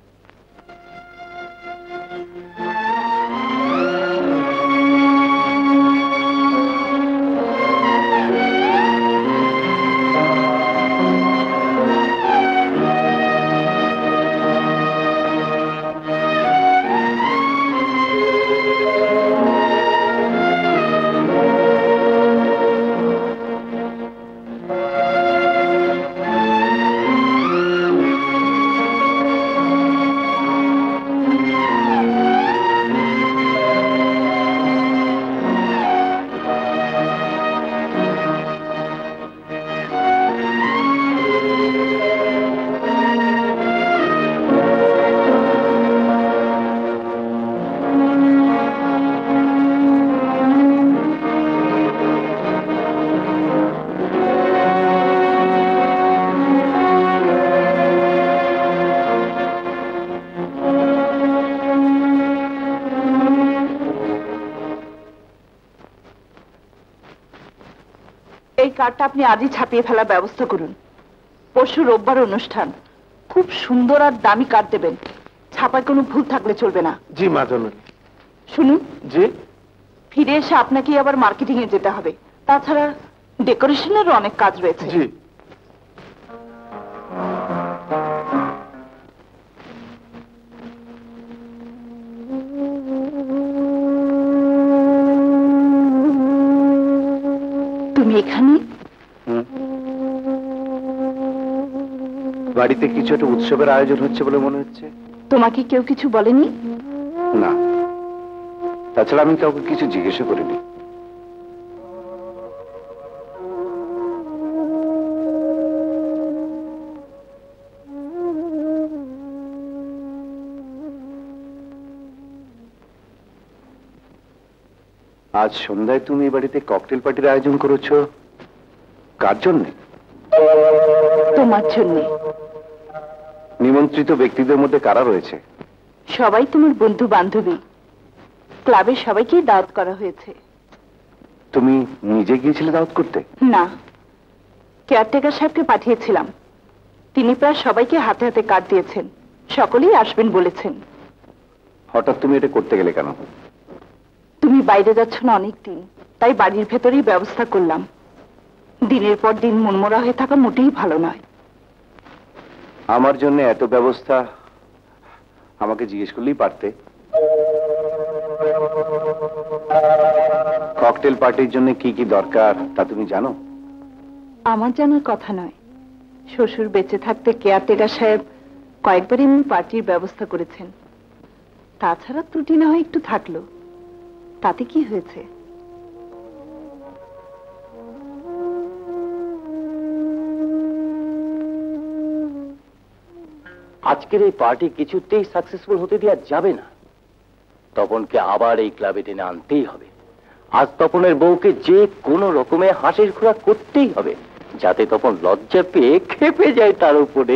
এই কার্ডটা আপনি আজই ছাপিয়ে ফেলার ব্যবস্থা করুন। পরশু রোববার অনুষ্ঠান, খুব সুন্দর আর দামি কার্ড দেবেন। ছাপায় কোনো ভুল থাকলে চলবে না।
জি মা জননী।
শুনুন,
জি,
ফিরে এসে আপনাকে আবার মার্কেটিং এ যেতে হবে। তাছাড়া ডেকোরেশনেরও অনেক কাজ রয়েছে।
জি।
তুমি এখানে?
বাড়িতে কিছু একটা উৎসবের আয়োজন হচ্ছে বলে মনে হচ্ছে।
তোমাকে কেউ কিছু বলেনি?
না, তাছাড়া আমি কাউকে কিছু জিজ্ঞেস করিনি। আজ সন্ধ্যায় তুমি এই বাড়িতে ককটেল পার্টির আয়োজন করেছো, কার জন্যে?
তোমার জন্য।
নিমন্ত্রিত ব্যক্তিদের মধ্যে কারা রয়েছে?
সবাই তোমার বন্ধু বান্ধবী, ক্লাবের সবাইকেই দাওয়াত করা হয়েছে।
তুমি নিজে গিয়েছিলে দাওয়াত করতে?
না, কেয়ারটেকার সাহেবকে পাঠিয়েছিলাম। তিনি প্রায় সবাইকে হাতে হাতে কার্ড দিয়েছেন, সকলেই আসবেন বলেছেন।
হঠাৎ তুমি এটা করতে গেলে কেন?
তুমি বাইরে যাচ্ছ না অনেক দিন, তাই বাড়ির ভেতরেই ব্যবস্থা করলাম। দিনের পর দিন মনমরা হয়ে থাকা মোটেই ভালো নয়।
আমার জন্য এত ব্যবস্থা আমাকে জিজ্ঞেস করলেই পারতে। ককটেল পার্টির জন্য কি কি দরকার তা তুমি জানো?
আমার জানার কথা নয়। শ্বশুর বেঁচে থাকতে কেয়ারটেকার সাহেব কয়েকবার এমনি পার্টির ব্যবস্থা করেছেন। তাছাড়া ত্রুটি না হয় একটু থাকলো, তাতে কি হয়েছে?
আজকের এই পার্টি কিছুতেই সাকসেসফুল হতে দেওয়া যাবে না। তপনকে আবার এই ক্লাবে টেনে আনতেই হবে। আজ তপনের বউকে যে কোনো রকমে হাসির খোরাক করতেই হবে, যাতে তপন লজ্জা পেয়ে খেপে যায় তার উপরে।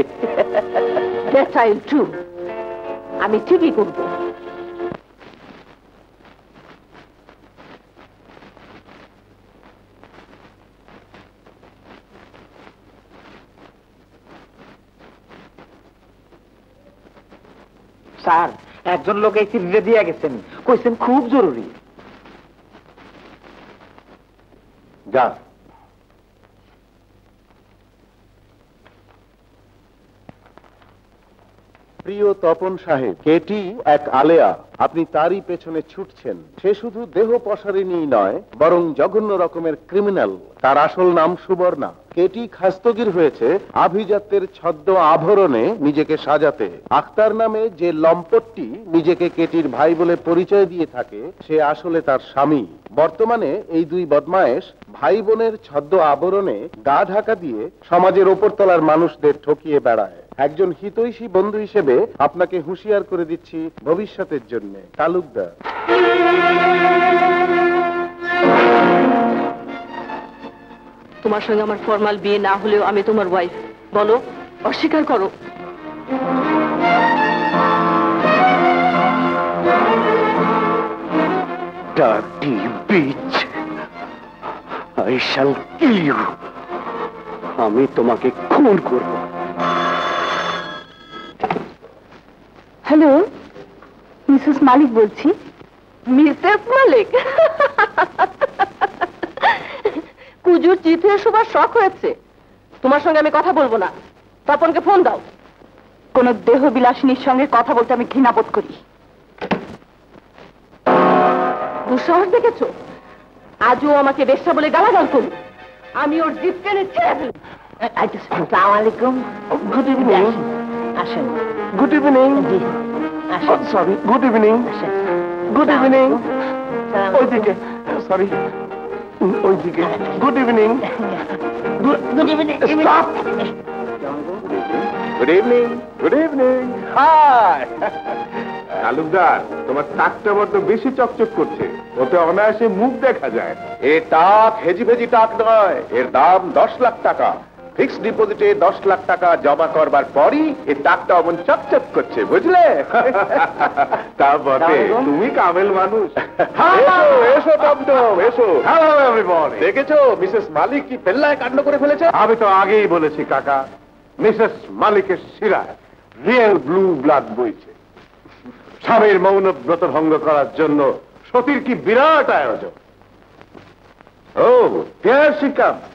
আমি ঠিকই করব।
স্যার, একজন লোক এই চিঠিটা দিয়ে গেছেন, কইছেন খুব জরুরি।
যা।
প্রিয় তপন সাহেব, কেটি এক আলেয়া, আপনি তারই পেছনে ছুটছেন। সে শুধু দেহ পসারিনী নয়, বরং জঘন্য রকমের ক্রিমিনাল। তার আসল নাম সুবর্ণা। কেটি খাস্তগির হয়েছে আভিজাত্যের ছদ্ম আভরণে নিজেকে সাজাতে। আখতার নামে যে লম্পটটি নিজেকে কেটির ভাই বলে পরিচয় দিয়ে থাকে, সে আসলে তার স্বামী। বর্তমানে এই দুই বদমায়েশ ভাই বোনের ছদ্ম আবরণে গা ঢাকা দিয়ে সমাজের ওপরতলার মানুষদের ঠকিয়ে বেড়ায়। একজন হিতৈষী বন্ধু হিসেবে আপনাকে হুঁশিয়ার করে দিচ্ছি ভবিষ্যতের জন্য। তালুকদার।
তোমার সঙ্গে আমার ফর্মাল বিয়ে না হলেও আমি তোমার ওয়াইফ। বলো, অস্বীকার করো।
Dirty bitch! I shall kill you! আমি তোমাকে খুন করব।
হ্যালো, মিসেস মালিক বলছি। মিসেস মালিক? কুজুর চিঠি শোবার শখ হয়েছে। তোমার সঙ্গে আমি কথা বলবো না। তপনকে ফোন দাও। কোন দেহ বিলাসিনীর সঙ্গে কথা বলতে আমি ঘৃণা বোধ করি। দুঃসাহস দেখেছো? আজও আমাকে বেশ্যা বলে গালাগাল করি। আমি ওর জিপ টেনে ছেড়ে ফেলি। আসসালামু আলাইকুম। Good evening. আসেন।
Good evening. Sorry, good evening. Good evening. ওইদিকে, সরি, ওইদিকে। Good evening.
Good evening.
Stop. Good evening. Good evening. Hi Talukdar, তোমার টাকটা বড্ড বেশি চকচক করছে, ওতে অনায়াসে মুখ দেখা যায়। এ টাক হেজি ভেজি টাক নয়, এর দাম দশ লাখ টাকা। ফিক্সড ডিপোজিটে দশ লাখ টাকা জমা করবার পরই এই টাকটা অমন চকচক করছে, বুঝলে? তা বটে, তুমি কামেল মানুষ। এসো এসো টমটম, এসো। Hello everybody. দেখেছো মিসেস মালিক কি পেল্লায় কাণ্ড করে ফেলেছে? আমি তো আগেই বলেছি কাকা, মিসেস মালিকের শিরায় রিয়েল ব্লু ব্লাড বইছে। স্বামীর মৌনব্রত ভঙ্গ করার জন্য সতীর কি বিরাট আয়োজন। Oh here she comes.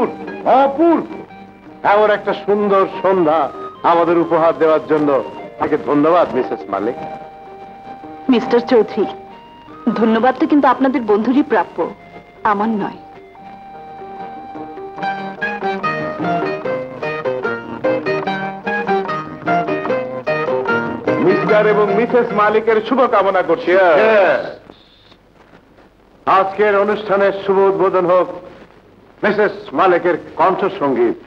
অদ্ভুত, অপূর্ব। এমন একটা সুন্দর সন্ধ্যা আমাদের উপহার দেওয়ার জন্য তাকে ধন্যবাদ মিসেস মালিক।
মিস্টার চৌধুরী, ধন্যবাদটা কিন্তু আপনাদের বন্ধুরই প্রাপ্য, আমার নয়।
মিস্টার এবং মিসেস মালিকের শুভকামনা করছি। আজকের অনুষ্ঠানের শুভ উদ্বোধন হোক মিসেস মালিকের কণ্ঠসঙ্গীত।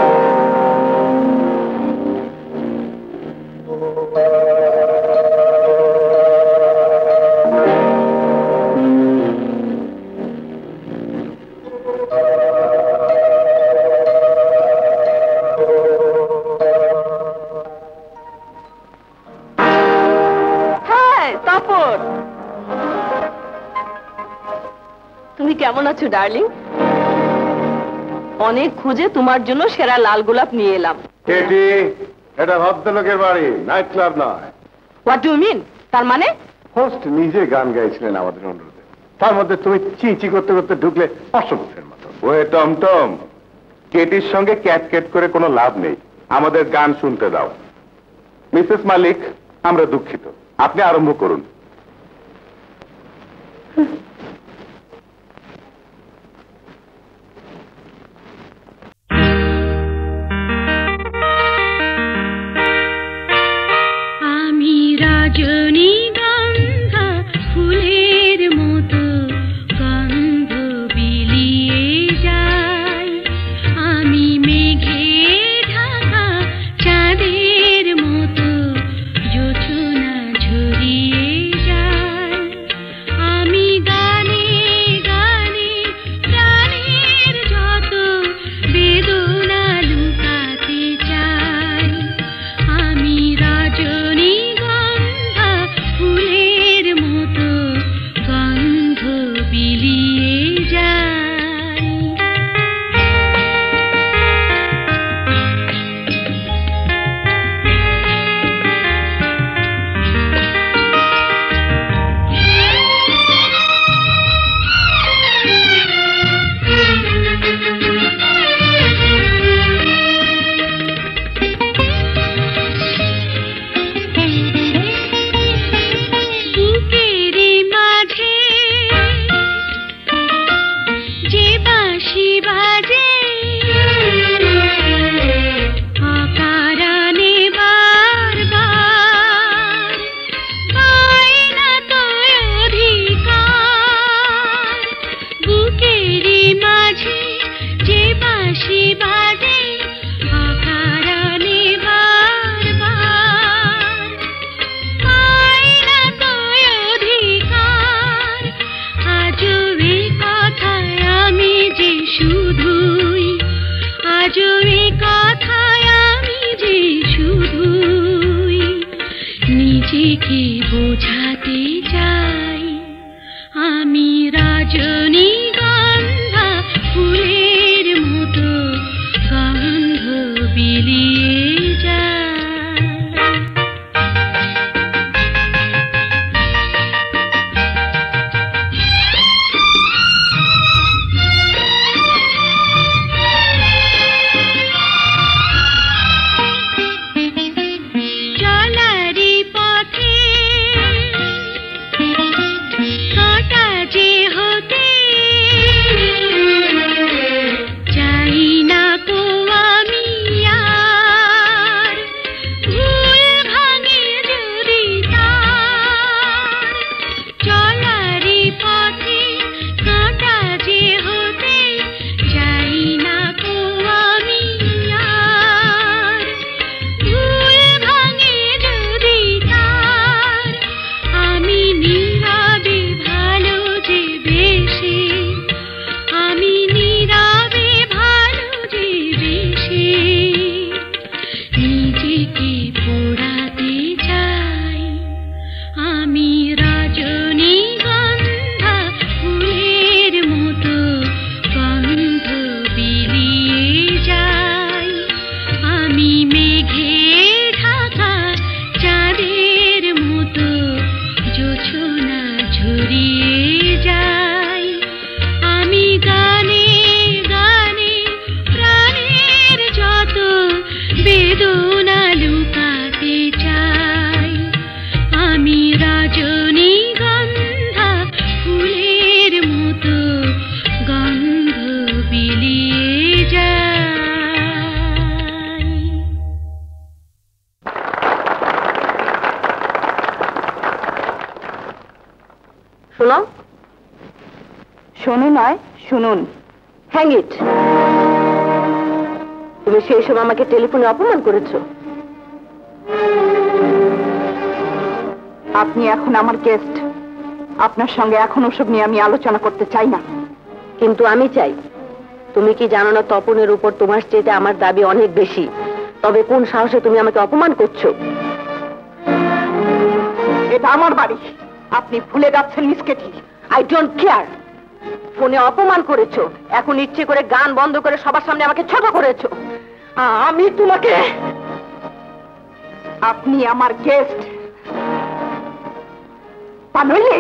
তুমি কেমন আছো ডার্লিং? অনেক খুঁজে তোমার জন্য সেরা লাল গোলাপ নিয়ে এলাম।
কেটি, এটা ভদ্রলোকের বাড়ি, নাইট ক্লাব নয়।
What do you mean? তার মানে
হোস্ট নিজে গান গাইছিলেন আমাদের অনুরোধে, তার মধ্যে তুমি চি চি করতে করতে ঢুকলে অশ্বপথের মতো। ওয়ে টমটম, কেটির সঙ্গে ক্যাট ক্যাট করে কোনো লাভ নেই, আমাদের গান শুনতে দাও। মিসেস মালিক, আমরা দুঃখিত, আপনি আরম্ভ করুন।
রজনীগন্ধা ফুলের মতো গন্ধ বিলিয়ে যায়, আমি মেঘে ঢাকা চাঁদের মতো জোছনা ঝরিয়ে যায়, আমি গানে গানে প্রাণের যত বেদনা লুকাতে চাই, আমি রজনী ফুলের মতো গন্ধ বিলিয়ে যায়। নিজেকে বোঝাতে চাই, আমি রজনীগন্ধা ফুলের মতো গন্ধ বিলিয়ে যায়। চলারি পথে
শোনো নয়, শুনুন। Hang it. তুমি সেই সময় আমাকে টেলিফোনে অপমান করেছো। আপনি এখন আমার গেস্ট, আপনার সঙ্গে এখন ওসব নিয়ে আমি আলোচনা করতে চাই না। কিন্তু আমি চাই। তুমি কি জানো না তপনের উপর তোমার চেয়ে আমার দাবি অনেক বেশি? তবে কোন সাহসে তুমি আমাকে অপমান করছো? এটা আমার বাড়ি, আপনি ভুলে যাচ্ছেন miss Katie. I don't care. ফোনে অপমান করেছো, এখন ইচ্ছে করে গান বন্ধ করে সবার সামনে আমাকে ছোট করেছো। আমি তোমাকে, আপনি আমার গেস্ট, তা নইলে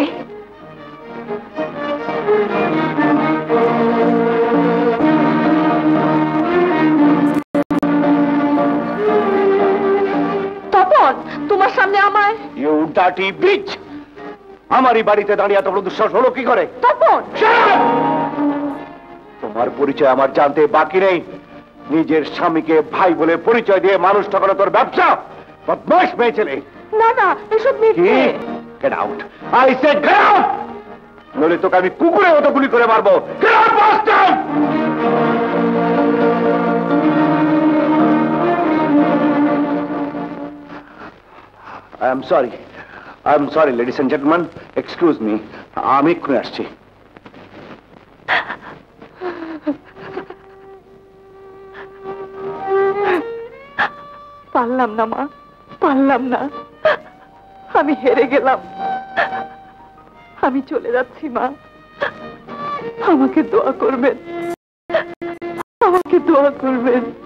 তপন তোমার সামনে আমায়।
You dirty bitch! আমারই বাড়িতে দাঁড়িয়ে এত বড় দুঃসাহস হলো কি করে?
তপন,
তোমার পরিচয় আমার জানতে বাকি নেই। নিজের স্বামীকে ভাই বলে পরিচয় দিয়ে মানুষ ঠকানো তোর ব্যবসা। বদমাশ মেয়ে ছেলে।
না না, এসব মিথ্যে।
Get out, I said get out, নইলে তোকে আমি কুকুরের মতো গুলি করে মারবো। Get out bastard! I am sorry. I am sorry, ladies and gentlemen. Excuse me. আমি এক্ষুনি আসছি।
পারলাম না মা, পারলাম না। আমি হেরে গেলাম। আমি চলে যাচ্ছি মা। আমাকে দোয়া করবেন, আমাকে দোয়া করবেন।